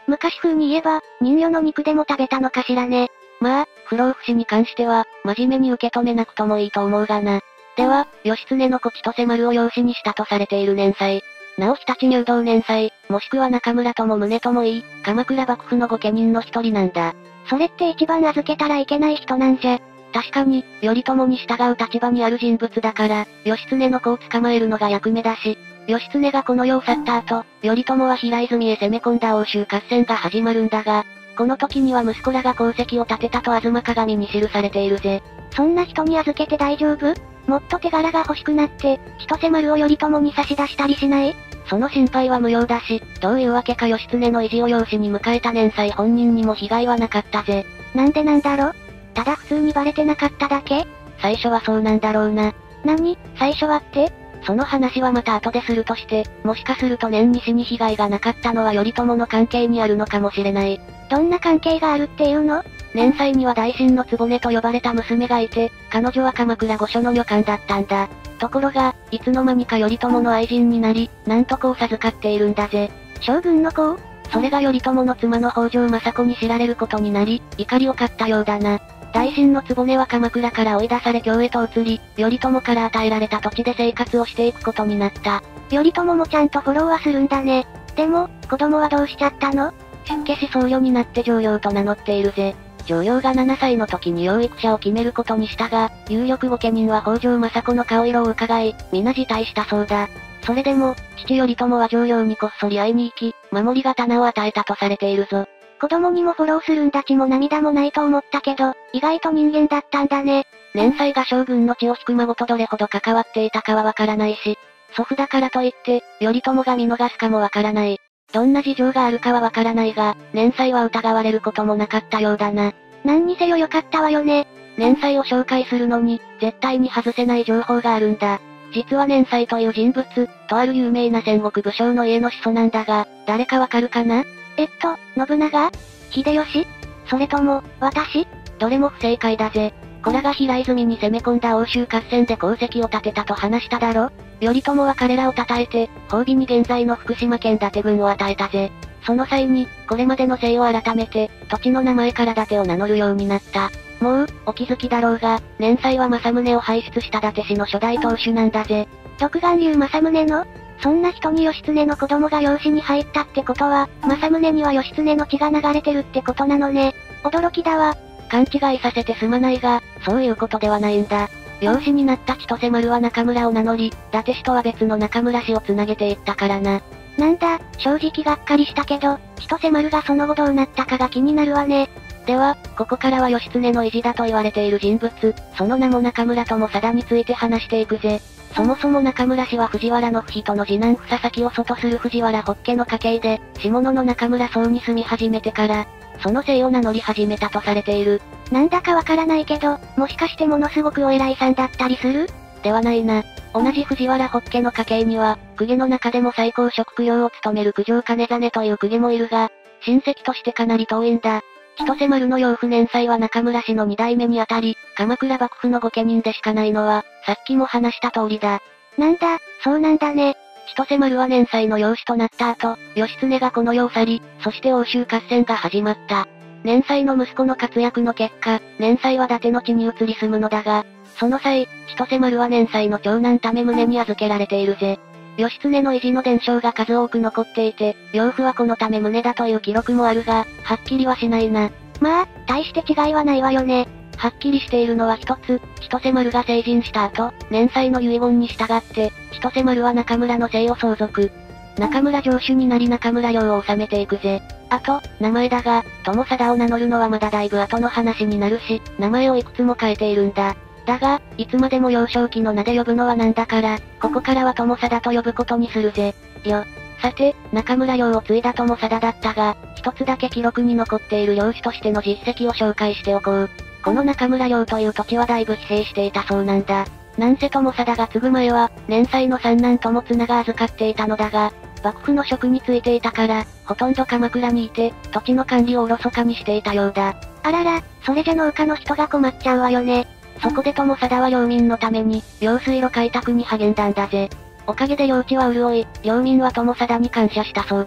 昔風に言えば、人魚の肉でも食べたのかしらね。 まあ、不老不死に関しては、真面目に受け止めなくともいいと思うがな。では、義経の子千歳丸を養子にしたとされている年祭。直日立入道年祭、もしくは中村とも宗ともいい、鎌倉幕府の御家人の一人なんだ。 それって一番預けたらいけない人なんじゃ。 確かに、頼朝に従う立場にある人物だから、義経の子を捕まえるのが役目だし、義経がこの世を去った後、頼朝は平泉へ攻め込んだ欧州合戦が始まるんだが、この時には息子らが功績を立てたと吾妻鏡に記されているぜ。 そんな人に預けて大丈夫？もっと手柄が欲しくなって、千歳丸を頼朝に差し出したりしない？ その心配は無用だし、どういうわけか義経の意地を養子に迎えた年祭本人にも被害はなかったぜ。 なんでなんだろ？ただ普通にバレてなかっただけ？ 最初はそうなんだろうな。 何？最初はって？ その話はまた後でするとして、もしかすると年西に被害がなかったのは頼朝の関係にあるのかもしれない。 どんな関係があるっていうの？ 年祭には大神の局と呼ばれた娘がいて、彼女は鎌倉御所の女官だったんだ。ところが、いつの間にか頼朝の愛人になり、なんと子を授かっているんだぜ。 将軍の子を？ それが頼朝の妻の北条政子に知られることになり、怒りを買ったようだな。大神の局は鎌倉から追い出され京へと移り、頼朝から与えられた土地で生活をしていくことになった。 頼朝もちゃんとフォローはするんだね。でも、子供はどうしちゃったの？ 出家し僧侶になって上陽と名乗っているぜ。上陽が7歳の時に養育者を決めることにしたが、有力御家人は北条政子の顔色を伺い、皆辞退したそうだ。それでも、父頼朝は上陽にこっそり会いに行き、守り刀を与えたとされているぞ。 子供にもフォローするんだ血も涙もないと思ったけど、意外と人間だったんだね。 年祭が将軍の血を引く孫とどれほど関わっていたかはわからないし、祖父だからといって、頼朝が見逃すかもわからない。どんな事情があるかはわからないが、年祭は疑われることもなかったようだな。 何にせよ良かったわよね。 年祭を紹介するのに、絶対に外せない情報があるんだ。実は年祭という人物、とある有名な戦国武将の家の始祖なんだが、誰かわかるかな？ 信長？秀吉？それとも、私？ どれも不正解だぜ。子らが平泉に攻め込んだ欧州合戦で功績を立てたと話しただろ？頼朝は彼らを称えて、褒美に現在の福島県伊達郡を与えたぜ。その際に、これまでの姓を改めて、土地の名前から伊達を名乗るようになった。もう、お気づきだろうが、年祭は政宗を輩出した伊達氏の初代当主なんだぜ。 独眼竜政宗の？そんな人に義経の子供が養子に入ったってことは、政宗には義経の血が流れてるってことなのね。驚きだわ。 勘違いさせてすまないが、そういうことではないんだ。養子になった千歳丸は中村を名乗り、伊達氏とは別の中村氏を繋げていったからな。 なんだ、正直がっかりしたけど、千歳丸がその後どうなったかが気になるわね。 では、ここからは義経の意地だと言われている人物、その名も中村友貞について話していくぜ。そもそも中村氏は藤原の不比との次男房崎を祖とする藤原北家の家系で、下野の中村荘に住み始めてから、その姓を名乗り始めたとされている。 なんだかわからないけど、もしかしてものすごくお偉いさんだったりする？ ではないな。同じ藤原北家の家系には、公家の中でも最高職供養を務める九条兼実という公家もいるが、親戚としてかなり遠いんだ。千歳丸の養父年祭は中村氏の二代目にあたり、鎌倉幕府の御家人でしかないのは、さっきも話した通りだ。 なんだ、そうなんだね。 千歳丸は年祭の養子となった後、義経がこの世を去り、そして欧州合戦が始まった。年祭の息子の活躍の結果、年祭は伊達の地に移り住むのだが、その際、千歳丸は年祭の長男為宗に預けられているぜ。義経の意地の伝承が数多く残っていて、養父はこの為宗だという記録もあるが、はっきりはしないな。 まあ、大して違いはないわよね。 はっきりしているのは一つ、千歳丸が成人した後、年祭の遺言に従って、千歳丸は中村の姓を相続。中村城主になり中村領を治めていくぜ。あと、名前だが、友貞を名乗るのはまだだいぶ後の話になるし、名前をいくつも変えているんだ。だが、いつまでも幼少期の名で呼ぶのはなんだから、ここからは友貞と呼ぶことにするぜ。さて、中村領を継いだ友貞だったが、一つだけ記録に残っている領主としての実績を紹介しておこう。この中村領という土地はだいぶ疲弊していたそうなんだ。なんせ友貞が継ぐ前は、年祭の三男友綱が預かっていたのだが、幕府の職に就いていたから、ほとんど鎌倉にいて、土地の管理をおろそかにしていたようだ。 あらら、それじゃ農家の人が困っちゃうわよね。 そこで友貞は領民のために、用水路開拓に励んだんだぜ。おかげで領地は潤い、領民は友貞に感謝したそうだ。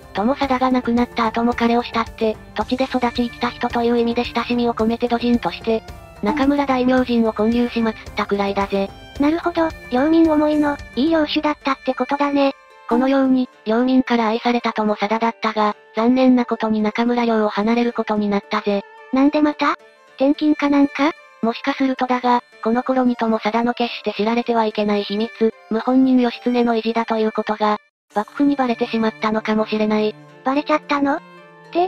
友貞が亡くなった後も彼を慕って、土地で育ち生きた人という意味で親しみを込めて土人として、中村大明神を建立し祀ったくらいだぜ。 なるほど、領民思いの、いい領主だったってことだね。 このように、領民から愛された友貞だったが、残念なことに中村領を離れることになったぜ。 なんでまた？転勤かなんか？ もしかするとだが、この頃に友貞の決して知られてはいけない秘密、謀反人義経の意地だということが、幕府にバレてしまったのかもしれない。 バレちゃったの？って、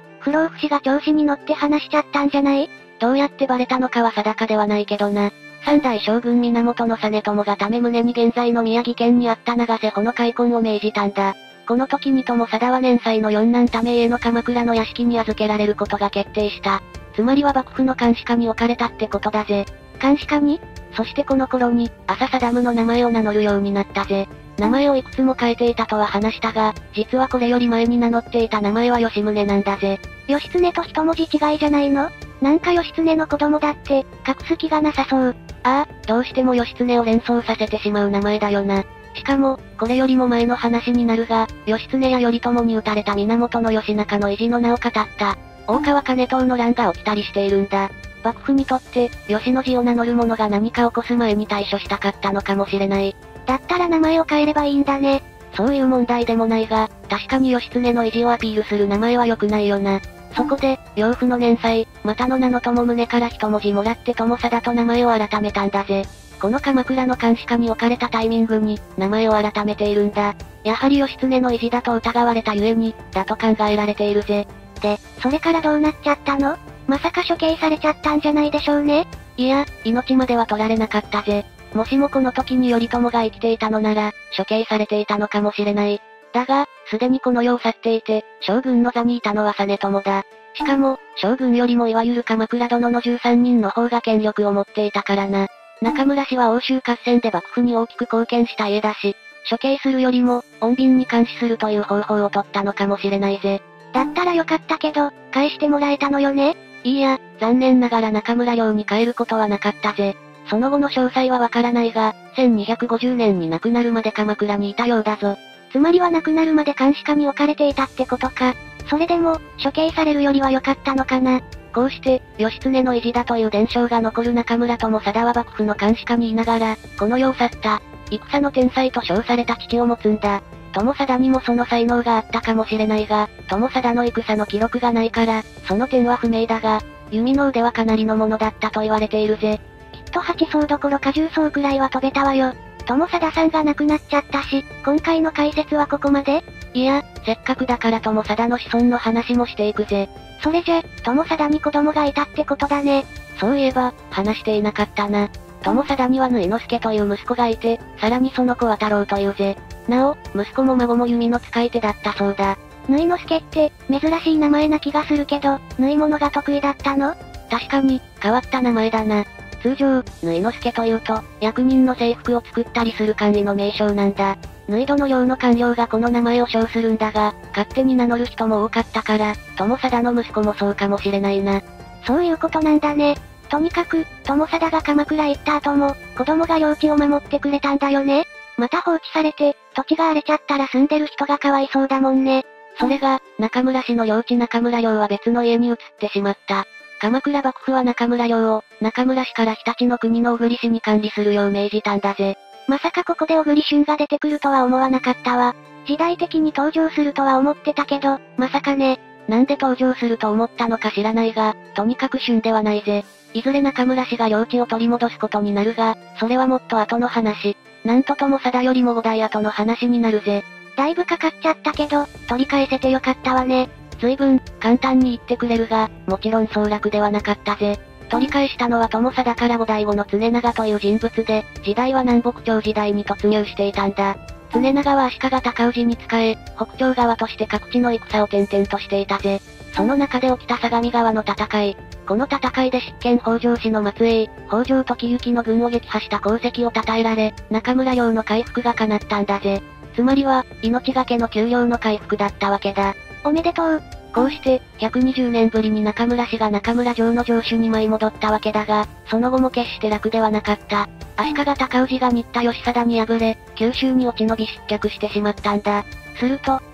不老不死が調子に乗って話しちゃったんじゃない？ どうやってバレたのかは定かではないけどな。三代将軍源実朝が為宗に現在の宮城県にあった長瀬穂の開墾を命じたんだ。この時に友貞は年妻の四男為家の鎌倉の屋敷に預けられることが決定した。つまりは幕府の監視下に置かれたってことだぜ。 監視下に？ そしてこの頃に、朝貞の名前を名乗るようになったぜ。名前をいくつも変えていたとは話したが、実はこれより前に名乗っていた名前は吉宗なんだぜ。 義経と一文字違いじゃないの？なんか義経の子供だって、隠す気がなさそう。 ああ、どうしても義経を連想させてしまう名前だよな。しかも、これよりも前の話になるが、義経や頼朝に討たれた源義仲の意地の名を語った。大川兼遠の乱が起きたりしているんだ。幕府にとって、義の字を名乗る者が何か起こす前に対処したかったのかもしれない。 だったら名前を変えればいいんだね。 そういう問題でもないが、確かに義経の意地をアピールする名前は良くないよな。そこで、養父の年妻、またの名の友宗から一文字もらって友貞と名前を改めたんだぜ。この鎌倉の監視下に置かれたタイミングに、名前を改めているんだ。やはり義経の意地だと疑われたゆえに、だと考えられているぜ。 で、それからどうなっちゃったの？まさか処刑されちゃったんじゃないでしょうね。 いや、命までは取られなかったぜ。もしもこの時に頼朝が生きていたのなら、処刑されていたのかもしれない。だが、すでにこの世を去っていて、将軍の座にいたのは実朝だ。しかも、将軍よりもいわゆる鎌倉殿の13人の方が権力を持っていたからな。中村氏は欧州合戦で幕府に大きく貢献した家だし、処刑するよりも、穏便に監視するという方法を取ったのかもしれないぜ。 だったらよかったけど、返してもらえたのよね？ いいや、残念ながら中村領に帰ることはなかったぜ。その後の詳細はわからないが、1250年に亡くなるまで鎌倉にいたようだぞ。 つまりは亡くなるまで監視下に置かれていたってことか。それでも、処刑されるよりは良かったのかな。 こうして、義経の意地だという伝承が残る中村友貞は幕府の監視下にいながら、この世を去った。戦の天才と称された父を持つんだ。友貞にもその才能があったかもしれないが、友貞の戦の記録がないから、その点は不明だが、弓の腕はかなりのものだったと言われているぜ。 きっと8層どころか10層くらいは飛べたわよ。友貞さんが亡くなっちゃったし、今回の解説はここまで？ いや、せっかくだから友貞の子孫の話もしていくぜ。 それじゃ、友貞に子供がいたってことだね。 そういえば、話していなかったな。友貞には縫之助という息子がいて、さらにその子は太郎というぜ。なお、息子も孫も弓の使い手だったそうだ。 縫之助って、珍しい名前な気がするけど、縫い物が得意だったの？ 確かに、変わった名前だな。通常、縫之助というと、役人の制服を作ったりする官吏の名称なんだ。縫い戸の領の官僚がこの名前を称するんだが、勝手に名乗る人も多かったから、友貞の息子もそうかもしれないな。 そういうことなんだね。とにかく、友貞が鎌倉行った後も、子供が領地を守ってくれたんだよね。また放置されて、土地が荒れちゃったら住んでる人がかわいそうだもんね。 それが、中村氏の領地中村領は別の家に移ってしまった。鎌倉幕府は中村領を、中村氏から日立の国の小栗氏に管理するよう命じたんだぜ。 まさかここで小栗旬が出てくるとは思わなかったわ。時代的に登場するとは思ってたけど、まさかね。 なんで登場すると思ったのか知らないが、とにかく旬ではないぜ。いずれ中村氏が領地を取り戻すことになるが、それはもっと後の話。なんと友貞よりも5代後の話になるぜ。 だいぶかかっちゃったけど、取り返せてよかったわね。 随分、簡単に言ってくれるが、もちろん総楽ではなかったぜ。取り返したのは友貞から5代後の常長という人物で、時代は南北朝時代に突入していたんだ。常長は足利尊氏に仕え、北朝側として各地の戦を転々としていたぜ。その中で起きた相模川の戦い。この戦いで執権北条氏の末裔、北条時行の軍を撃破した功績を称えられ、中村領の回復が叶ったんだぜ。つまりは、命がけの給料の回復だったわけだ。 おめでとう。 こうして、120年ぶりに中村氏が中村城の城主に舞い戻ったわけだが、その後も決して楽ではなかった。足利尊氏が新田義貞に敗れ、九州に落ち延び失脚してしまったんだ。すると、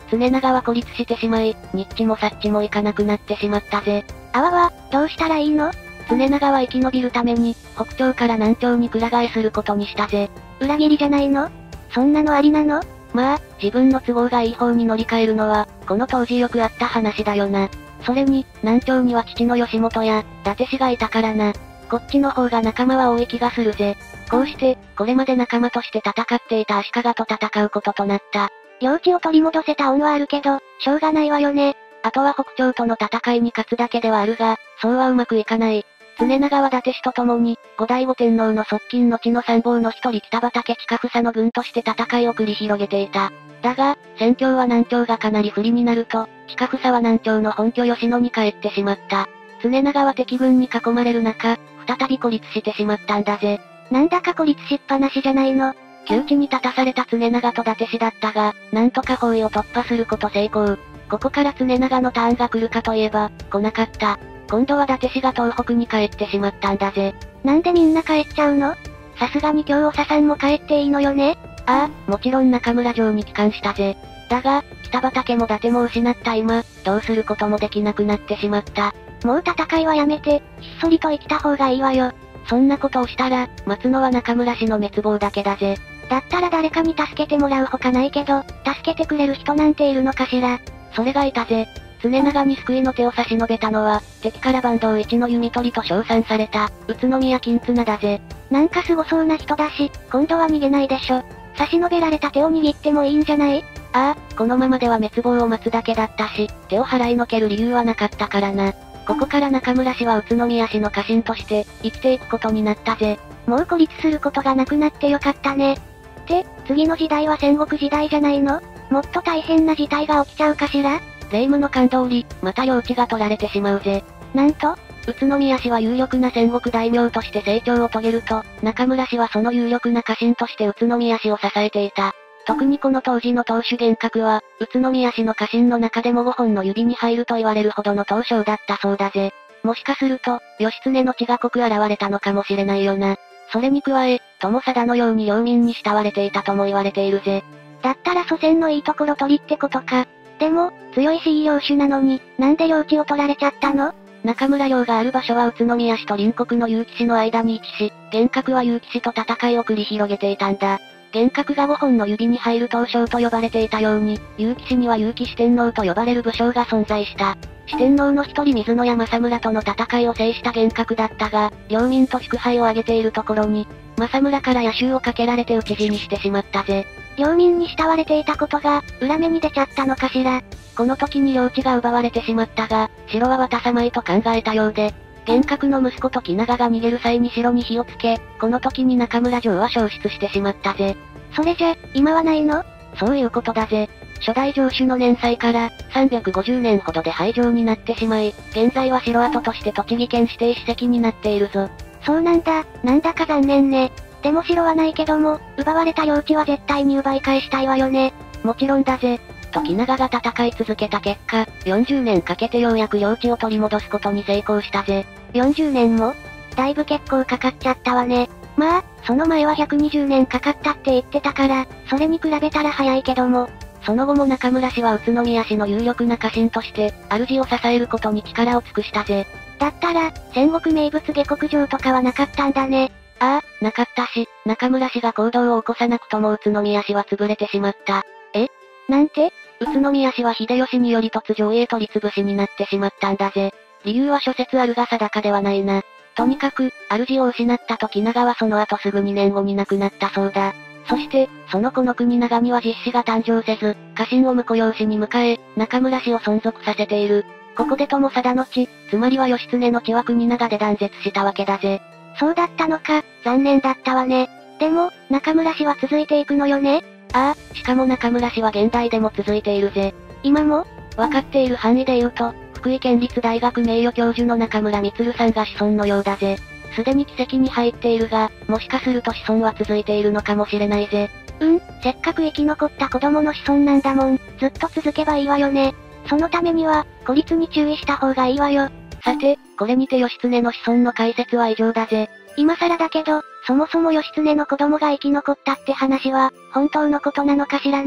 常長は孤立してしまい、ニッチもサッチもいかなくなってしまったぜ。 あわわ、どうしたらいいの？ 常長は生き延びるために、北朝から南朝にくら替えすることにしたぜ。 裏切りじゃないの？そんなのありなの？ まあ、自分の都合がいい方に乗り換えるのは、この当時よくあった話だよな。それに、南朝には父の義元や、伊達氏がいたからな。こっちの方が仲間は多い気がするぜ。こうして、これまで仲間として戦っていた足利と戦うこととなった。 領地を取り戻せた恩はあるけど、しょうがないわよね。 あとは北朝との戦いに勝つだけではあるが、そうはうまくいかない。常長は伊達氏と共に、後醍醐天皇の側近の地の参謀の一人北畠近房の軍として戦いを繰り広げていた。だが、戦況は南朝がかなり不利になると、近房は南朝の本拠吉野に帰ってしまった。常長は敵軍に囲まれる中、再び孤立してしまったんだぜ。 なんだか孤立しっぱなしじゃないの。 窮地に立たされた常長と伊達氏だったが、なんとか包囲を突破すること成功。ここから常長のターンが来るかといえば、来なかった。今度は伊達氏が東北に帰ってしまったんだぜ。 なんでみんな帰っちゃうの？さすがに今日長さんも帰っていいのよね？ ああ、もちろん中村城に帰還したぜ。だが、北畠も伊達も失った今、どうすることもできなくなってしまった。 もう戦いはやめて、ひっそりと生きた方がいいわよ。 そんなことをしたら、待つのは中村氏の滅亡だけだぜ。 だったら誰かに助けてもらうほかないけど、助けてくれる人なんているのかしら。 それがいたぜ。常長に救いの手を差し伸べたのは、敵から坂東一の弓取りと称賛された、宇都宮金綱だぜ。 なんか凄そうな人だし、今度は逃げないでしょ。差し伸べられた手を握ってもいいんじゃない？ ああ、このままでは滅亡を待つだけだったし、手を払いのける理由はなかったからな。ここから中村氏は宇都宮氏の家臣として、生きていくことになったぜ。 もう孤立することがなくなってよかったね。って、次の時代は戦国時代じゃないの？もっと大変な事態が起きちゃうかしら？ 霊夢の勘通り、また領地が取られてしまうぜ。 なんと？ 宇都宮氏は有力な戦国大名として成長を遂げると、中村氏はその有力な家臣として宇都宮氏を支えていた。特にこの当時の当主幻覚は、宇都宮氏の家臣の中でも5本の指に入ると言われるほどの刀将だったそうだぜ。もしかすると、義経の血が濃く現れたのかもしれないよな。それに加え、友貞のように領民に慕われていたとも言われているぜ。 だったら祖先のいいところ取りってことか。でも、強いしいい領主なのに、なんで領地を取られちゃったの？ 中村領がある場所は宇都宮市と隣国の結城市の間に位置し、幻覚は結城市と戦いを繰り広げていたんだ。幻覚が5本の指に入る刀将と呼ばれていたように、結城市には結城四天王と呼ばれる武将が存在した。四天王の一人水野屋政村との戦いを制した幻覚だったが、領民と祝杯を挙げているところに、政村から野襲をかけられて討ち死にしてしまったぜ。 領民に慕われていたことが、裏目に出ちゃったのかしら。 この時に領地が奪われてしまったが、城は渡さまいと考えたようで、幻覚の息子と木長が逃げる際に城に火をつけ、この時に中村城は消失してしまったぜ。 それじゃ、今はないの？ そういうことだぜ。初代城主の年祭から350年ほどで廃城になってしまい、現在は城跡として栃木県指定史跡になっているぞ。 そうなんだ、なんだか残念ね。でも城はないけども、奪われた領地は絶対に奪い返したいわよね。 もちろんだぜ。時長が戦い続けた結果、40年かけてようやく領地を取り戻すことに成功したぜ。 40年も？だいぶ結構かかっちゃったわね。まあ、その前は120年かかったって言ってたから、それに比べたら早いけども。 その後も中村氏は宇都宮氏の有力な家臣として、主を支えることに力を尽くしたぜ。 だったら、戦国名物下克上とかはなかったんだね。 ああ、なかったし、中村氏が行動を起こさなくとも宇都宮氏は潰れてしまった。 なんて？ 宇都宮氏は秀吉により突如取り潰しになってしまったんだぜ。理由は諸説あるが定かではないな。とにかく、主を失った時長はその後すぐ2年後に亡くなったそうだ。そして、その子の国長には実子が誕生せず、家臣を婿養子に迎え、中村氏を存続させている。ここで友貞の地、つまりは義経の地は国長で断絶したわけだぜ。 そうだったのか、残念だったわね。でも、中村氏は続いていくのよね？ ああ、しかも中村氏は現代でも続いているぜ。 今も？ わかっている範囲で言うと、福井県立大学名誉教授の中村充さんが子孫のようだぜ。すでに奇跡に入っているが、もしかすると子孫は続いているのかもしれないぜ。 せっかく生き残った子供の子孫なんだもん、ずっと続けばいいわよね。そのためには、孤立に注意した方がいいわよ。 さて、これにて義経の子孫の解説は以上だぜ。 今更だけど、そもそも義経の子供が生き残ったって話は、本当のことなのかしらね？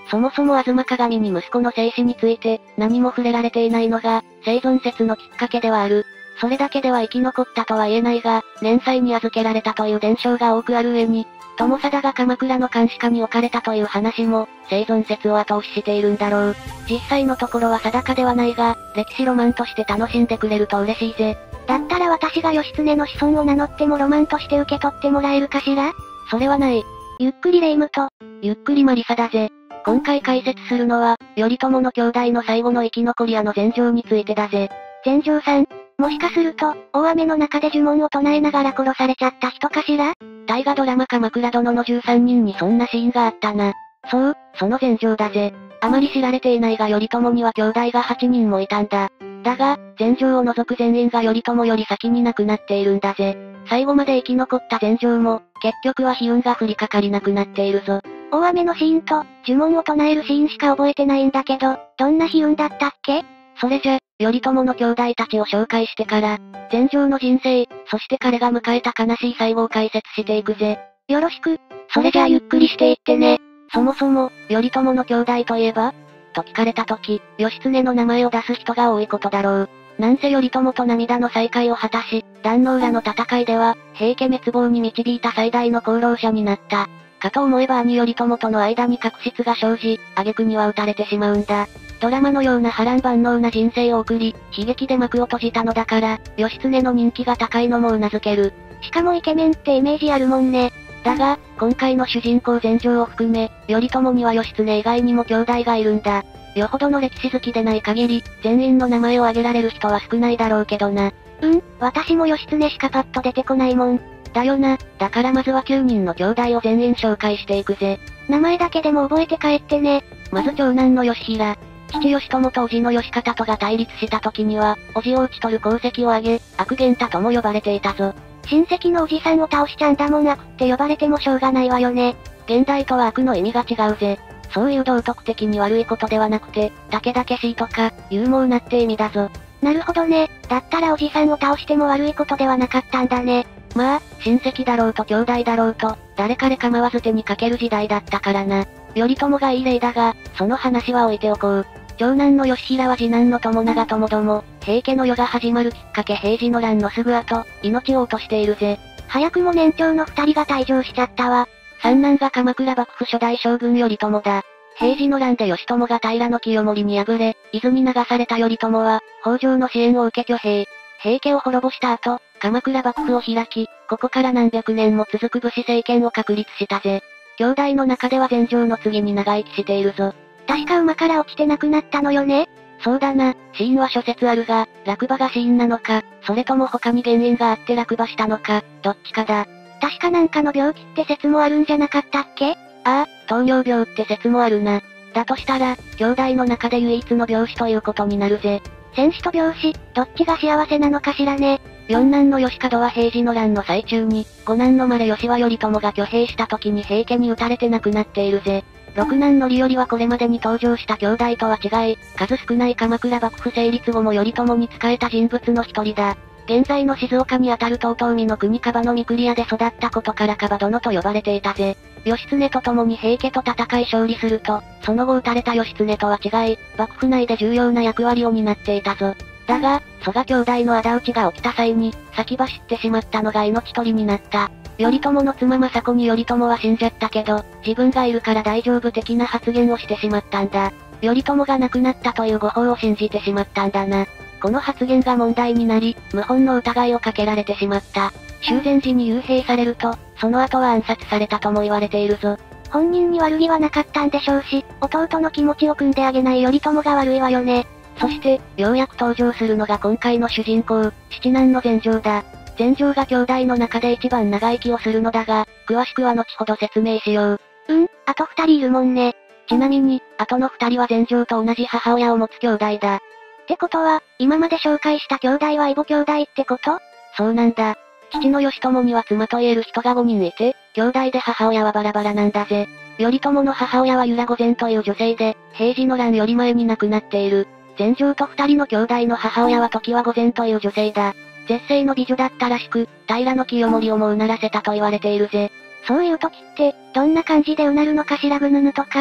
そもそも吾妻鏡に息子の生死について、何も触れられていないのが、生存説のきっかけではある。それだけでは生き残ったとは言えないが、年祭に預けられたという伝承が多くある上に、友貞が鎌倉の監視下に置かれたという話も、生存説を後押ししているんだろう。実際のところは定かではないが、歴史ロマンとして楽しんでくれると嬉しいぜ。 だったら私が義経の子孫を名乗ってもロマンとして受け取ってもらえるかしら？ それはない。 ゆっくりレ夢ムと、 ゆっくりマリサだぜ。今回解説するのは、頼朝の兄弟の最後の生き残り屋の禅城についてだぜ。 禅城さん、もしかすると、大雨の中で呪文を唱えながら殺されちゃった人かしら？ 大河ドラマ鎌倉殿の13人にそんなシーンがあったな。そう、その禅城だぜ。あまり知られていないが頼朝には兄弟が8人もいたんだ。だが、禅城を除く全員が頼朝より先に亡くなっているんだぜ。最後まで生き残った禅城も、結局は悲運が降りかかりなくなっているぞ。 大雨のシーンと、呪文を唱えるシーンしか覚えてないんだけど、どんな悲運だったっけ？ それじゃ、頼朝の兄弟たちを紹介してから、禅城の人生、そして彼が迎えた悲しい最後を解説していくぜ。 よろしく。 それじゃあゆっくりしていってね。そもそも、頼朝の兄弟といえばと聞かれた時、義経の名前を出す人が多いことだろう。なんせ頼朝と涙の再会を果たし、壇ノ浦の戦いでは、平家滅亡に導いた最大の功労者になった。かと思えば兄頼朝との間に確執が生じ、挙句には撃たれてしまうんだ。ドラマのような波乱万能な人生を送り、悲劇で幕を閉じたのだから、義経の人気が高いのも頷ける。 しかもイケメンってイメージあるもんね。 だが、今回の主人公禅城を含め、頼朝には義経以外にも兄弟がいるんだ。よほどの歴史好きでない限り、全員の名前を挙げられる人は少ないだろうけどな。 私も義経しかパッと出てこないもん。 だよな。だからまずは9人の兄弟を全員紹介していくぜ。 名前だけでも覚えて帰ってね。 まず長男の義平。父義朝と叔父の義方とが対立した時には、叔父を討ち取る功績を挙げ、悪元太とも呼ばれていたぞ。 親戚のおじさんを倒しちゃんだもん悪って呼ばれてもしょうがないわよね。 現代とは悪の意味が違うぜ。そういう道徳的に悪いことではなくて、たけだけしいとか、勇猛なって意味だぞ。 なるほどね。だったらおじさんを倒しても悪いことではなかったんだね。 まあ、親戚だろうと兄弟だろうと、誰彼構わず手にかける時代だったからな。頼朝がいい例だが、その話は置いておこう。長男の義平は次男の友長ともども、平家の世が始まるきっかけ平治の乱のすぐ後、命を落としているぜ。 早くも年長の二人が退場しちゃったわ。 三男が鎌倉幕府初代将軍頼朝だ。平治の乱で義朝が平清盛に敗れ、伊豆に流された頼朝は、北条の支援を受け挙兵。平家を滅ぼした後、鎌倉幕府を開き、ここから何百年も続く武士政権を確立したぜ。兄弟の中では禅城の次に長生きしているぞ。 確か馬から落ちて亡くなったのよね。 そうだな、死因は諸説あるが、落馬が死因なのか、それとも他に原因があって落馬したのか、どっちかだ。 確かなんかの病気って説もあるんじゃなかったっけ？ ああ、糖尿病って説もあるな。だとしたら、兄弟の中で唯一の病死ということになるぜ。 戦死と病死、どっちが幸せなのかしらね。 四男の義門は平治の乱の最中に、五男の丸吉は頼朝が挙兵した時に平家に撃たれて亡くなっているぜ。六男の利頼はこれまでに登場した兄弟とは違い、数少ない鎌倉幕府成立後も頼朝に仕えた人物の一人だ。現在の静岡にあたる遠江の国樺の御厨屋で育ったことから樺殿と呼ばれていたぜ。義経と共に平家と戦い勝利すると、その後撃たれた義経とは違い、幕府内で重要な役割を担っていたぞ。だが、曽我兄弟の仇討ちが起きた際に、先走ってしまったのが命取りになった。頼朝の妻政子に頼朝は死んじゃったけど、自分がいるから大丈夫的な発言をしてしまったんだ。頼朝が亡くなったという誤報を信じてしまったんだな。この発言が問題になり、謀反の疑いをかけられてしまった。修善寺に幽閉されると、その後は暗殺されたとも言われているぞ。 本人に悪気はなかったんでしょうし、弟の気持ちを汲んであげない頼朝が悪いわよね。 そして、ようやく登場するのが今回の主人公、七男の禅城だ。禅城が兄弟の中で一番長生きをするのだが、詳しくは後ほど説明しよう。 あと二人いるもんね。 ちなみに、後の二人は禅城と同じ母親を持つ兄弟だ。 ってことは、今まで紹介した兄弟は異母兄弟ってこと？ そうなんだ。父の義朝には妻と言える人が5人いて、兄弟で母親はバラバラなんだぜ。頼朝の母親は由良御前という女性で、平治の乱より前に亡くなっている。禅城と二人の兄弟の母親は常盤御前という女性だ。絶世の美女だったらしく、平清盛をもうならせたと言われているぜ。 そういう時って、どんな感じでうなるのかしらぐぬぬとか？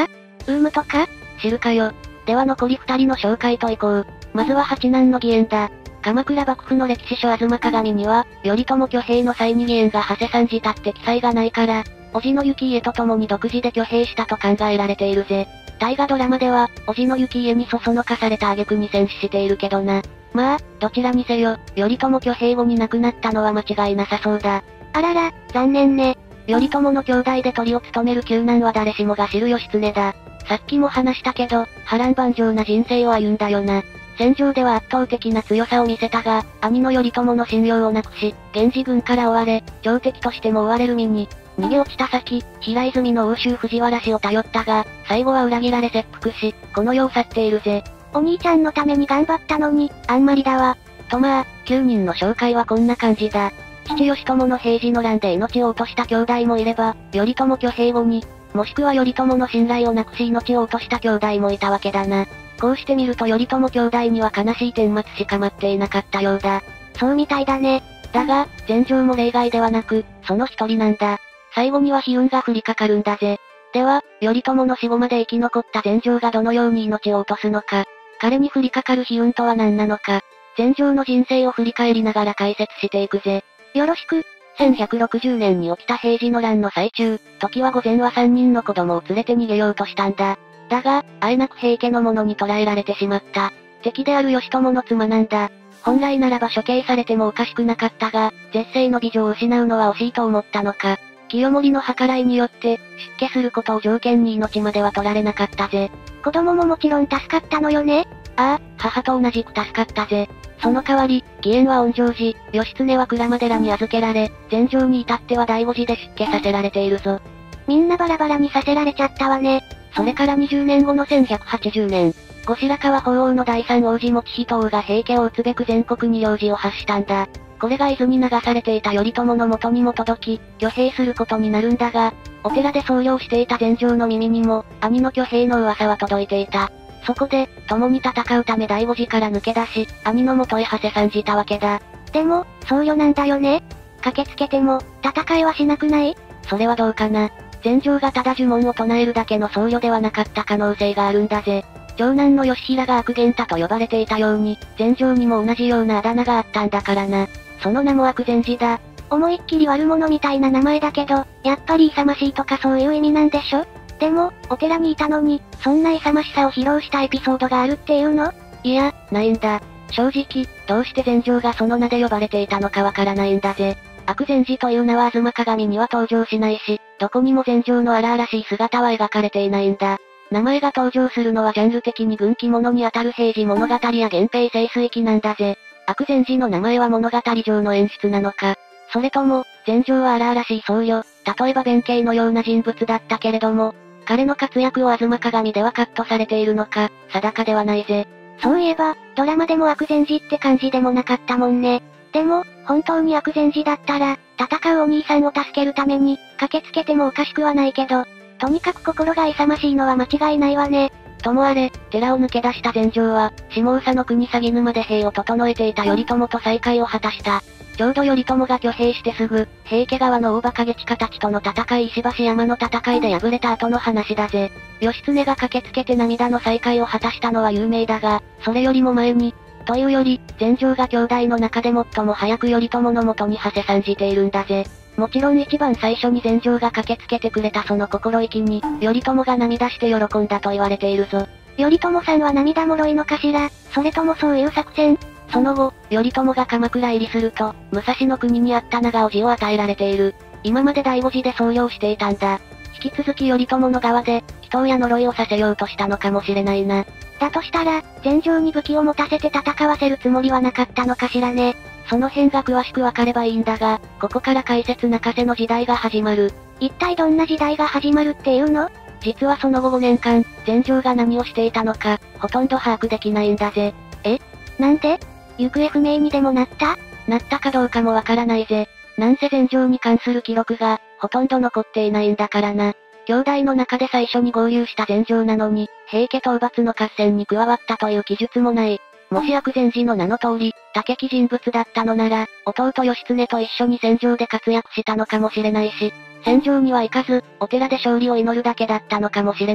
とか？ 知るかよ。では残り2人の紹介といこう。まずは八男の義援だ。鎌倉幕府の歴史書吾妻鏡には、頼朝挙兵の際に義援が長谷さんじたって記載がないから、叔父の行家と共に独自で挙兵したと考えられているぜ。大河ドラマでは、叔父の行家にそそのかされた挙句に戦死しているけどな。まあ、どちらにせよ、頼朝挙兵後に亡くなったのは間違いなさそうだ。 あらら、残念ね。 頼朝の兄弟でトリを務める九男は誰しもが知る義経だ。さっきも話したけど、波乱万丈な人生を歩んだよな。戦場では圧倒的な強さを見せたが、兄の頼朝の信用をなくし、源氏軍から追われ、強敵としても追われる身に、逃げ落ちた先、平泉の欧州藤原氏を頼ったが、最後は裏切られ切腹し、この世を去っているぜ。 お兄ちゃんのために頑張ったのに、あんまりだわ。 とまあ、9人の紹介はこんな感じだ。父義朝の平治の乱で命を落とした兄弟もいれば、頼朝挙兵後に、もしくは頼朝の信頼をなくし命を落とした兄弟もいたわけだな。こうしてみると頼朝兄弟には悲しい顛末しか待っていなかったようだ。 そうみたいだね。 だが、前場も例外ではなく、その一人なんだ。最後には悲運が降りかかるんだぜ。では、頼朝の死後まで生き残った前場がどのように命を落とすのか。彼に降りかかる悲運とは何なのか。前場の人生を振り返りながら解説していくぜ。 よろしく。 1160年に起きた平治の乱の最中、時は御前は3人の子供を連れて逃げようとしたんだ。だが、あえなく平家の者に捕らえられてしまった。敵である義朝の妻なんだ。本来ならば処刑されてもおかしくなかったが、絶世の美女を失うのは惜しいと思ったのか。清盛の計らいによって、出家することを条件に命までは取られなかったぜ。 子供ももちろん助かったのよね。 ああ、母と同じく助かったぜ。その代わり、義援は御城寺、義経は鞍馬寺に預けられ、前場に至っては醍醐寺で出家させられているぞ。 みんなバラバラにさせられちゃったわね。 それから20年後の1180年、後白河法皇の第三王子持仁王が平家を討つべく全国に領事を発したんだ。これが伊豆に流されていた頼朝の元にも届き、挙兵することになるんだが、お寺で僧侶をしていた前場の耳にも、兄の挙兵の噂は届いていた。そこで、共に戦うため醍醐寺から抜け出し、兄の元へ馳せ参じたわけだ。 でも、僧侶なんだよね。駆けつけても、戦いはしなくない？ それはどうかな。前場がただ呪文を唱えるだけの僧侶ではなかった可能性があるんだぜ。長男の義平が悪玄太と呼ばれていたように、前場にも同じようなあだ名があったんだからな。その名も悪禅寺だ。 思いっきり悪者みたいな名前だけど、やっぱり勇ましいとかそういう意味なんでしょ？でも、お寺にいたのに、そんな勇ましさを披露したエピソードがあるっていうの？ いや、ないんだ。正直、どうして前場がその名で呼ばれていたのかわからないんだぜ。悪禅寺という名は吾妻鏡には登場しないし、どこにも前場の荒々しい姿は描かれていないんだ。名前が登場するのはジャンル的に軍記物にあたる平治物語や源平盛衰記なんだぜ。悪禅寺の名前は物語上の演出なのか。それとも、前場は荒々しい僧侶、例えば弁慶のような人物だったけれども、彼の活躍を吾妻鏡ではカットされているのか、定かではないぜ。 そういえば、ドラマでも悪禅寺って感じでもなかったもんね。でも、本当に悪禅寺だったら、戦うお兄さんを助けるために、駆けつけてもおかしくはないけど、とにかく心が勇ましいのは間違いないわね。 ともあれ、寺を抜け出した前場は、下総の国鷺沼で兵を整えていた頼朝と再会を果たした。ちょうど頼朝が挙兵してすぐ、平家側の大馬鹿げ親たちとの戦い石橋山の戦いで敗れた後の話だぜ。義経が駆けつけて涙の再会を果たしたのは有名だが、それよりも前に、というより、前場が兄弟の中で最も早く頼朝の元に馳せ参じているんだぜ。もちろん一番最初に前場が駆けつけてくれたその心意気に、頼朝が涙して喜んだと言われているぞ。 頼朝さんは涙もろいのかしら？それともそういう作戦？ その後、頼朝が鎌倉入りすると、武蔵の国にあった長尾寺を与えられている。今まで醍醐寺で僧侶をしていたんだ。引き続き頼朝の側で、祈祷や呪いをさせようとしたのかもしれないな。 だとしたら、前場に武器を持たせて戦わせるつもりはなかったのかしらね。 その辺が詳しくわかればいいんだが、ここから解説泣かせの時代が始まる。 一体どんな時代が始まるっていうの？ 実はその後5年間、前場が何をしていたのか、ほとんど把握できないんだぜ。 え？なんで？行方不明にでもなった？ なったかどうかもわからないぜ。なんせ前場に関する記録が、ほとんど残っていないんだからな。兄弟の中で最初に合流した前場なのに、平家討伐の合戦に加わったという記述もない。もし悪禅寺の名の通り、武器人物だったのなら、弟義経と一緒に戦場で活躍したのかもしれないし、戦場には行かず、お寺で勝利を祈るだけだったのかもしれない。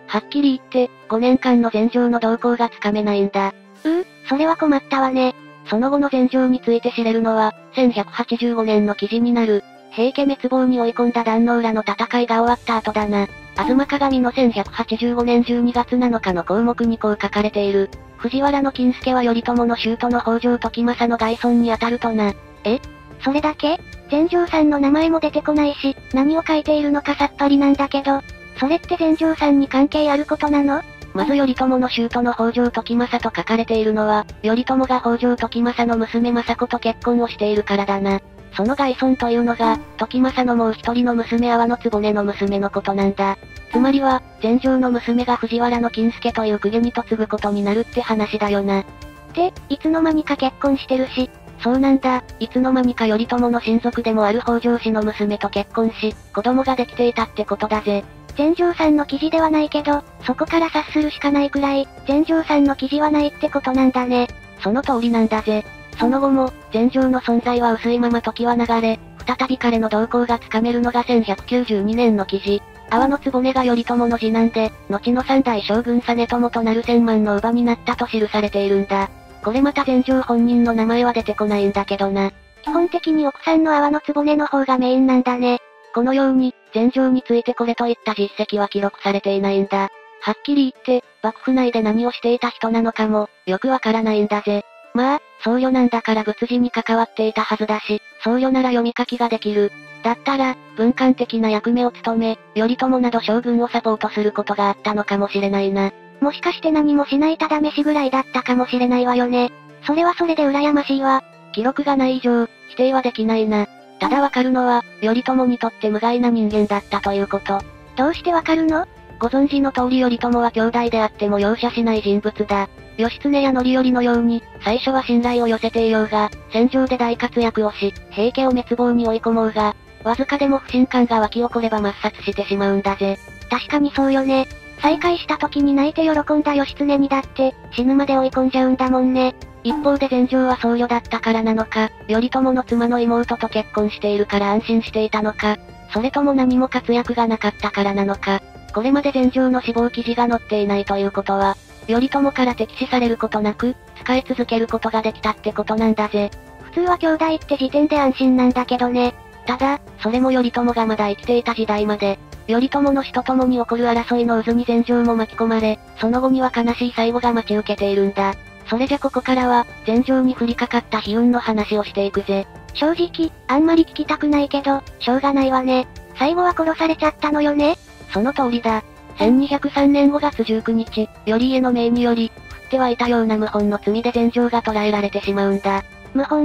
はっきり言って、5年間の禅譲の動向がつかめないんだ。 それは困ったわね。 その後の禅譲について知れるのは、1185年の記事になる。平家滅亡に追い込んだ壇ノ浦の戦いが終わった後だな。吾妻鏡の1185年12月7日の項目にこう書かれている。藤原の金助は頼朝の舅の北条時政の外孫に当たるとな。 それだけ？禅譲さんの名前も出てこないし、何を書いているのかさっぱりなんだけど、それって禅譲さんに関係あることなの？ まず頼朝の舅の北条時政と書かれているのは、頼朝が北条時政の娘政子と結婚をしているからだな。その外孫というのが、時政のもう一人の娘阿波の局の娘のことなんだ。つまりは、禅譲の娘が藤原の金助という公家に嫁ぐことになるって話だよな。 で、いつの間にか結婚してるし。 そうなんだ、いつの間にか頼朝の親族でもある北条氏の娘と結婚し、子供ができていたってことだぜ。 禅譲さんの記事ではないけど、そこから察するしかないくらい、禅譲さんの記事はないってことなんだね。 その通りなんだぜ。その後も、禅譲の存在は薄いまま時は流れ、再び彼の動向がつかめるのが1192年の記事。阿波の局が頼朝の次男で、後の三代将軍実朝となる千万の乳母になったと記されているんだ。これまた禅譲本人の名前は出てこないんだけどな。 基本的に奥さんの阿波の局の方がメインなんだね。 このように、禅譲についてこれといった実績は記録されていないんだ。はっきり言って、幕府内で何をしていた人なのかも、よくわからないんだぜ。まあ、僧侶なんだから仏事に関わっていたはずだし、僧侶なら読み書きができる。だったら、文官的な役目を務め、頼朝など将軍をサポートすることがあったのかもしれないな。 もしかして何もしないただ飯ぐらいだったかもしれないわよね。それはそれで羨ましいわ。 記録がない以上、否定はできないな。ただわかるのは、頼朝にとって無害な人間だったということ。 どうしてわかるの？ ご存知の通り頼朝は兄弟であっても容赦しない人物だ。義経や範頼のように、最初は信頼を寄せていようが、戦場で大活躍をし、平家を滅亡に追い込もうが、わずかでも不信感が湧き起これば抹殺してしまうんだぜ。 確かにそうよね。再会した時に泣いて喜んだ義経にだって、死ぬまで追い込んじゃうんだもんね。 一方で禅譲は僧侶だったからなのか、頼朝の妻の妹と結婚しているから安心していたのか、それとも何も活躍がなかったからなのか。これまで禅譲の死亡記事が載っていないということは、頼朝から敵視されることなく、使い続けることができたってことなんだぜ。 普通は兄弟って時点で安心なんだけどね。 ただ、それも頼朝がまだ生きていた時代まで、頼朝の死と共に起こる争いの渦に禅譲も巻き込まれ、その後には悲しい最後が待ち受けているんだ。それじゃここからは、禅譲に降りかかった悲運の話をしていくぜ。 正直、あんまり聞きたくないけど、しょうがないわね。最後は殺されちゃったのよね。 その通りだ。1203年5月19日、頼家の命により、降ってはいたような謀反の罪で禅譲が捕らえられてしまうんだ。 謀反って、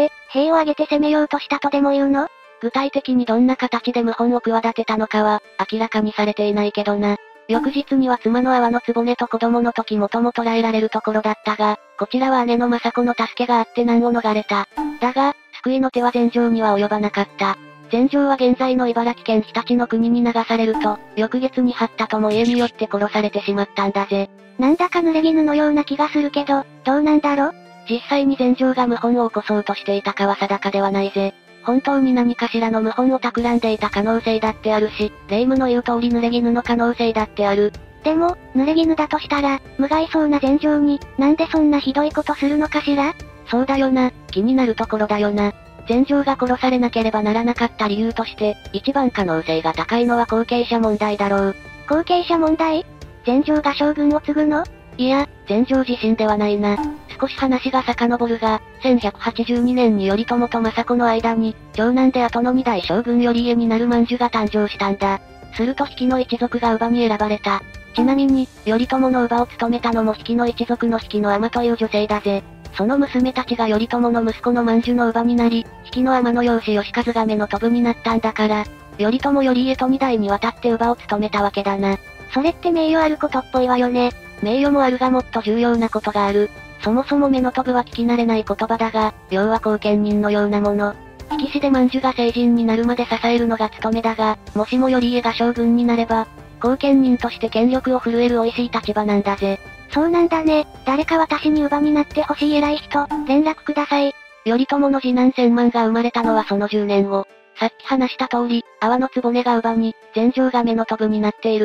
兵を挙げて攻めようとしたとでも言うの？ 具体的にどんな形で謀反を企てたのかは、明らかにされていないけどな。翌日には妻の阿波の局と子供の時も捕らえられるところだったが、こちらは姉の政子の助けがあって難を逃れた。だが、救いの手は禅譲には及ばなかった。禅譲は現在の茨城県日立の国に流されると、翌月に八田とも家によって殺されてしまったんだぜ。 なんだか濡れ衣のような気がするけど、どうなんだろ？ 実際に禅譲が謀反を起こそうとしていたかは定かではないぜ。本当に何かしらの謀反を企んでいた可能性だってあるし、霊夢の言う通り濡れ衣の可能性だってある。 でも、濡れ衣だとしたら、無害そうな禅譲に、なんでそんなひどいことするのかしら？ そうだよな、気になるところだよな。禅譲が殺されなければならなかった理由として、一番可能性が高いのは後継者問題だろう。 後継者問題？禅譲が将軍を継ぐの？ いや、禅譲自身ではないな。少し話が遡るが、1182年に頼朝と政子の間に、長男で後の二代将軍頼家になる万寿が誕生したんだ。すると比企の一族が乳母に選ばれた。ちなみに、頼朝の乳母を務めたのも比企の一族の比企の尼という女性だぜ。その娘たちが頼朝の息子の万寿の乳母になり、比企の尼の養子義和が目の飛ぶになったんだから、頼朝頼家と二代にわたって乳母を務めたわけだな。 それって名誉あることっぽいわよね。 名誉もあるがもっと重要なことがある。そもそも目の飛ぶは聞き慣れない言葉だが、要は後見人のようなもの。比企氏で万寿が成人になるまで支えるのが務めだが、もしも頼家が将軍になれば、後見人として権力を振るえる美味しい立場なんだぜ。 そうなんだね。誰か私に乳母になってほしい偉い人、連絡ください。 頼朝の次男千万が生まれたのはその10年後。さっき話した通り、阿波の局が乳母に、禅譲が目の飛ぶになっているぜ。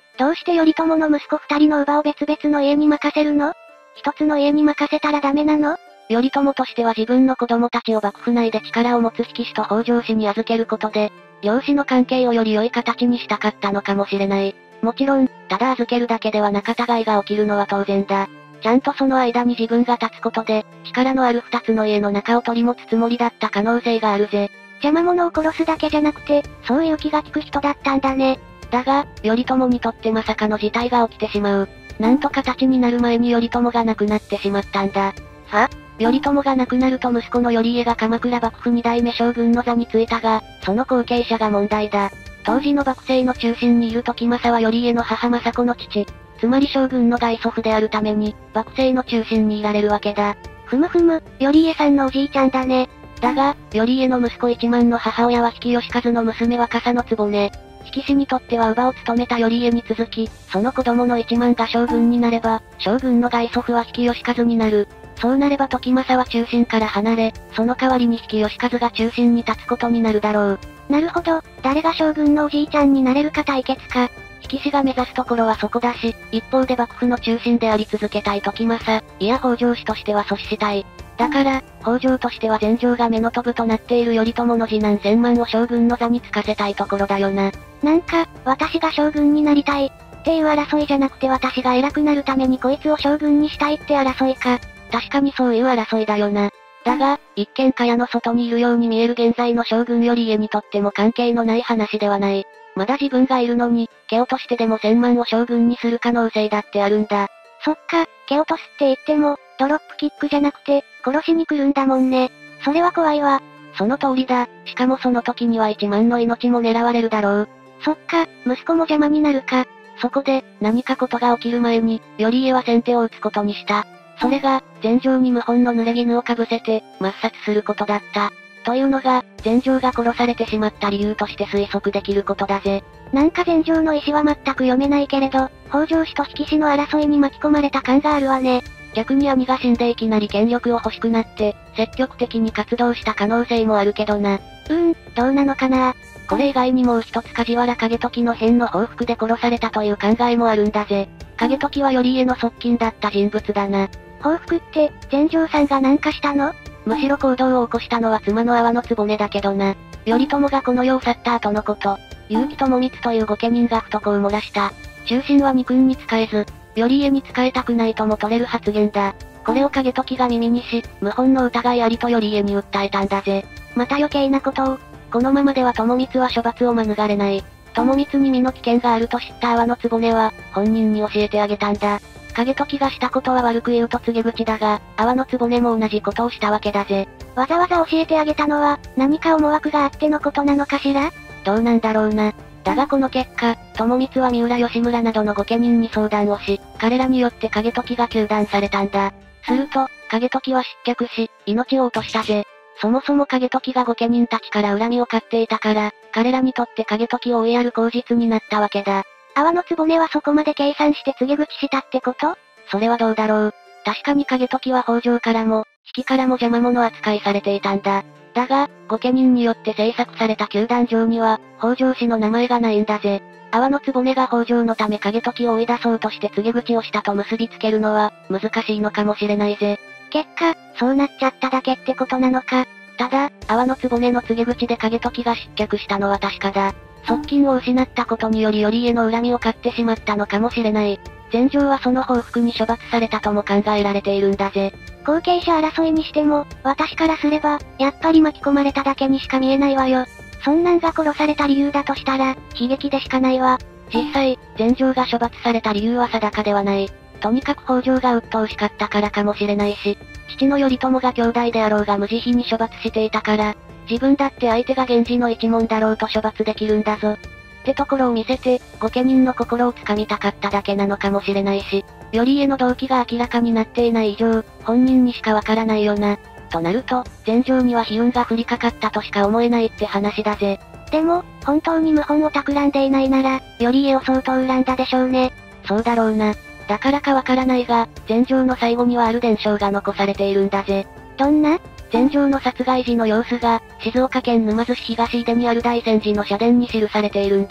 どうして頼朝の息子二人の乳母を別々の家に任せるの？一つの家に任せたらダメなの？ 頼朝としては自分の子供たちを幕府内で力を持つ比企氏と北条氏に預けることで、両氏の関係をより良い形にしたかったのかもしれない。もちろん、ただ預けるだけでは仲違いが起きるのは当然だ。ちゃんとその間に自分が立つことで、力のある二つの家の中を取り持つつもりだった可能性があるぜ。 邪魔者を殺すだけじゃなくて、そういう気が利く人だったんだね。 だが、頼朝にとってまさかの事態が起きてしまう。なんと形になる前に頼朝が亡くなってしまったんだ。頼朝が亡くなると息子の頼家が鎌倉幕府二代目将軍の座に就いたが、その後継者が問題だ。当時の幕政の中心にいる時政は頼家の母政子の父、つまり将軍の外祖父であるために、幕政の中心にいられるわけだ。 ふむふむ、頼家さんのおじいちゃんだね。 だが、頼家の息子一幡の母親は比企能員の娘若狭局。比企氏にとっては乳母を務めた頼家に続き、その子供の一幡が将軍になれば、将軍の外祖父は比企能員になる。そうなれば時政は中心から離れ、その代わりに比企能員が中心に立つことになるだろう。 なるほど、誰が将軍のおじいちゃんになれるか対決か。 比企氏が目指すところはそこだし、一方で幕府の中心であり続けたい時政、いや北条氏としては阻止したい。だから、北条としては前情が目の飛ぶとなっている頼朝の次男千幡を将軍の座に就かせたいところだよな。 なんか、私が将軍になりたい、っていう争いじゃなくて私が偉くなるためにこいつを将軍にしたいって争いか。 確かにそういう争いだよな。だが、一見蚊帳の外にいるように見える現在の将軍頼家にとっても関係のない話ではない。まだ自分がいるのに、蹴落としてでも千幡を将軍にする可能性だってあるんだ。 そっか、蹴落とすって言っても、ドロップキックじゃなくて、殺しに来るんだもんね。それは怖いわ。 その通りだ。しかもその時には一幡の命も狙われるだろう。 そっか、息子も邪魔になるか。 そこで、何かことが起きる前に、頼家は先手を打つことにした。それが、前情に謀反の濡れ衣をかぶせて、抹殺することだった。というのが、前情が殺されてしまった理由として推測できることだぜ。 なんか前情の意思は全く読めないけれど、北条氏と比企氏の争いに巻き込まれた感があるわね。 逆に兄が死んでいきなり権力を欲しくなって、積極的に活動した可能性もあるけどな。 どうなのかな。 これ以外にもう一つ梶原景時の変の報復で殺されたという考えもあるんだぜ。景時は頼家の側近だった人物だな。 報復って、前城さんが何かしたの？ むしろ行動を起こしたのは妻の阿波局だけどな。頼朝がこの世を去った後のこと、結城智光という御家人が不徳を漏らした。中心は二君に仕えず、頼家に仕えたくないとも取れる発言だ。これを景時が耳にし、謀反の疑いありと頼家に訴えたんだぜ。 また余計なことを。 このままでは智光は処罰を免れない。智光に身の危険があると知った阿波局は、本人に教えてあげたんだ。景時がしたことは悪く言うと告げ口だが、阿波局も同じことをしたわけだぜ。 わざわざ教えてあげたのは、何か思惑があってのことなのかしら？ どうなんだろうな。だがこの結果、智光は三浦義村などの御家人に相談をし、彼らによって景時が糾弾されたんだ。すると、景時は失脚し、命を落としたぜ。そもそも景時が御家人たちから恨みを買っていたから、彼らにとって景時を追いやる口実になったわけだ。 阿波局はそこまで計算して告げ口したってこと？ それはどうだろう。確かに景時は北条からも、比企からも邪魔者扱いされていたんだ。だが、御家人によって制作された球団上には、北条氏の名前がないんだぜ。阿波局が北条のため景時を追い出そうとして告げ口をしたと結びつけるのは、難しいのかもしれないぜ。 結果、そうなっちゃっただけってことなのか。 ただ、阿波局の告げ口で景時が失脚したのは確かだ。側近を失ったことにより頼家の恨みを買ってしまったのかもしれない。前情はその報復に処罰されたとも考えられているんだぜ。 後継者争いにしても、私からすれば、やっぱり巻き込まれただけにしか見えないわよ。そんなんが殺された理由だとしたら、悲劇でしかないわ。 実際、前情が処罰された理由は定かではない。とにかく北条が鬱陶しかったからかもしれないし、父の頼朝が兄弟であろうが無慈悲に処罰していたから、自分だって相手が源氏の一門だろうと処罰できるんだぞ。ってところを見せて、御家人の心をつかみたかっただけなのかもしれないし、頼家の動機が明らかになっていない以上、本人にしかわからないよな。となると、前情には悲運が降りかかったとしか思えないって話だぜ。 でも、本当に謀反を企んでいないなら、頼家を相当恨んだでしょうね。 そうだろうな。だからかわからないが、前情の最後にはある伝承が残されているんだぜ。 どんな？ 前情の殺害時の様子が、静岡県沼津市東出にある大泉寺の社殿に記されているんだ。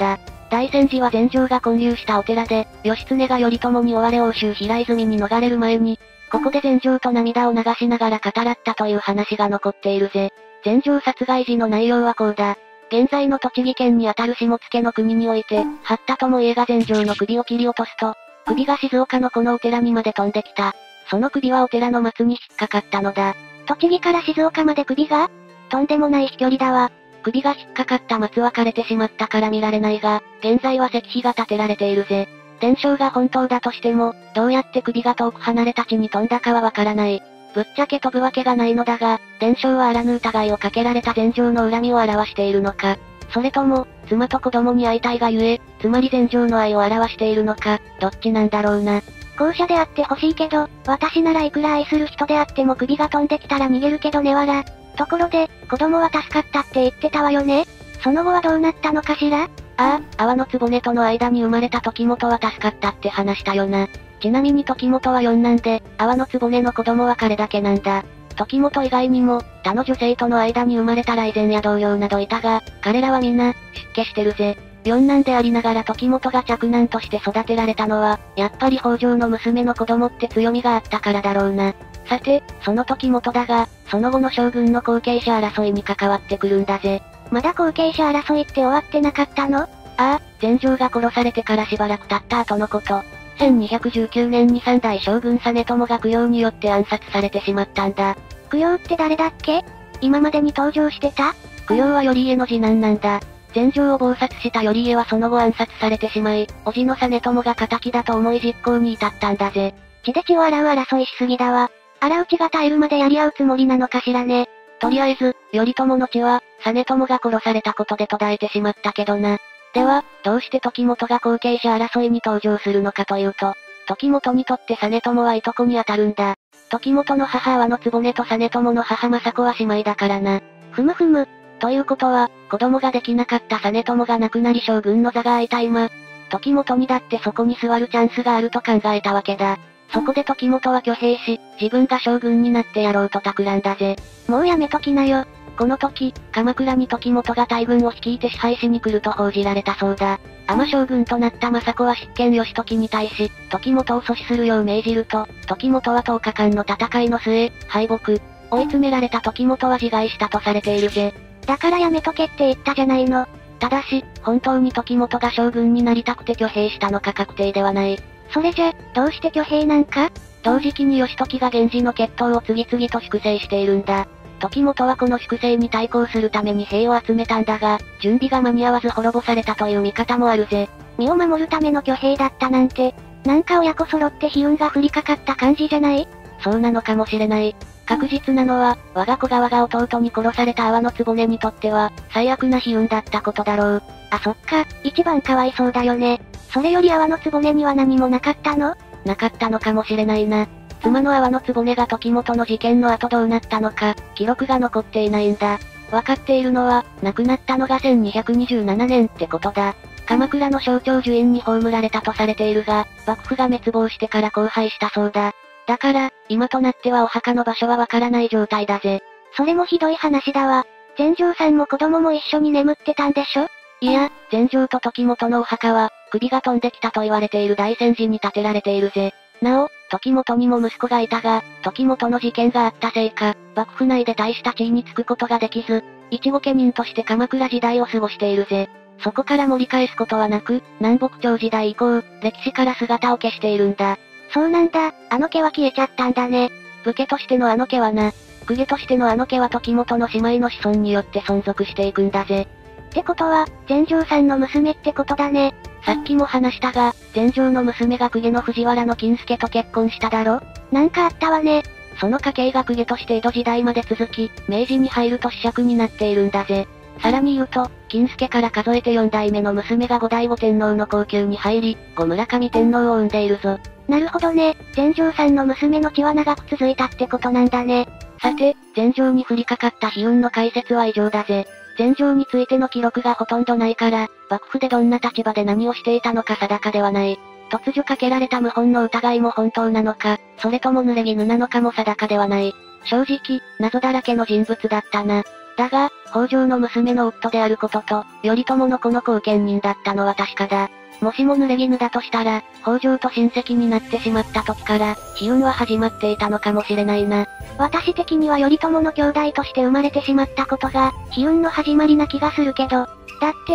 大仙寺は禅城が建立したお寺で、義経が頼朝に追われ奥州平泉に逃れる前に、ここで禅城と涙を流しながら語らったという話が残っているぜ。禅城殺害時の内容はこうだ。現在の栃木県にあたる下野の国において、八田友家が禅城の首を切り落とすと、首が静岡のこのお寺にまで飛んできた。その首はお寺の松に引っかかったのだ。 栃木から静岡まで首が？とんでもない飛距離だわ。 首が引っかかった松は枯れてしまったから見られないが、現在は石碑が建てられているぜ。伝承が本当だとしても、どうやって首が遠く離れた地に飛んだかはわからない。ぶっちゃけ飛ぶわけがないのだが、伝承はあらぬ疑いをかけられた禅城の恨みを表しているのか。それとも、妻と子供に会いたいがゆえ、つまり禅城の愛を表しているのか、どっちなんだろうな。 後者であってほしいけど、私ならいくら愛する人であっても首が飛んできたら逃げるけどねわら。ところで、子供は助かったって言ってたわよね。その後はどうなったのかしら？ ああ、阿波の局との間に生まれた時元は助かったって話したよな。ちなみに時元は四男で、阿波の局の子供は彼だけなんだ。時元以外にも、他の女性との間に生まれた雷禅や同僚などいたが、彼らはみんな、出家してるぜ。四男でありながら時元が嫡男として育てられたのは、やっぱり北条の娘の子供って強みがあったからだろうな。さて、その時元だが、その後の将軍の後継者争いに関わってくるんだぜ。 まだ後継者争いって終わってなかったの？ ああ、禅城が殺されてからしばらく経った後のこと。1219年に三代将軍実朝が供養によって暗殺されてしまったんだ。 供養って誰だっけ？今までに登場してた？ 供養は頼家の次男なんだ。禅城を謀殺した頼家はその後暗殺されてしまい、叔父の実朝が仇だと思い実行に至ったんだぜ。 血で血を洗う争いしすぎだわ。洗う血が絶えるまでやり合うつもりなのかしらね。 とりあえず、頼朝の血は、実朝が殺されたことで途絶えてしまったけどな。では、どうして時元が後継者争いに登場するのかというと、時元にとって実朝はいとこに当たるんだ。時元の母阿波の局と実朝の母政子は姉妹だからな。 ふむふむ。 ということは、子供ができなかった実朝が亡くなり将軍の座が空いた今、時元にだってそこに座るチャンスがあると考えたわけだ。そこで時元は挙兵し、自分が将軍になってやろうと企んだぜ。 もうやめときなよ。 この時、鎌倉に時元が大軍を率いて支配しに来ると報じられたそうだ。尼将軍となった政子は執権義時に対し、時元を阻止するよう命じると、時元は10日間の戦いの末、敗北。追い詰められた時元は自害したとされているぜ。 だからやめとけって言ったじゃないの。 ただし、本当に時元が将軍になりたくて挙兵したのか確定ではない。 それじゃ、どうして挙兵なんか？ 同時期に義時が源氏の決闘を次々と粛清しているんだ。時元はこの粛清に対抗するために兵を集めたんだが、準備が間に合わず滅ぼされたという見方もあるぜ。 身を守るための挙兵だったなんて、なんか親子揃って悲運が降りかかった感じじゃない？ そうなのかもしれない。確実なのは、我が子側が弟に殺された阿波の局にとっては、最悪な悲運だったことだろう。 あ、そっか、一番かわいそうだよね。それより阿波の局には何もなかったの？ なかったのかもしれないな。妻の阿波の局が時元の事件の後どうなったのか、記録が残っていないんだ。わかっているのは、亡くなったのが1227年ってことだ。鎌倉の象徴樹院に葬られたとされているが、幕府が滅亡してから荒廃したそうだ。だから、今となってはお墓の場所はわからない状態だぜ。 それもひどい話だわ。禅城さんも子供も一緒に眠ってたんでしょ？ いや、禅城と時元のお墓は、首が飛んできたと言われている大仙寺に建てられているぜ。なお、時元にも息子がいたが、時元の事件があったせいか、幕府内で大した地位につくことができず、一御家人として鎌倉時代を過ごしているぜ。そこから盛り返すことはなく、南北朝時代以降、歴史から姿を消しているんだ。 そうなんだ、あの家は消えちゃったんだね。 武家としてのあの家はな、公家としてのあの家は時元の姉妹の子孫によって存続していくんだぜ。 ってことは、禅城さんの娘ってことだね。 さっきも話したが、禅城の娘が公家の藤原の金助と結婚しただろ？ なんかあったわね。 その家系が公家として江戸時代まで続き、明治に入ると子爵になっているんだぜ。さらに言うと、金助から数えて4代目の娘が後醍醐天皇の後宮に入り、後村上天皇を産んでいるぞ。 なるほどね、禅城さんの娘の血は長く続いたってことなんだね。 さて、禅城に降りかかった悲運の解説は以上だぜ。禅城についての記録がほとんどないから、幕府でどんな立場で何をしていたのか定かではない。突如かけられた謀反の疑いも本当なのか、それとも濡れ衣なのかも定かではない。正直、謎だらけの人物だったな。 だが、北条の娘の夫であることと、頼朝の子の後見人だったのは確かだ。もしも濡れ衣だとしたら、北条と親戚になってしまった時から、悲運は始まっていたのかもしれないな。 私的には頼朝の兄弟として生まれてしまったことが、悲運の始まりな気がするけど、だって、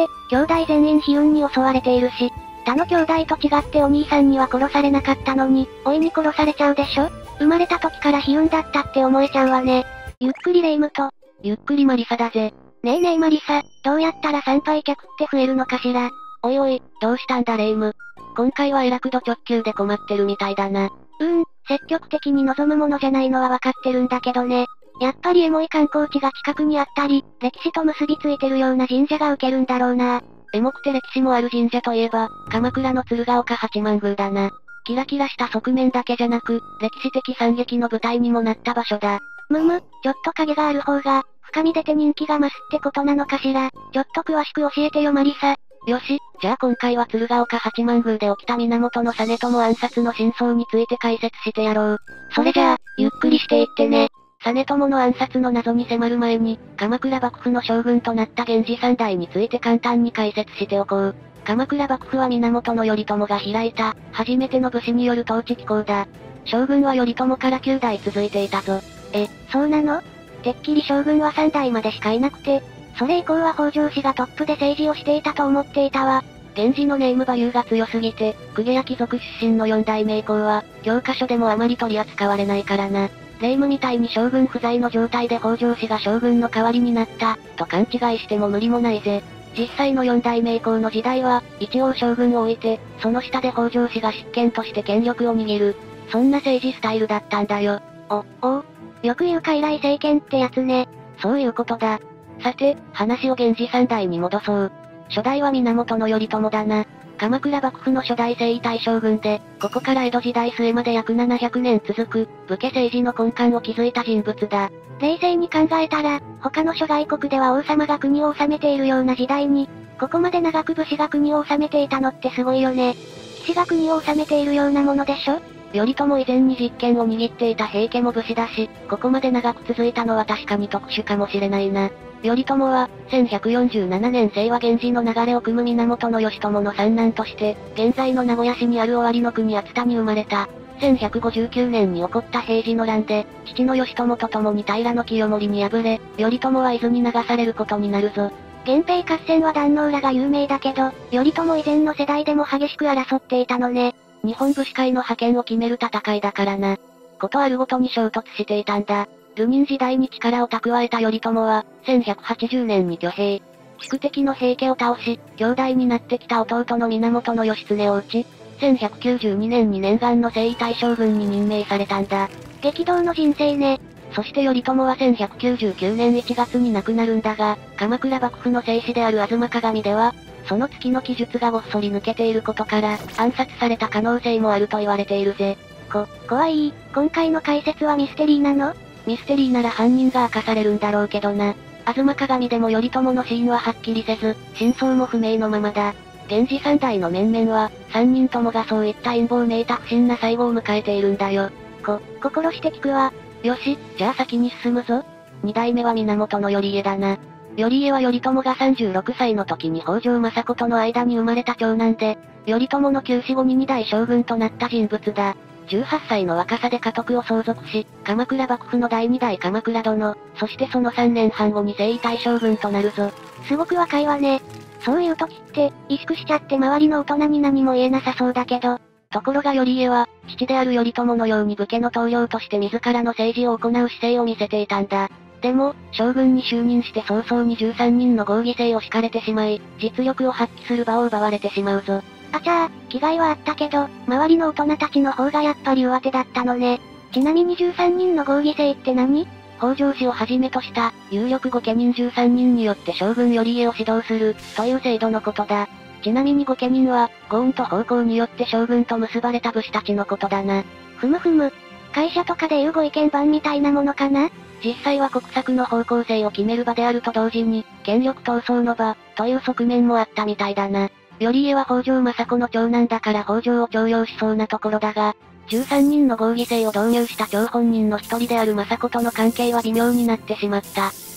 兄弟全員悲運に襲われているし、他の兄弟と違ってお兄さんには殺されなかったのに、甥に殺されちゃうでしょ？生まれた時から悲運だったって思えちゃうわね。ゆっくりレ夢ムと、 ゆっくりマリサだぜ。 ねえねえマリサ、どうやったら参拝客って増えるのかしら？ おいおい、どうしたんだレ夢ム。今回はえらくド直球で困ってるみたいだな。 積極的に望むものじゃないのはわかってるんだけどね。やっぱりエモい観光地が近くにあったり、歴史と結びついてるような神社が受けるんだろうな。 エモくて歴史もある神社といえば、鎌倉の鶴岡八幡宮だな。キラキラした側面だけじゃなく、歴史的惨劇の舞台にもなった場所だ。 ちょっと影がある方が、深み出て人気が増すってことなのかしら。ちょっと詳しく教えてよマリサ。 よし、じゃあ今回は鶴岡八幡宮で起きた源実朝暗殺の真相について解説してやろう。 それじゃあ、ゆっくりしていってね。 実朝の暗殺の謎に迫る前に、鎌倉幕府の将軍となった源氏三代について簡単に解説しておこう。鎌倉幕府は源頼朝が開いた、初めての武士による統治機構だ。将軍は頼朝から9代続いていたぞ。 そうなの？てっきり将軍は3代までしかいなくて、それ以降は北条氏がトップで政治をしていたと思っていたわ。 源氏のネームバリューが強すぎて、公家や貴族出身の4代目以降は、教科書でもあまり取り扱われないからな。霊夢みたいに将軍不在の状態で北条氏が将軍の代わりになった、と勘違いしても無理もないぜ。実際の4代目以降の時代は、一応将軍を置いて、その下で北条氏が執権として権力を握る。そんな政治スタイルだったんだよ。 よく言う傀儡政権ってやつね。 そういうことだ。さて、話を源氏三代に戻そう。初代は源頼朝だな。鎌倉幕府の初代征夷大将軍で、ここから江戸時代末まで約700年続く、武家政治の根幹を築いた人物だ。 冷静に考えたら、他の諸外国では王様が国を治めているような時代に、ここまで長く武士が国を治めていたのってすごいよね。騎士が国を治めているようなものでしょ？ 頼朝以前に実権を握っていた平家も武士だし、ここまで長く続いたのは確かに特殊かもしれないな。頼朝は、1147年清和源氏の流れを組む源義朝の三男として、現在の名古屋市にある尾張の国熱田に生まれた。1159年に起こった平治の乱で、父の義朝と共に平清盛に敗れ、頼朝は伊豆に流されることになるぞ。 源平合戦は壇ノ浦が有名だけど、頼朝以前の世代でも激しく争っていたのね。 日本武士会の覇権を決める戦いだからな。ことあるごとに衝突していたんだ。流人時代に力を蓄えた頼朝は、1180年に挙兵。宿敵の平家を倒し、兄弟になってきた弟の源義経を討ち、1192年に念願の征夷大将軍に任命されたんだ。 激動の人生ね。 そして頼朝は1199年1月に亡くなるんだが、鎌倉幕府の正史である吾妻鏡では、その月の記述がごっそり抜けていることから、暗殺された可能性もあると言われているぜ。 怖い。今回の解説はミステリーなの？ ミステリーなら犯人が明かされるんだろうけどな。吾妻鏡でも頼朝の死因ははっきりせず、真相も不明のままだ。源氏三代の面々は、3人ともがそういった陰謀めいた不審な最後を迎えているんだよ。 心して聞くわ。 よし、じゃあ先に進むぞ。2代目は源頼家だな。頼家は頼朝が36歳の時に北条政子との間に生まれた長男で、頼朝の急死後に2代将軍となった人物だ。18歳の若さで家督を相続し、鎌倉幕府の第2代鎌倉殿、そしてその3年半後に征夷大将軍となるぞ。 すごく若いわね。そういう時って、萎縮しちゃって周りの大人に何も言えなさそうだけど。 ところが頼家は、父である頼朝のように武家の棟梁として自らの政治を行う姿勢を見せていたんだ。でも、将軍に就任して早々に13人の合議制を敷かれてしまい、実力を発揮する場を奪われてしまうぞ。 あちゃー、気概はあったけど、周りの大人たちの方がやっぱり上手だったのね。ちなみに13人の合議制って何？ 北条氏をはじめとした、有力御家人13人によって将軍頼家を指導する、という制度のことだ。ちなみに御家人は、御恩と奉公によって将軍と結ばれた武士たちのことだな。 ふむふむ。会社とかでいうご意見番みたいなものかな？ 実際は国策の方向性を決める場であると同時に、権力闘争の場、という側面もあったみたいだな。頼家は北条政子の長男だから北条を重用しそうなところだが、13人の合議制を導入した張本人の一人である政子との関係は微妙になってしまった。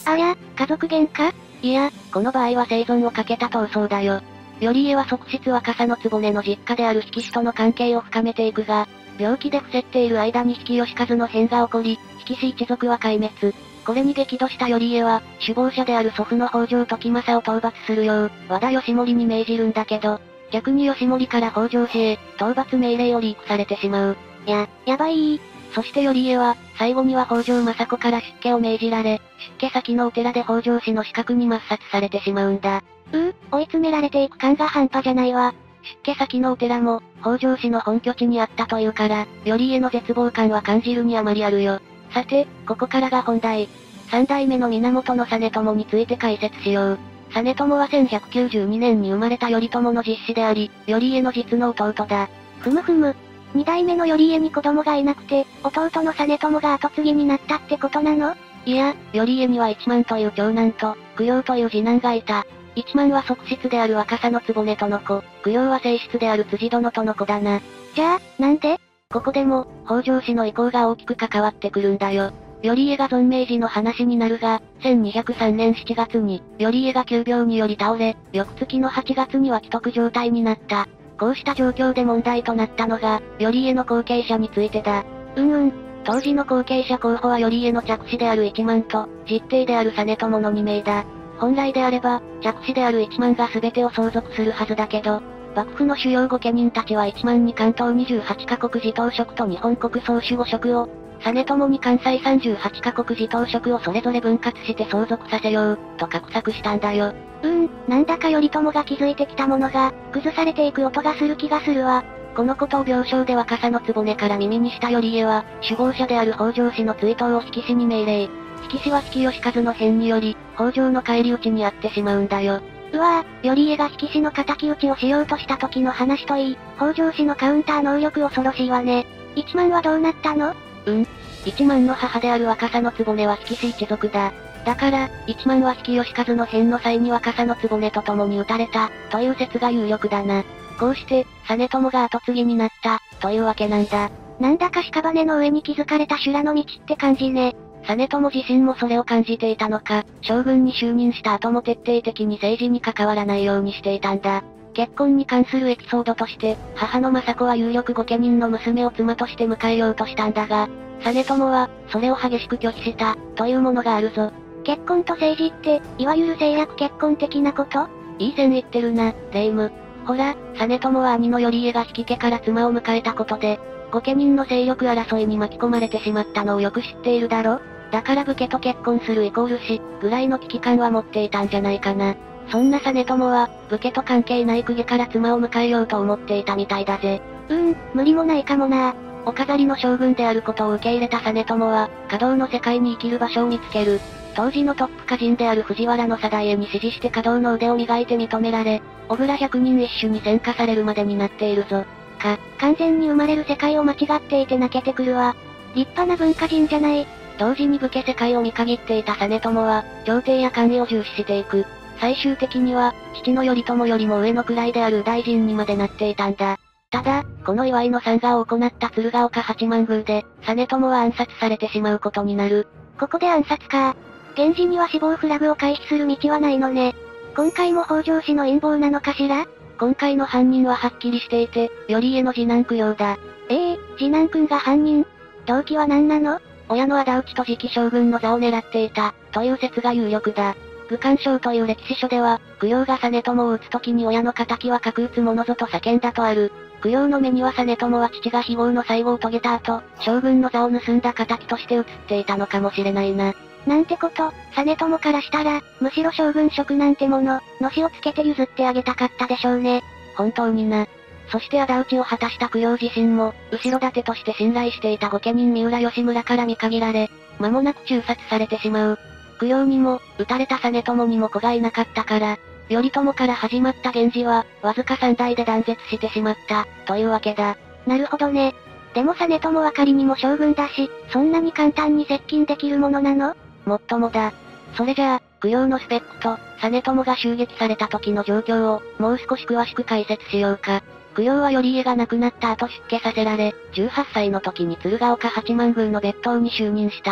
ありゃ、家族喧嘩？ いや、この場合は生存をかけた闘争だよ。頼家は側室若狭局の実家である比企氏との関係を深めていくが、病気で伏せっている間に比企義和の変が起こり、比企氏一族は壊滅。これに激怒した頼家は、首謀者である祖父の北条時政を討伐するよう、和田義盛に命じるんだけど、逆に義盛から北条氏へ、討伐命令をリークされてしまう。 やばい。 そして頼家は、最後には北条政子から出家を命じられ、出家先のお寺で北条氏の死角に抹殺されてしまうんだ。 追い詰められていく感が半端じゃないわ。 出家先のお寺も、北条氏の本拠地にあったというから、頼家の絶望感は感じるにあまりあるよ。さて、ここからが本題。三代目の源実朝について解説しよう。実朝は1192年に生まれた頼朝の実子であり、頼家の実の弟だ。 ふむふむ。二代目の頼家に子供がいなくて、弟の実朝が後継ぎになったってことなの？ いや、頼家には一幡という長男と、供養という次男がいた。一幡は側室である若狭局との子、供養は正室である辻殿との子だな。 じゃあ、なんで？ ここでも、北条氏の意向が大きく関わってくるんだよ。頼家が存命時の話になるが、1203年7月に、頼家が急病により倒れ、翌月の8月には危篤状態になった。こうした状況で問題となったのが、頼家の後継者についてだ。当時の後継者候補は頼家の嫡子である一幡と、実弟である実朝の2名だ。本来であれば、嫡子である一幡が全てを相続するはずだけど、幕府の主要御家人たちは一幡に関東28カ国地頭職と日本国総守護職を、実朝に関西38カ国地頭職をそれぞれ分割して相続させよう、と画策したんだよ。 なんだか頼朝が築いてきたものが、崩されていく音がする気がするわ。 このことを病床で若狭局から耳にした頼家は、首謀者である北条氏の追悼を比企氏に命令。比企氏は比企義和の変により、北条の返り討ちにあってしまうんだよ。 頼家が比企氏の敵討ちをしようとした時の話といい、北条氏のカウンター能力恐ろしいわね。一幡はどうなったの？ 一幡の母である若狭局は比企氏一族だ。だから、一幡は比企義和の変の際に若狭局と共に討たれた、という説が有力だな。こうして、実朝が後継ぎになった、というわけなんだ。 なんだか屍の上に築かれた修羅の道って感じね。 実朝自身もそれを感じていたのか、将軍に就任した後も徹底的に政治に関わらないようにしていたんだ。結婚に関するエピソードとして、母の政子は有力御家人の娘を妻として迎えようとしたんだが、実朝は、それを激しく拒否した、というものがあるぞ。 結婚と政治って、いわゆる政略結婚的なこと？ いい線いってるな、霊夢。ほら、実朝は兄の頼家が比企家から妻を迎えたことで、御家人の勢力争いに巻き込まれてしまったのをよく知っているだろ？だから武家と結婚するイコール死、ぐらいの危機感は持っていたんじゃないかな。そんな実朝は、武家と関係ない公家から妻を迎えようと思っていたみたいだぜ。 無理もないかもな。 お飾りの将軍であることを受け入れた実朝は、華道の世界に生きる場所を見つける。当時のトップ歌人である藤原定家に師事して華道の腕を磨いて認められ、小倉百人一首に選化されるまでになっているぞ。 完全に生まれる世界を間違っていて泣けてくるわ。立派な文化人じゃない。 同時に武家世界を見限っていた実朝は、朝廷や官位を重視していく。最終的には、父の頼朝よりも上の位である大臣にまでなっていたんだ。ただ、この祝いの参賀を行った鶴岡八幡宮で、実朝は暗殺されてしまうことになる。 ここで暗殺か。源氏には死亡フラグを回避する道はないのね。今回も北条氏の陰謀なのかしら？ 今回の犯人ははっきりしていて、頼家の次男供養だ。 次男くんが犯人？動機は何なの？ 親の仇討ちと次期将軍の座を狙っていた、という説が有力だ。愚官章という歴史書では、供養が実朝を討つ時に親の仇は核撃つものぞと叫んだとある。供養の目には実朝は父が非業の最後を遂げた後、将軍の座を盗んだ仇として映っていたのかもしれないな。 なんてこと、実朝からしたら、むしろ将軍職なんてもの、のしをつけて譲ってあげたかったでしょうね。 本当にな。そして仇討ちを果たした供養自身も、後ろ盾として信頼していた御家人三浦義村から見限られ、間もなく誅殺されてしまう。供養にも、討たれた実朝にも子がいなかったから、頼朝から始まった源氏は、わずか3代で断絶してしまった、というわけだ。 なるほどね。でも実朝は仮にも将軍だし、そんなに簡単に接近できるものなの？ もっともだ。それじゃあ、供養のスペックと、実朝が襲撃された時の状況を、もう少し詳しく解説しようか。供養は頼家が亡くなった後出家させられ、18歳の時に鶴岡八幡宮の別当に就任した。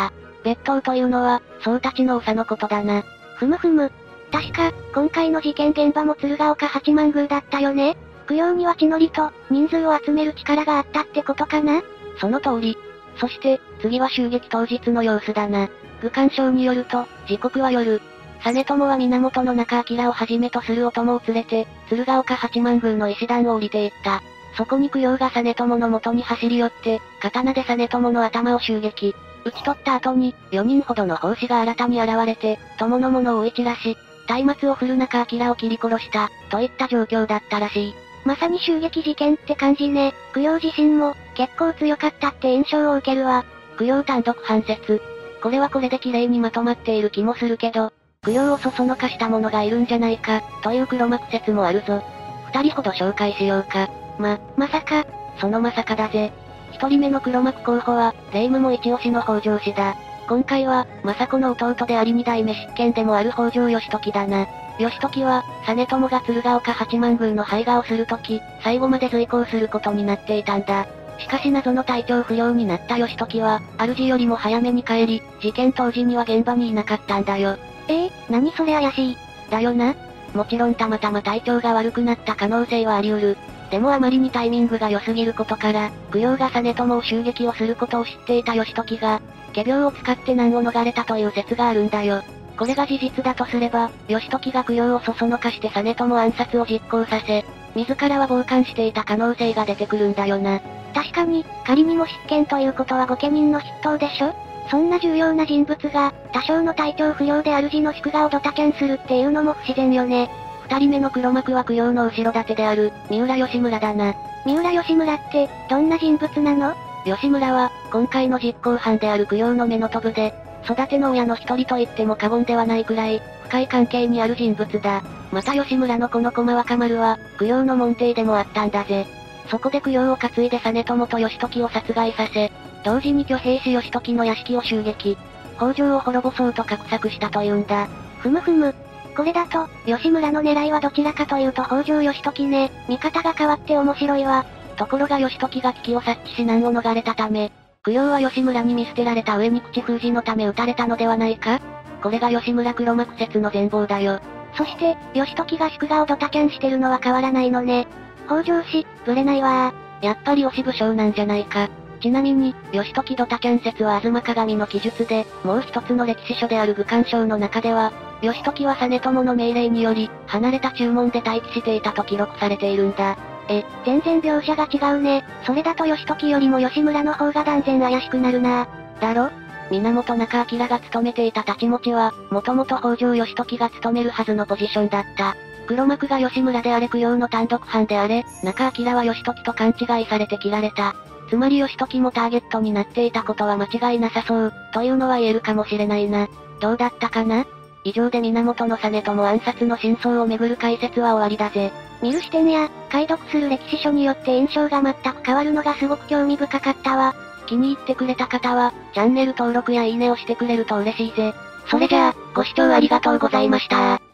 別当というのは、宗たちの長のことだな。 ふむふむ。確か、今回の事件現場も鶴岡八幡宮だったよね。供養には地の利と、人数を集める力があったってことかな？ その通り。そして、次は襲撃当日の様子だな。愚官省によると、時刻は夜。実朝は源中明をはじめとするお供を連れて、鶴岡八幡宮の石段を降りていった。そこに供養が実朝の元に走り寄って、刀で実朝の頭を襲撃。討ち取った後に、4人ほどの砲士が新たに現れて、友の者を追い散らし、松明を振る中明を切り殺した、といった状況だったらしい。 まさに襲撃事件って感じね。供養自身も、結構強かったって印象を受けるわ。 供養単独犯説。これはこれで綺麗にまとまっている気もするけど、供養をそそのかした者がいるんじゃないか、という黒幕説もあるぞ。2人ほど紹介しようか。 まさか。 そのまさかだぜ。1人目の黒幕候補は、霊夢も一押しの北条氏だ。今回は、政子の弟であり二代目執権でもある北条義時だな。義時は、実朝が鶴岡八幡宮の拝画をするとき、最後まで随行することになっていたんだ。しかし謎の体調不良になった義時は、主よりも早めに帰り、事件当時には現場にいなかったんだよ。 何それ怪しい。 だよな。もちろんたまたま体調が悪くなった可能性はあり得る。でもあまりにタイミングが良すぎることから、供養が実朝を襲撃をすることを知っていた義時が、仮病を使って難を逃れたという説があるんだよ。これが事実だとすれば、義時が供養をそそのかして実朝暗殺を実行させ、自らは傍観していた可能性が出てくるんだよな。 確かに、仮にも執権ということは御家人の筆頭でしょ？そんな重要な人物が、多少の体調不良で主の祝賀をドタキャンするっていうのも不自然よね。 2人目の黒幕は供養の後ろ盾である、三浦義村だな。 三浦義村って、どんな人物なの？ 義村は、今回の実行犯である供養の目の飛ぶで、育ての親の一人と言っても過言ではないくらい、深い関係にある人物だ。また義村のこの駒若丸は、供養の門弟でもあったんだぜ。そこで供養を担いで実朝と義時を殺害させ、同時に挙兵し義時の屋敷を襲撃。北条を滅ぼそうと画策したというんだ。 ふむふむ。これだと、義村の狙いはどちらかというと北条義時ね。見方が変わって面白いわ。 ところが義時が危機を察知し難を逃れたため、供養は義村に見捨てられた上に口封じのため撃たれたのではないか？これが義村黒幕説の全貌だよ。 そして、義時が祝賀をドタキャンしてるのは変わらないのね。北条氏、ぶれないわー。やっぱり推し武将なんじゃないか。ちなみに、義時ドタキャン説は東鏡の記述で、もう一つの歴史書である愚官書の中では、義時は実朝の命令により、離れた注文で待機していたと記録されているんだ。 全然描写が違うね。それだと義時よりも義村の方が断然怪しくなるな。 だろ？源中明が務めていた太刀持ちは、もともと北条義時が務めるはずのポジションだった。黒幕が義村であれ供養の単独犯であれ、中明は義時と勘違いされて切られた。つまり義時もターゲットになっていたことは間違いなさそう、というのは言えるかもしれないな。どうだったかな？以上で源実朝暗殺の真相をめぐる解説は終わりだぜ。 見る視点や、解読する歴史書によって印象が全く変わるのがすごく興味深かったわ。 気に入ってくれた方は、チャンネル登録やいいねをしてくれると嬉しいぜ。 それじゃあ、ご視聴ありがとうございました。